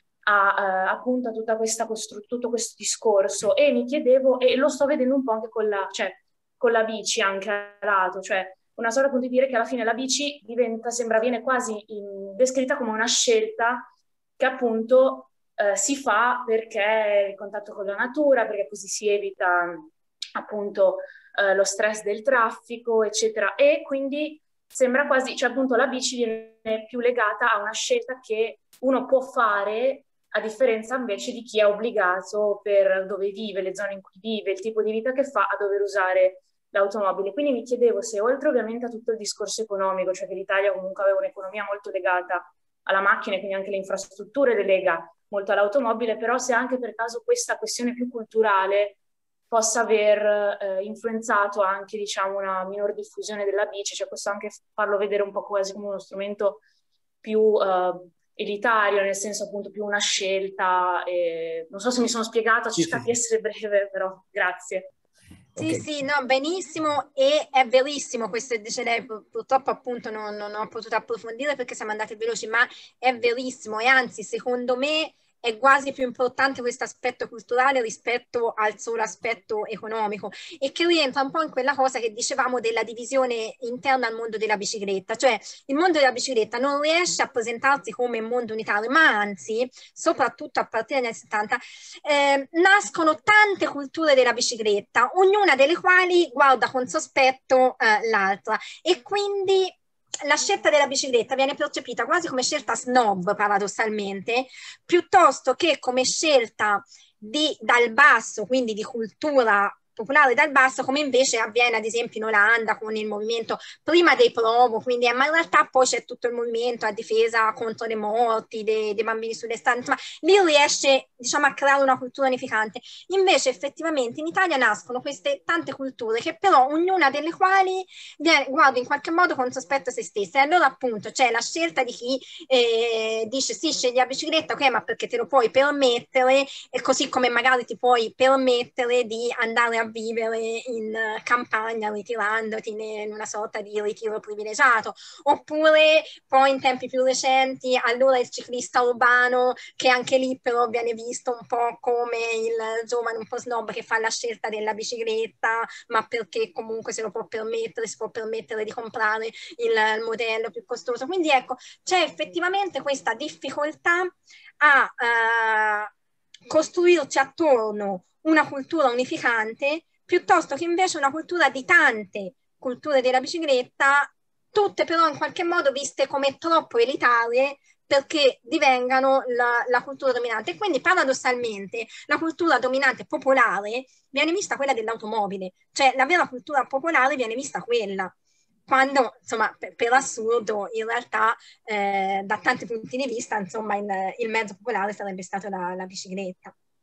a, eh, appunto a tutta questa costru- tutto questo discorso, e mi chiedevo, e lo sto vedendo un po' anche con la, cioè, con la bici anche a lato, cioè una sorta appunto di dire che alla fine la bici diventa, sembra, viene quasi in, descritta come una scelta che appunto eh, si fa perché il contatto con la natura, perché così si evita appunto eh, lo stress del traffico, eccetera, e quindi sembra quasi, cioè appunto la bici viene più legata a una scelta che uno può fare, a differenza invece di chi è obbligato per dove vive, le zone in cui vive, il tipo di vita che fa, a dover usare l'automobile. Quindi mi chiedevo se, oltre ovviamente a tutto il discorso economico, cioè che l'Italia comunque aveva un'economia molto legata alla macchina, quindi anche le infrastrutture le lega molto all'automobile, però se anche per caso questa questione più culturale possa aver eh, influenzato anche, diciamo, una minor diffusione della bici, cioè questo anche farlo vedere un po' quasi come uno strumento più eh, elitario, nel senso appunto più una scelta. E non so se mi sono spiegata, ho cercato di essere breve, però grazie. Sì, Ok. sì, no, benissimo, e è verissimo questo che dice lei, pur- purtroppo appunto non, non ho potuto approfondire perché siamo andati veloci, ma è verissimo, e anzi secondo me è quasi più importante questo aspetto culturale rispetto al solo aspetto economico, e che rientra un po' in quella cosa che dicevamo della divisione interna al mondo della bicicletta, cioè il mondo della bicicletta non riesce a presentarsi come un mondo unitario, ma anzi, soprattutto a partire dagli anni settanta, eh, nascono tante culture della bicicletta, ognuna delle quali guarda con sospetto eh, l'altra, e quindi la scelta della bicicletta viene percepita quasi come scelta snob, paradossalmente, piuttosto che come scelta di, dal basso, quindi di cultura popolare dal basso, come invece avviene ad esempio in Olanda con il movimento prima dei promo, quindi, ma in realtà poi c'è tutto il movimento a difesa contro le morti dei, dei bambini sulle strade, insomma lì riesce, diciamo, a creare una cultura unificante. Invece effettivamente in Italia nascono queste tante culture che però ognuna delle quali viene, guarda in qualche modo con sospetto se stessa, e allora appunto c'è la scelta di chi eh, dice sì, scegli la bicicletta, ok, ma perché te lo puoi permettere, e così come magari ti puoi permettere di andare a vivere in campagna ritirandoti in una sorta di ritiro privilegiato, oppure poi in tempi più recenti allora il ciclista urbano, che anche lì però viene visto un po' come il giovane un po' snob che fa la scelta della bicicletta, ma perché comunque se lo può permettere, si può permettere di comprare il, il modello più costoso. Quindi ecco, c'è effettivamente questa difficoltà a uh, costruirci attorno una cultura unificante, piuttosto che invece una cultura di tante culture della bicicletta, tutte però in qualche modo viste come troppo elitarie perché divengano la, la cultura dominante. E quindi paradossalmente la cultura dominante popolare viene vista quella dell'automobile, cioè la vera cultura popolare viene vista quella, quando insomma per, per assurdo in realtà eh, da tanti punti di vista insomma il, il mezzo popolare sarebbe stato la, la bicicletta.